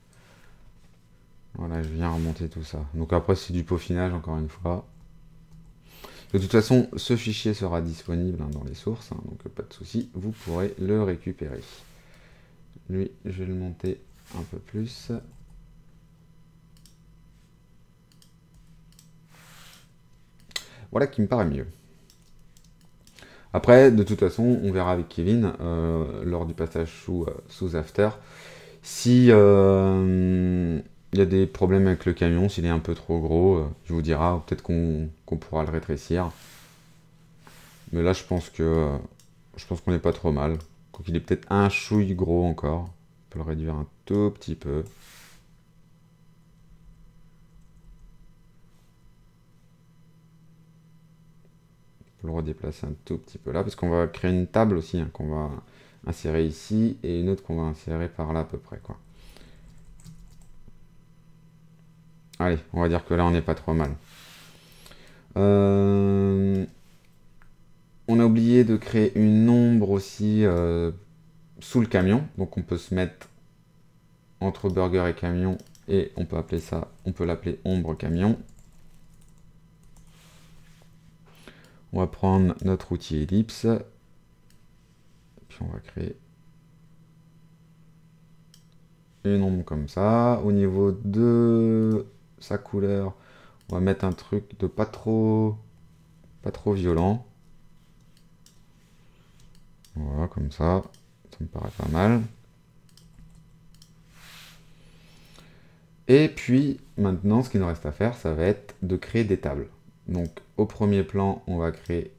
Voilà, je viens remonter tout ça. Donc après c'est du peaufinage encore une fois. De toute façon, ce fichier sera disponible hein, dans les sources, hein, donc pas de souci, vous pourrez le récupérer. Lui, je vais le monter un peu plus. Voilà qui me paraît mieux. Après, de toute façon, on verra avec Kevin euh, lors du passage sous, euh, sous After. Si euh, il y a des problèmes avec le camion, s'il est un peu trop gros, euh, il vous dira, peut-être qu'on qu'on pourra le rétrécir. Mais là, je pense que euh, je pense qu'on n'est pas trop mal. Quoiqu'il est peut-être un chouille gros encore. On peut le réduire un tout petit peu. On peut le redéplacer un tout petit peu là, parce qu'on va créer une table aussi, hein, qu'on va insérer ici, et une autre qu'on va insérer par là à peu près, quoi. Allez, on va dire que là, on n'est pas trop mal. Euh... On a oublié de créer une ombre aussi euh, sous le camion. Donc on peut se mettre entre burger et camion et on peut appeler ça, on peut l'appeler ombre camion. On va prendre notre outil ellipse. Puis on va créer une ombre comme ça. Au niveau de sa couleur, on va mettre un truc de pas trop, pas trop violent. Voilà, comme ça. Ça me paraît pas mal. Et puis, maintenant, ce qu'il nous reste à faire, ça va être de créer des tables. Donc, au premier plan, on va créer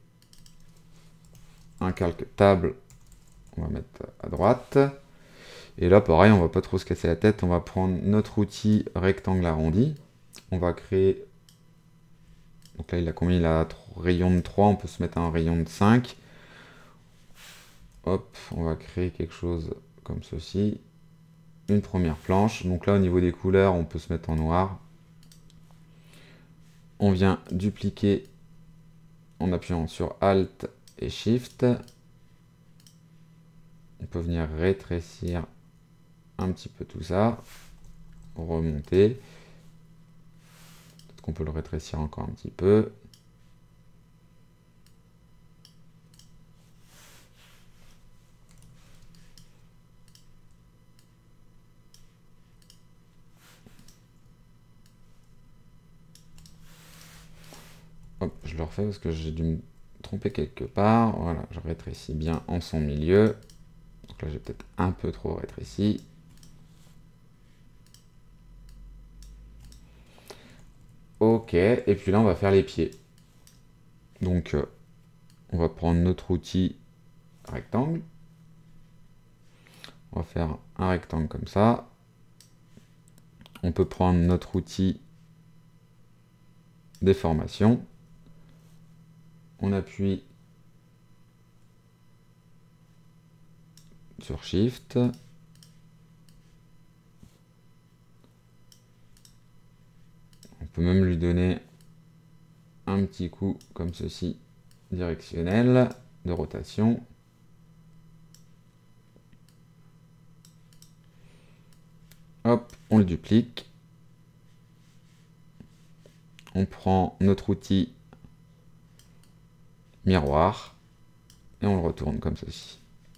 un calque table. On va mettre à droite. Et là, pareil, on va pas trop se casser la tête. On va prendre notre outil rectangle arrondi. On va créer... Donc là, il a combien? Il a un rayon de trois. On peut se mettre un rayon de cinq. Hop, on va créer quelque chose comme ceci. Une première planche. Donc là, au niveau des couleurs, on peut se mettre en noir. On vient dupliquer en appuyant sur Alt et Shift. On peut venir rétrécir un petit peu tout ça. Remonter. Peut-être qu'on peut le rétrécir encore un petit peu. le refais parce que j'ai dû me tromper quelque part. Voilà, je rétrécis bien en son milieu. Donc là, j'ai peut-être un peu trop rétréci. Ok, et puis là, on va faire les pieds. Donc, euh, on va prendre notre outil rectangle. On va faire un rectangle comme ça. On peut prendre notre outil déformation. On appuie sur Shift. On peut même lui donner un petit coup comme ceci, directionnel, de rotation. Hop, on le duplique. On prend notre outil miroir et on le retourne comme ceci.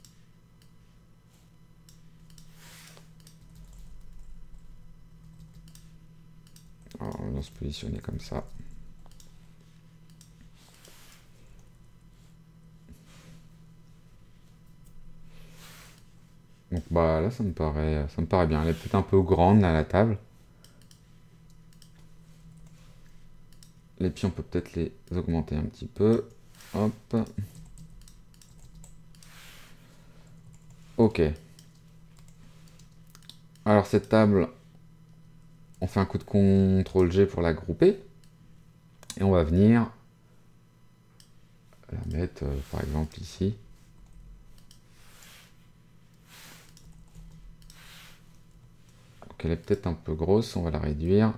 Alors, on va se positionner comme ça. Donc bah là ça me paraît ça me paraît bien. Elle est peut-être un peu grande là, la table. Les pieds on peut peut-être les augmenter un petit peu. Hop. Ok. Alors cette table, on fait un coup de contrôle G pour la grouper. Et on va venir la mettre euh, par exemple ici. Donc elle est peut-être un peu grosse, on va la réduire.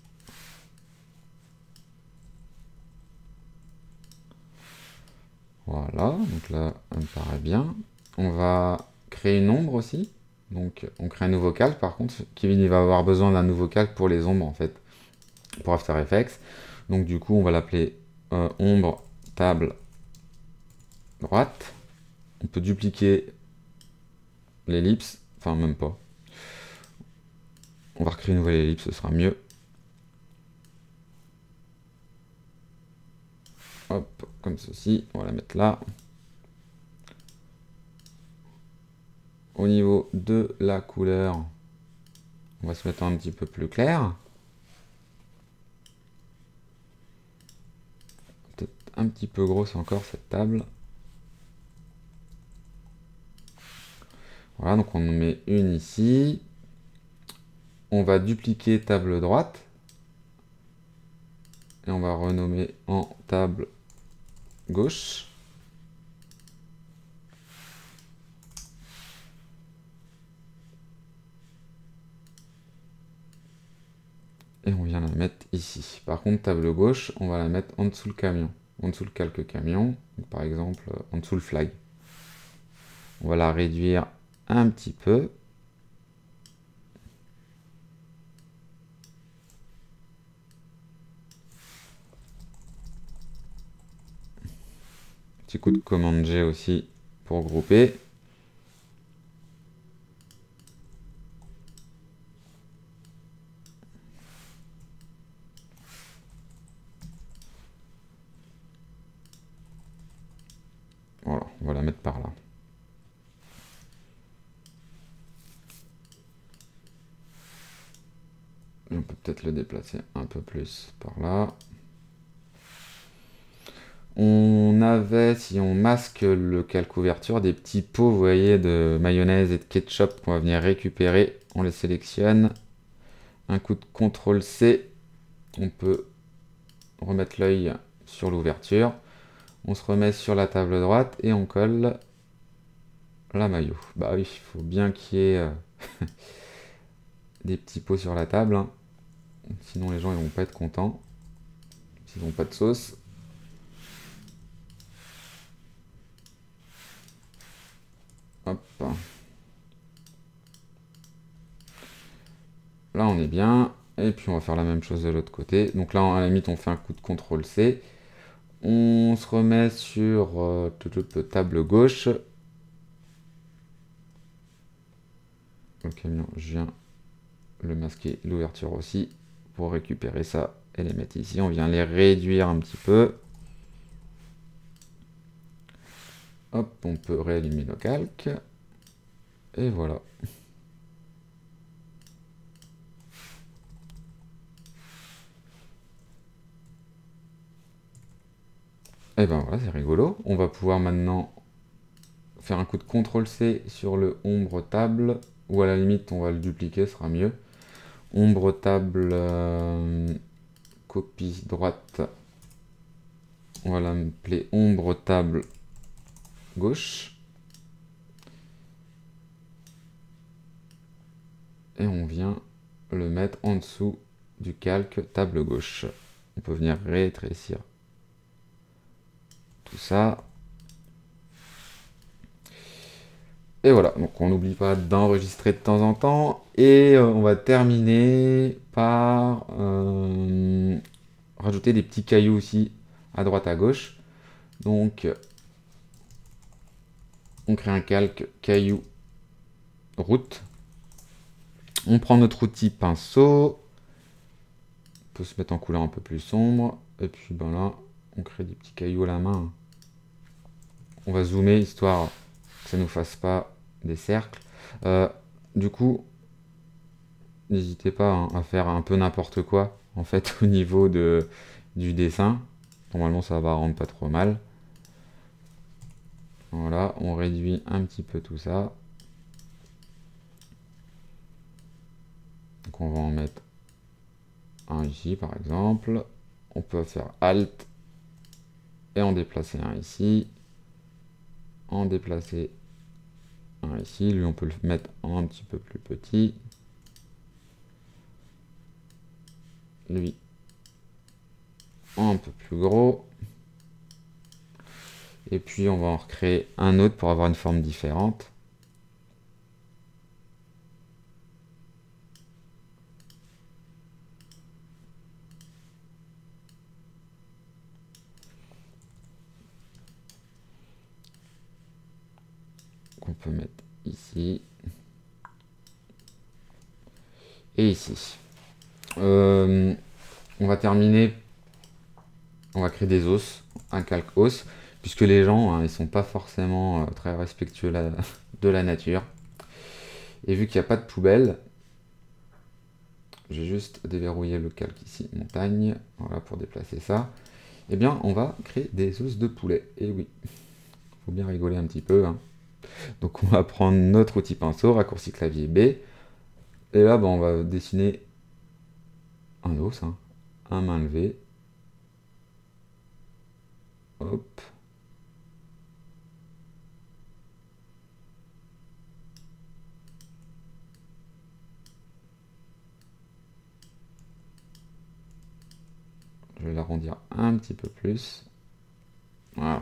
Voilà, donc là, elle me paraît bien. On va créer une ombre aussi. Donc on crée un nouveau calque. Par contre, Kevin il va avoir besoin d'un nouveau calque pour les ombres en fait, pour After Effects. Donc du coup, on va l'appeler euh, ombre table droite. On peut dupliquer l'ellipse, enfin même pas. On va recréer une nouvelle ellipse, ce sera mieux. Hop, comme ceci, on va la mettre là. Au niveau de la couleur, on va se mettre un petit peu plus clair. Peut-être un petit peu grosse encore cette table. Voilà, donc on en met une ici. On va dupliquer table droite. Et on va renommer en table gauche. Et on vient la mettre ici. Par contre, table gauche, on va la mettre en dessous le camion. En dessous le calque camion. Donc, par exemple, en dessous le flag. On va la réduire un petit peu. Petit coup de commande G aussi pour grouper. Voilà, on va la mettre par là. On peut peut-être le déplacer un peu plus par là. On avait, si on masque le calque ouverture, des petits pots, vous voyez, de mayonnaise et de ketchup qu'on va venir récupérer. On les sélectionne. Un coup de contrôle C. On peut remettre l'œil sur l'ouverture. On se remet sur la table droite et on colle la maillot. Bah oui, il faut bien qu'il y ait euh, des petits pots sur la table. Hein. Sinon les gens ils vont pas être contents. S'ils n'ont pas de sauce. Hop. Là on est bien. Et puis on va faire la même chose de l'autre côté. Donc là à la limite on fait un coup de contrôle C. On se remet sur euh, toute table gauche. Le camion, je viens le masquer, l'ouverture aussi, pour récupérer ça et les mettre ici. On vient les réduire un petit peu. Hop, on peut réallumer le calque. Et voilà. Et ben voilà, c'est rigolo. On va pouvoir maintenant faire un coup de contrôle C sur le ombre table, ou à la limite on va le dupliquer, ce sera mieux. Ombre table, euh, copie droite, on va l'appeler ombre table gauche. Et on vient le mettre en dessous du calque table gauche. On peut venir rétrécir tout ça. Et voilà, donc on n'oublie pas d'enregistrer de temps en temps. Et euh, on va terminer par euh, rajouter des petits cailloux aussi à droite à gauche. Donc on crée un calque caillou route. On prend notre outil pinceau. On peut se mettre en couleur un peu plus sombre. Et puis ben là, on crée des petits cailloux à la main. On va zoomer histoire que ça ne nous fasse pas des cercles. Euh, du coup, n'hésitez pas hein, à faire un peu n'importe quoi en fait au niveau de, du dessin. Normalement, ça va rendre pas trop mal. Voilà, on réduit un petit peu tout ça. Donc on va en mettre un ici par exemple. On peut faire Alt et en déplacer un ici. En déplacer un ici. Lui, on peut le mettre un petit peu plus petit. Lui, un peu plus gros. Et puis, on va en recréer un autre pour avoir une forme différente. On peut mettre ici et ici. Euh, on va terminer, on va créer des os, un calque os, puisque les gens, hein, ils sont pas forcément euh, très respectueux la, de la nature. Et vu qu'il n'y a pas de poubelle, j'ai juste déverrouillé le calque ici, montagne, voilà pour déplacer ça. Eh bien, on va créer des os de poulet. Et oui, faut bien rigoler un petit peu. Hein. Donc on va prendre notre outil pinceau, raccourci clavier B. Et là, ben, on va dessiner un os, hein, un main levée. Hop. Je vais l'arrondir un petit peu plus. Voilà.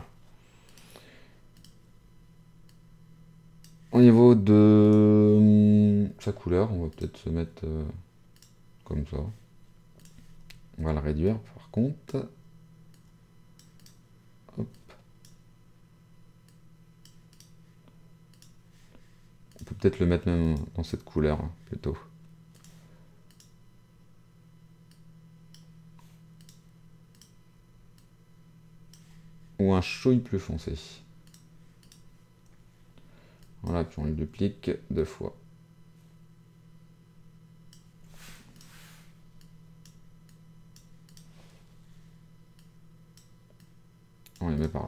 Au niveau de sa couleur, on va peut-être se mettre euh, comme ça. On va le réduire par contre. Hop. On peut peut-être le mettre même dans cette couleur hein, plutôt. Ou un chouille plus foncé. Voilà, puis on le duplique deux fois. On les met par là.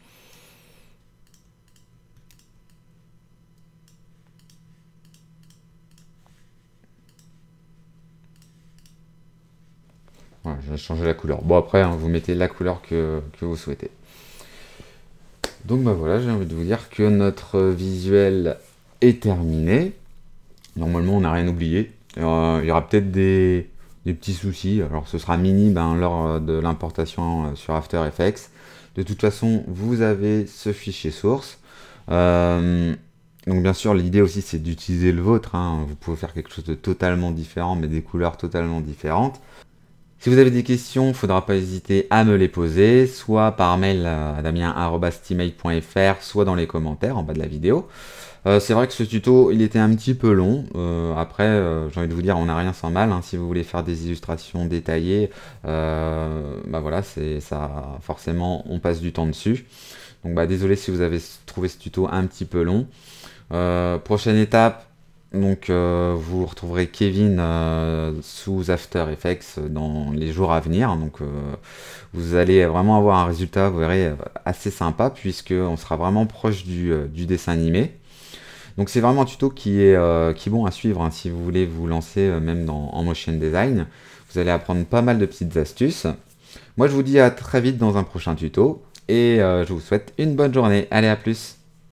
Voilà, j'ai changé la couleur. Bon après, hein, vous mettez la couleur que, que vous souhaitez. Donc bah voilà, j'ai envie de vous dire que notre visuel est terminé. Normalement, on n'a rien oublié. Euh, il y aura peut-être des, des petits soucis. Alors ce sera mini ben, lors de l'importation sur After Effects. De toute façon, vous avez ce fichier source. Euh, donc bien sûr, l'idée aussi, c'est d'utiliser le vôtre. Hein. Vous pouvez faire quelque chose de totalement différent, mais des couleurs totalement différentes. Si vous avez des questions, il ne faudra pas hésiter à me les poser, soit par mail à damien arobase steamail point f r, soit dans les commentaires en bas de la vidéo. Euh, c'est vrai que ce tuto, il était un petit peu long. Euh, après, euh, j'ai envie de vous dire, on n'a rien sans mal. Hein. Si vous voulez faire des illustrations détaillées, euh, bah voilà, c'est ça. Forcément, on passe du temps dessus. Donc bah, désolé si vous avez trouvé ce tuto un petit peu long. Euh, prochaine étape, donc euh, vous retrouverez Kevin euh, sous After Effects dans les jours à venir. Donc euh, vous allez vraiment avoir un résultat, vous verrez, assez sympa puisque on sera vraiment proche du, euh, du dessin animé. Donc c'est vraiment un tuto qui est, euh, qui est bon à suivre hein, si vous voulez vous lancer euh, même dans, en motion design. Vous allez apprendre pas mal de petites astuces. Moi je vous dis à très vite dans un prochain tuto et euh, je vous souhaite une bonne journée. Allez, à plus!